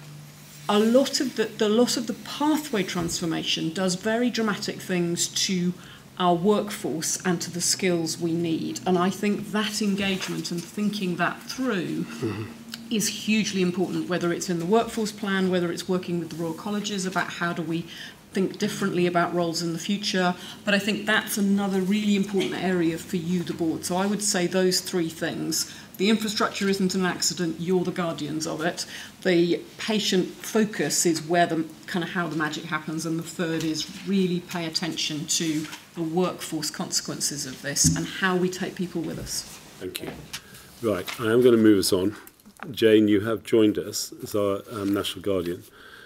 a lot of the, the loss of the pathway transformation does very dramatic things to our workforce and to the skills we need. And I think that engagement and thinking that through mm-hmm. is hugely important, whether it's in the workforce plan, whether it's working with the Royal Colleges about how do we think differently about roles in the future. But I think that's another really important area for you, the board. So I would say those three things. The infrastructure isn't an accident, you're the guardians of it. The patient focus is where the kind of how the magic happens, and the third is really pay attention to the workforce consequences of this and how we take people with us. Thank you. Right, I am going to move us on. Jane, you have joined us as our um, National Guardian.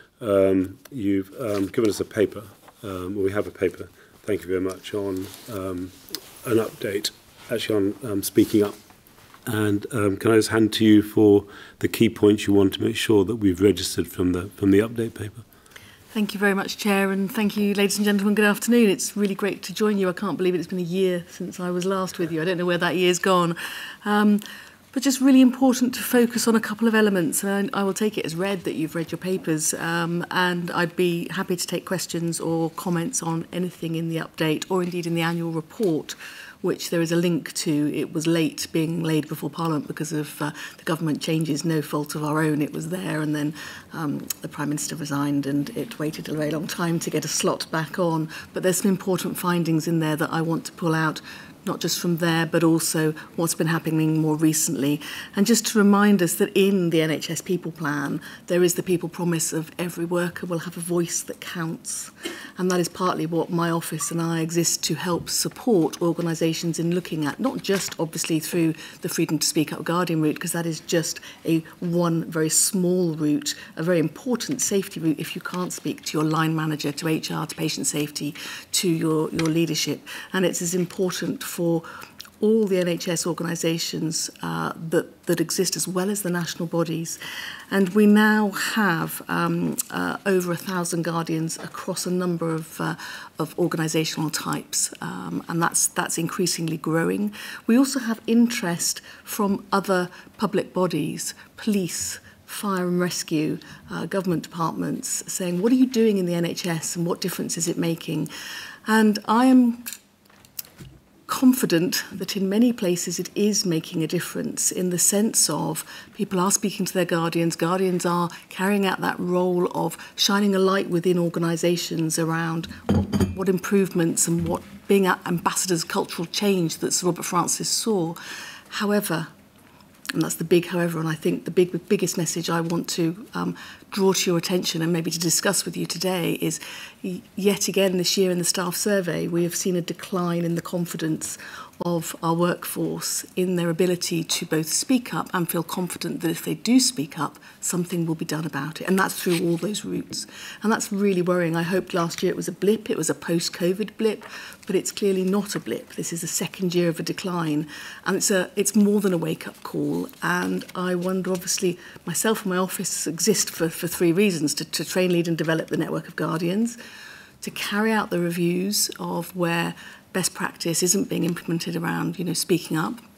Um, you've um, given us a paper, um, well, we have a paper, thank you very much, on um, an update, actually on um, speaking up. And um, can I just hand to you for the key points you want to make sure that we've registered from the, from the update paper? Thank you very much, Chair, and thank you, ladies and gentlemen. Good afternoon. It's really great to join you. I can't believe it's been a year since I was last with you. I don't know where that year's gone. Um, But just really important to focus on a couple of elements. And I will take it as read that you've read your papers, um, and I'd be happy to take questions or comments on anything in the update or indeed in the annual report, which there is a link to. It was late being laid before Parliament because of uh, the government changes, no fault of our own. It was there, and then um, the Prime Minister resigned, and it waited a very long time to get a slot back on. But there's some important findings in there that I want to pull out, not just from there, but also what's been happening more recently. And just to remind us that in the N H S People Plan, there is the people promise of every worker will have a voice that counts. And that is partly what my office and I exist to help support organisations in looking at, not just obviously through the Freedom to Speak Up Guardian route, because that is just a one very small route, a very important safety route if you can't speak to your line manager, to H R, to patient safety, to your, your leadership. And it's as important for all the N H S organisations uh, that, that exist, as well as the national bodies. And we now have um, uh, over a thousand guardians across a number of, uh, of organisational types, um, and that's, that's increasingly growing. We also have interest from other public bodies, police, fire and rescue, uh, government departments, saying, what are you doing in the N H S and what difference is it making? And I am confident that in many places it is making a difference, in the sense of people are speaking to their guardians, guardians are carrying out that role of shining a light within organisations around what, what improvements and what being ambassadors of cultural change that Sir Robert Francis saw. However, and that's the big however, and I think the big, the biggest message I want to um, draw to your attention and maybe to discuss with you today is, yet again this year in the staff survey, we have seen a decline in the confidence of our workforce in their ability to both speak up and feel confident that if they do speak up, something will be done about it. And that's through all those routes. And that's really worrying. I hoped last year it was a blip, it was a post-COVID blip, but it's clearly not a blip. This is the second year of a decline. And it's, a, it's more than a wake-up call. And I wonder, obviously, myself and my office exist for, for three reasons: to, to train, lead and develop the network of guardians, to carry out the reviews of where best practice isn't being implemented around, you know, speaking up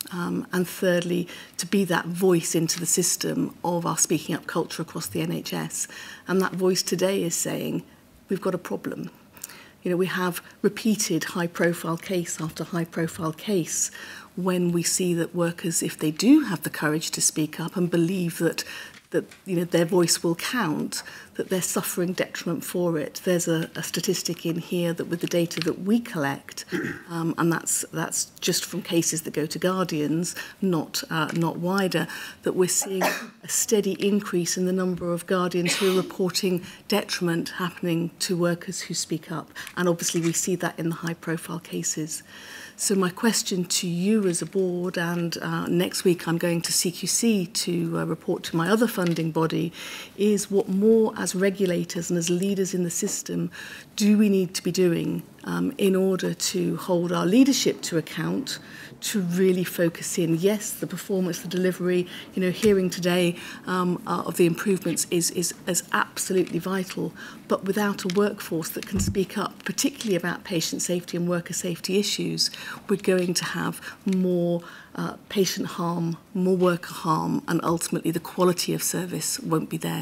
Um, and thirdly, to be that voice into the system of our speaking up culture across the N H S. And that voice today is saying, we've got a problem. You know, we have repeated high-profile case after high-profile case when we see that workers, if they do have the courage to speak up and believe that that you know their voice will count, that they're suffering detriment for it. There's a, a statistic in here that with the data that we collect, um, and that's that's just from cases that go to Guardians, not uh, not wider, that we're seeing a steady increase in the number of Guardians who are reporting detriment happening to workers who speak up. And obviously we see that in the high-profile cases. So my question to you as a board, and uh, next week I'm going to C Q C to uh, report to my other funding body, is what more as regulators and as leaders in the system do we need to be doing um, in order to hold our leadership to account, to really focus in, yes, the performance, the delivery, you know, hearing today um, uh, of the improvements is, is, is absolutely vital, but without a workforce that can speak up, particularly about patient safety and worker safety issues, we're going to have more uh, patient harm, more worker harm, and ultimately the quality of service won't be there.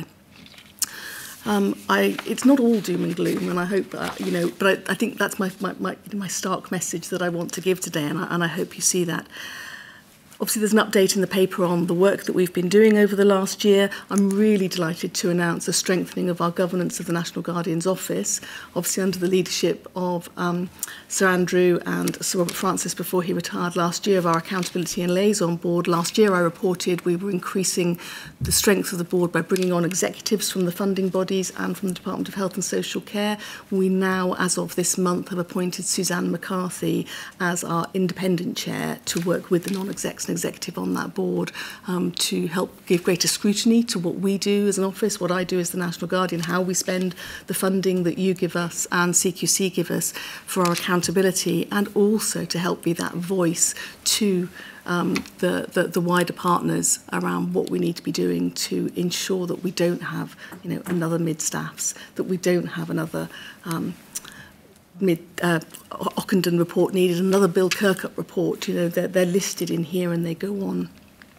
Um, I, it's not all doom and gloom, and I hope, uh, you know, but I, I think that's my, my, my, my stark message that I want to give today, and I, and I hope you see that. Obviously, there's an update in the paper on the work that we've been doing over the last year. I'm really delighted to announce a strengthening of our governance of the National Guardian's Office, obviously under the leadership of um, Sir Andrew and Sir Robert Francis before he retired last year, of our Accountability and Liaison Board. Last year, I reported we were increasing the strength of the board by bringing on executives from the funding bodies and from the Department of Health and Social Care. We now, as of this month, have appointed Suzanne McCarthy as our independent chair to work with the non-execs and executive on that board um, to help give greater scrutiny to what we do as an office, what I do as the National Guardian, how we spend the funding that you give us and C Q C give us for our accountability, and also to help be that voice to um, the, the, the wider partners around what we need to be doing to ensure that we don't have, you know, another mid-staffs, that we don't have another um, mid uh, Ockenden report needed, another Bill Kirkup report. You know, they're, they're listed in here and they go on.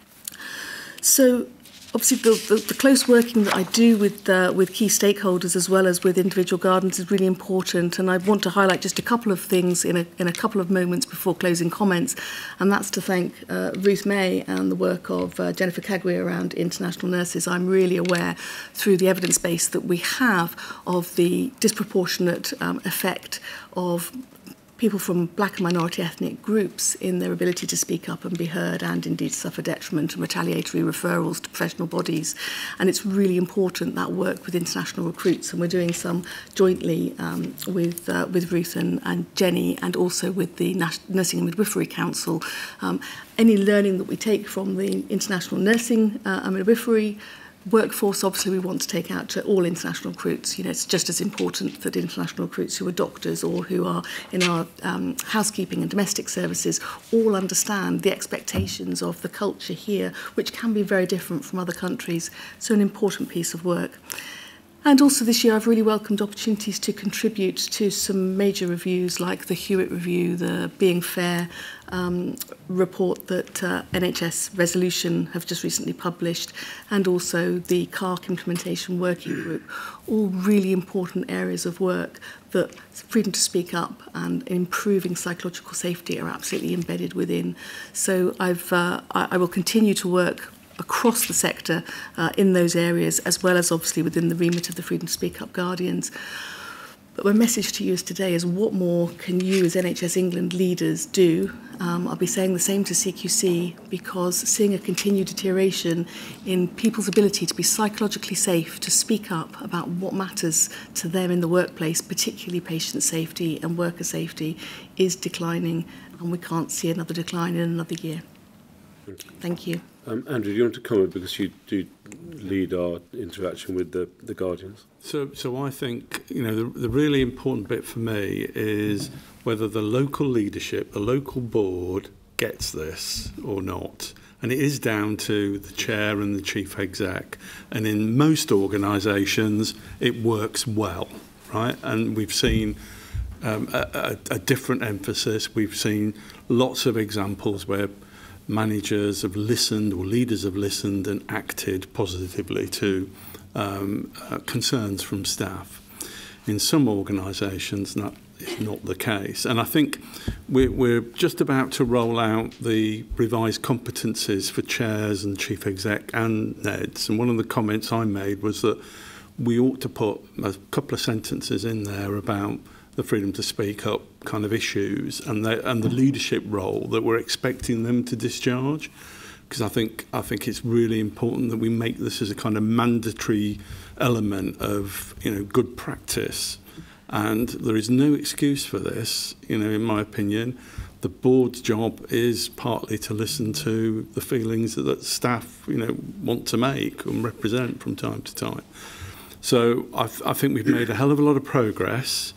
So obviously the, the, the close working that I do with uh, with key stakeholders as well as with individual gardens is really important, and I want to highlight just a couple of things in a, in a couple of moments before closing comments, and that's to thank uh, Ruth May and the work of uh, Jennifer Cagwe around international nurses. I'm really aware through the evidence base that we have of the disproportionate um, effect of people from black and minority ethnic groups in their ability to speak up and be heard, and indeed suffer detriment and retaliatory referrals to professional bodies. And it's really important, that work with international recruits, and we're doing some jointly um, with uh, with Ruth and, and Jenny, and also with the Nas- Nursing and Midwifery Council. Um, any learning that we take from the international nursing uh, and midwifery workforce, obviously we want to take out to all international recruits. You know, it's just as important that international recruits who are doctors or who are in our um, housekeeping and domestic services all understand the expectations of the culture here, which can be very different from other countries. So an important piece of work. And also this year I've really welcomed opportunities to contribute to some major reviews like the Hewitt Review, the Being Fair um, report that uh, N H S Resolution have just recently published, and also the C A R C Implementation Working Group, all really important areas of work that freedom to speak up and improving psychological safety are absolutely embedded within. So I've, uh, I, I will continue to work across the sector uh, in those areas, as well as obviously within the remit of the Freedom to Speak Up Guardians. But my message to you is today is, what more can you as N H S England leaders do? Um, I'll be saying the same to C Q C, because seeing a continued deterioration in people's ability to be psychologically safe, to speak up about what matters to them in the workplace, particularly patient safety and worker safety, is declining, and we can't see another decline in another year. Thank you. Um, Andrew, do you want to comment, because you do lead our interaction with the, the Guardians? So, so I think, you know, the, the really important bit for me is whether the local leadership, the local board, gets this or not. And it is down to the chair and the chief exec. And in most organisations, it works well, right? And we've seen um, a, a, a different emphasis. We've seen lots of examples where managers have listened or leaders have listened and acted positively to um, uh, concerns from staff. In some organisations, that is not the case. And I think we're, we're just about to roll out the revised competencies for chairs and chief exec and N E Ds. And one of the comments I made was that we ought to put a couple of sentences in there about the freedom to speak up kind of issues and the, and the leadership role that we're expecting them to discharge. Because I think, I think it's really important that we make this as a kind of mandatory element of, you know, good practice. And there is no excuse for this, you know, in my opinion. The board's job is partly to listen to the feelings that, that staff, you know, want to make and represent from time to time. So I, th I think we've made a hell of a lot of progress,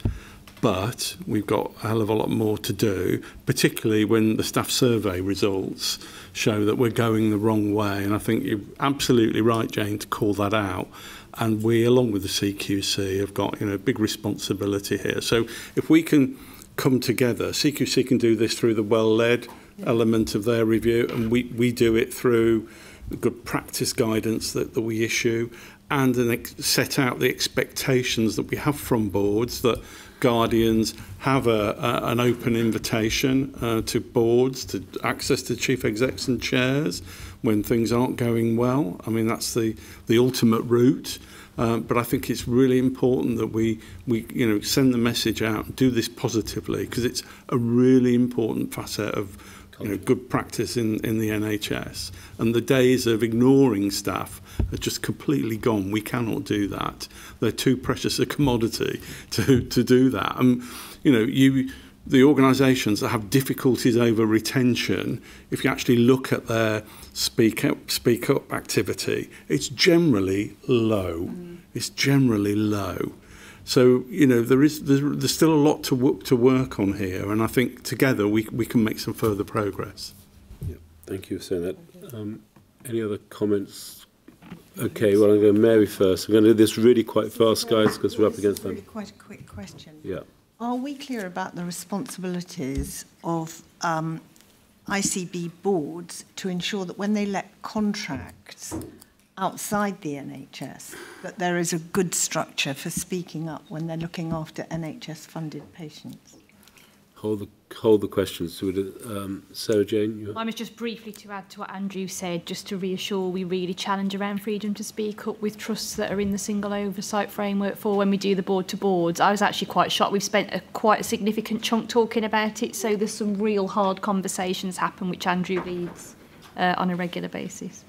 but we've got a hell of a lot more to do, particularly when the staff survey results show that we're going the wrong way. And I think you're absolutely right, Jane, to call that out. And we, along with the C Q C, have got, you know, big responsibility here. So if we can come together, C Q C can do this through the well-led element of their review, and we, we do it through the good practice guidance that, that we issue, and an ex set out the expectations that we have from boards, that guardians have a, a, an open invitation uh, to boards, to access to chief execs and chairs when things aren't going well. I mean, that's the, the ultimate route. Um, but I think it's really important that we, we you know, send the message out and do this positively, because it's a really important facet of, you know, good practice in, in the N H S. And the days of ignoring staff are just completely gone. We cannot do that. They're too precious a commodity to, to do that. And, you know, you, the organisations that have difficulties over retention, if you actually look at their speak up, speak up activity, it's generally low. Mm. It's generally low. So, you know, there is there's, there's still a lot to work, to work on here, and I think together we, we can make some further progress. Yeah, thank you for saying that. Um, any other comments? Okay, well, I'm going to Mary first. We're going to do this really quite fast, guys, because we're up against them. Really quite a quick question. Yeah. Are we clear about the responsibilities of um, I C B boards to ensure that when they let contracts outside the N H S, that there is a good structure for speaking up when they're looking after N H S-funded patients? Hold the, hold the questions. So, um, Sarah Jane? You... I was just briefly to add to what Andrew said, just to reassure we really challenge around freedom to speak up with trusts that are in the single oversight framework for when we do the board to boards. I was actually quite shocked. We've spent a, quite a significant chunk talking about it, so there's some real hard conversations happen which Andrew leads uh, on a regular basis.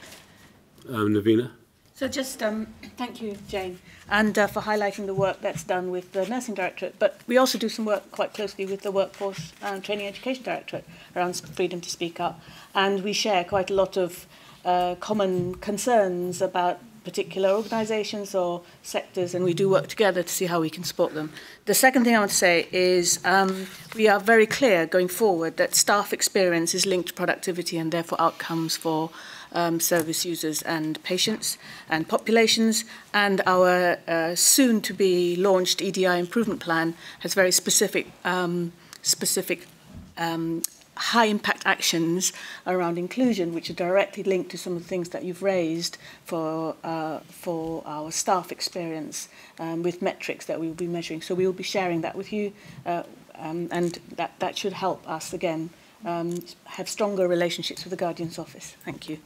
Um, Navina? So just um, thank you, Jane, and uh, for highlighting the work that's done with the Nursing Directorate. But we also do some work quite closely with the Workforce and Training Education Directorate around freedom to speak up. And we share quite a lot of uh, common concerns about particular organisations or sectors, and we do work together to see how we can support them. The second thing I want to say is um, we are very clear going forward that staff experience is linked to productivity and therefore outcomes for Um, service users and patients and populations, and our uh, soon-to-be launched E D I improvement plan has very specific, um, specific um, high-impact actions around inclusion, which are directly linked to some of the things that you've raised for, uh, for our staff experience um, with metrics that we will be measuring. So we will be sharing that with you, uh, um, and that, that should help us, again, um, have stronger relationships with the Guardian's Office. Thank you.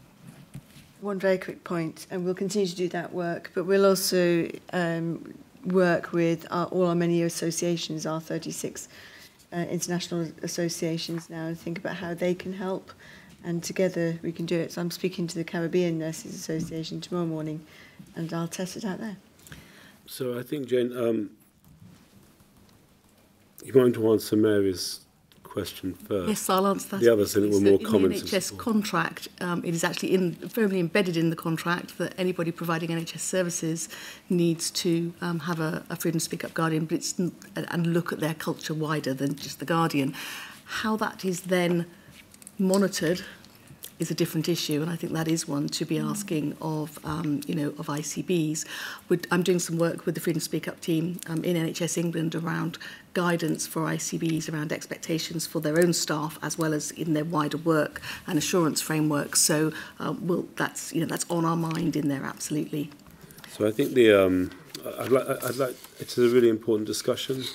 One very quick point, and we'll continue to do that work, but we'll also um, work with our, all our many associations, our thirty-six uh, international associations now, and think about how they can help, and together we can do it. So I'm speaking to the Caribbean Nurses Association tomorrow morning, and I'll test it out there. So I think, Jane, um, you want to answer Mary's question first. Yes, I'll answer that. The others, I think, were more in comments. In the N H S contract, um, it is actually in, firmly embedded in the contract that anybody providing N H S services needs to um, have a, a freedom to speak up guardian, but it's and look at their culture wider than just the guardian. How that is then monitored is a different issue, and I think that is one to be asking of, um, you know, of I C Bs. We're, I'm doing some work with the Freedom to Speak Up team um, in N H S England around guidance for I C Bs around expectations for their own staff as well as in their wider work and assurance frameworks. So, uh, we'll, that's you know that's on our mind in there, absolutely. So I think the um, I'd like I'd like it's a really important discussion.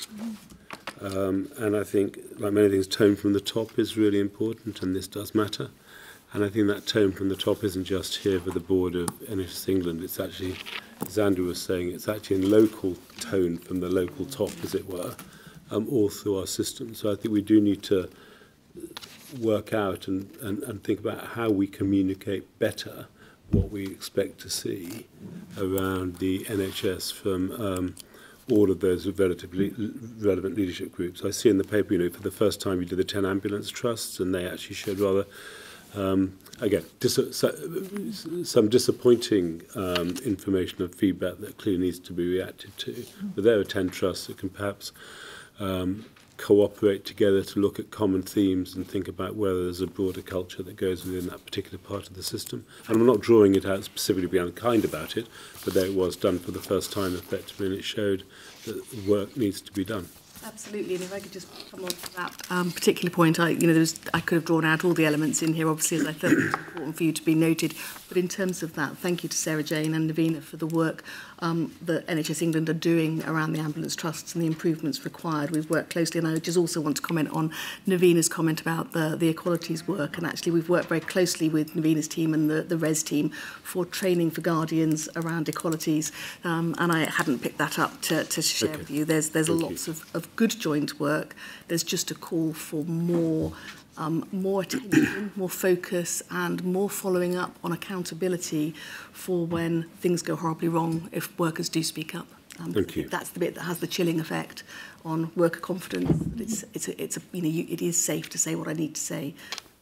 Um, and I think, like many things, tone from the top is really important, and this does matter. And I think that tone from the top isn't just here for the board of N H S England. It's actually, as Andrew was saying, it's actually in local tone from the local top, as it were, um, all through our system. So I think we do need to work out and, and, and think about how we communicate better what we expect to see around the N H S from um, all of those relatively relevant leadership groups. I see in the paper, you know, for the first time you did the ten ambulance trusts, and they actually showed rather, um, again, dis so, some disappointing um, information and feedback that clearly needs to be reacted to. But there are ten trusts that can perhaps um, cooperate together to look at common themes and think about whether there's a broader culture that goes within that particular part of the system. And I'm not drawing it out specifically to be unkind about it, but there it was done for the first time effectively, and it showed that work needs to be done. Absolutely, and if I could just come on to that um, particular point, I, you know, there was, I could have drawn out all the elements in here, obviously, as I thought it was important for you to be noted. But in terms of that, thank you to Sarah Jane and Navina for the work um, that N H S England are doing around the ambulance trusts and the improvements required. We've worked closely, and I just also want to comment on Navina's comment about the, the equalities work. And actually, we've worked very closely with Navina's team and the, the RES team for training for guardians around equalities. Um, and I hadn't picked that up to, to share Okay. with you. There's, there's Thank lots you. of, of good joint work. There's just a call for more um, more attention, more focus, and more following up on accountability for when things go horribly wrong if workers do speak up. Um, Thank you. That's the bit that has the chilling effect on worker confidence. It's, it's, a, it's a, you know, you, it is safe to say what I need to say.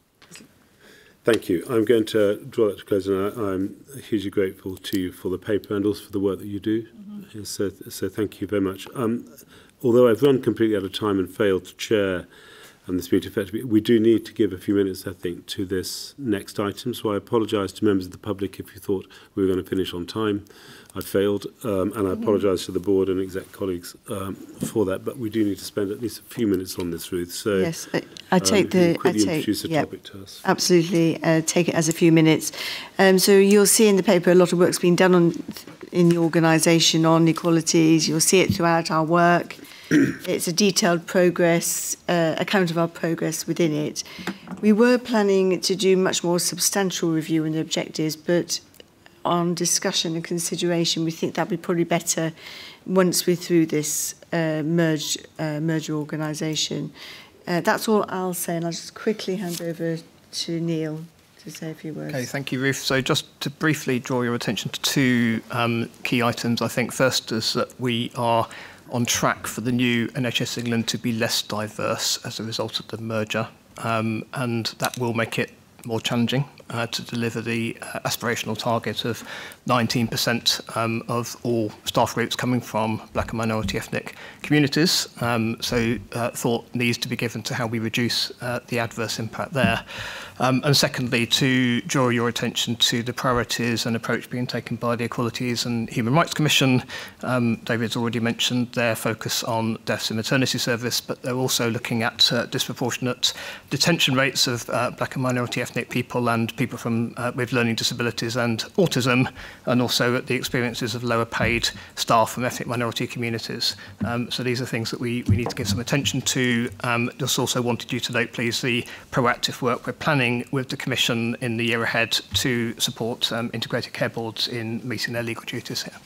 Thank you. I'm going to draw that to close, and I, I'm hugely grateful to you for the paper and also for the work that you do. Mm-hmm. So, so thank you very much. Um, although I've run completely out of time and failed to chair um, this meeting effectively, we do need to give a few minutes, I think, to this next item. So I apologise to members of the public if you thought we were going to finish on time. I failed, um, and I apologise to the board and exec colleagues um, for that. But we do need to spend at least a few minutes on this, Ruth. So yes, I, I take um, the. quickly I take, introduce the yeah, topic to us. Absolutely, uh, take it as a few minutes. Um, so you'll see in the paper a lot of work's been done on in the organisation on equalities. You'll see it throughout our work. It's a detailed progress, uh, account of our progress within it. We were planning to do much more substantial review in the objectives, but on discussion and consideration, we think that'd be probably better once we're through this uh, merge, uh, merger organisation. Uh, that's all I'll say, and I'll just quickly hand over to Neil to say a few words. Okay, thank you, Ruth. So just to briefly draw your attention to two um, key items, I think first is that we are on track for the new N H S England to be less diverse as a result of the merger, um, and that will make it more challenging uh, to deliver the uh, aspirational target of nineteen percent um, of all staff groups coming from black and minority ethnic communities. Um, so uh, thought needs to be given to how we reduce uh, the adverse impact there. Um, and secondly, to draw your attention to the priorities and approach being taken by the Equalities and Human Rights Commission. Um, David's already mentioned their focus on deaths in maternity service, but they're also looking at uh, disproportionate detention rates of uh, black and minority ethnic people and people from uh, with learning disabilities and autism, and also at the experiences of lower paid staff from ethnic minority communities. Um, so these are things that we, we need to give some attention to. Um, just also wanted you to note, please, the proactive work we're planning with the Commission in the year ahead to support um, integrated care boards in meeting their legal duties here.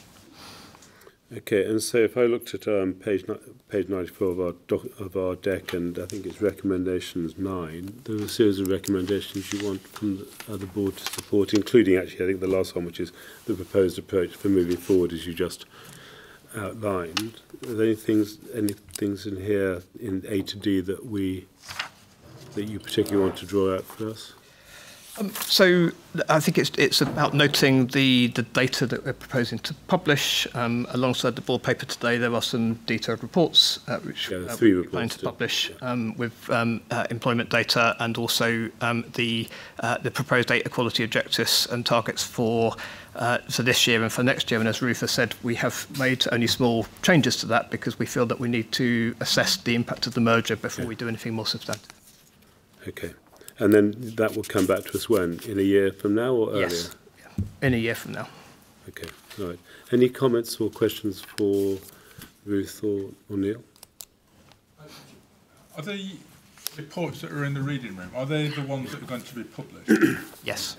Okay, and so if I looked at um, page page ninety-four of our doc, of our deck, and I think it's recommendations nine, there are a series of recommendations you want from the, uh, the board to support, including actually I think the last one, which is the proposed approach for moving forward, as you just outlined. Are there any things, any things in here in A to D that we that you particularly want to draw out for us? Um, so I think it's it's about noting the, the data that we're proposing to publish. Um, alongside the board paper today, there are some detailed reports uh, which yeah, uh, three we reports plan to too. publish um, with um, uh, employment data and also um, the uh, the proposed data quality objectives and targets for uh, for this year and for next year. And as Ruth has said, we have made only small changes to that because we feel that we need to assess the impact of the merger before yeah. we do anything more substantive. Okay. And then that will come back to us when? In a year from now or earlier? Yes, in a year from now. Okay, all right. Any comments or questions for Ruth or, or Neil? Are the reports that are in the reading room, are they the ones that are going to be published? Yes.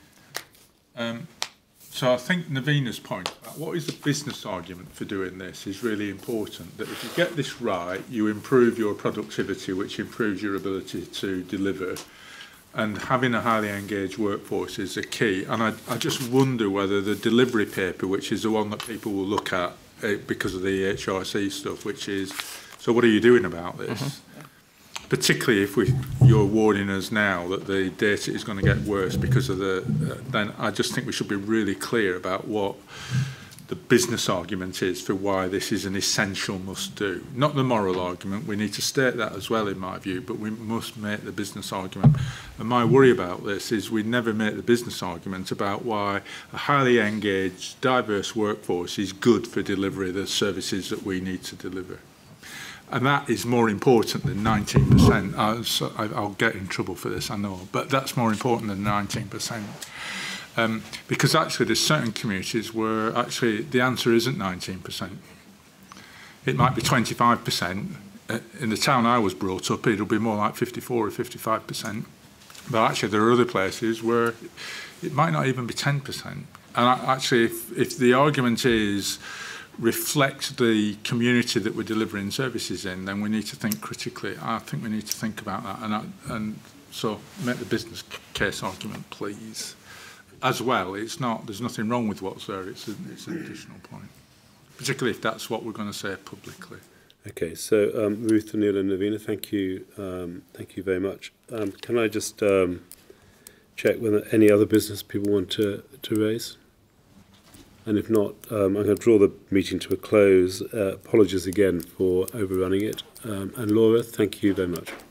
Yeah. Um, so I think Navina's point about what is the business argument for doing this is really important, that if you get this right, you improve your productivity, which improves your ability to deliver. And having a highly engaged workforce is a key. And I, I just wonder whether the delivery paper, which is the one that people will look at uh, because of the H R C stuff, which is, so what are you doing about this? Mm-hmm. Particularly if we, you're warning us now that the data is going to get worse because of the, uh, then I just think we should be really clear about what the business argument is for why this is an essential must do. Not the moral argument, we need to state that as well in my view, but we must make the business argument. And my worry about this is we never make the business argument about why a highly engaged, diverse workforce is good for delivery of the services that we need to deliver. And that is more important than nineteen percent. Uh, so I, I'll get in trouble for this, I know, but that's more important than nineteen percent. Um, because actually there's certain communities where actually the answer isn't nineteen percent. It might be twenty-five percent. Uh, in the town I was brought up, it'll be more like fifty-four or fifty-five percent. But actually there are other places where it might not even be ten percent. And I, actually if, if the argument is reflect the community that we're delivering services in, then we need to think critically. I think we need to think about that. And, I, and so make the business case argument, please. As well, it's not, there's nothing wrong with what's there, it's, a, it's an additional point, particularly if that's what we're going to say publicly. Okay, so um, Ruth, Neil and Navina, thank you, um, thank you very much. Um, can I just um, check whether any other business people want to, to raise? And if not, um, I'm going to draw the meeting to a close. Uh, apologies again for overrunning it. Um, and Laura, thank you very much.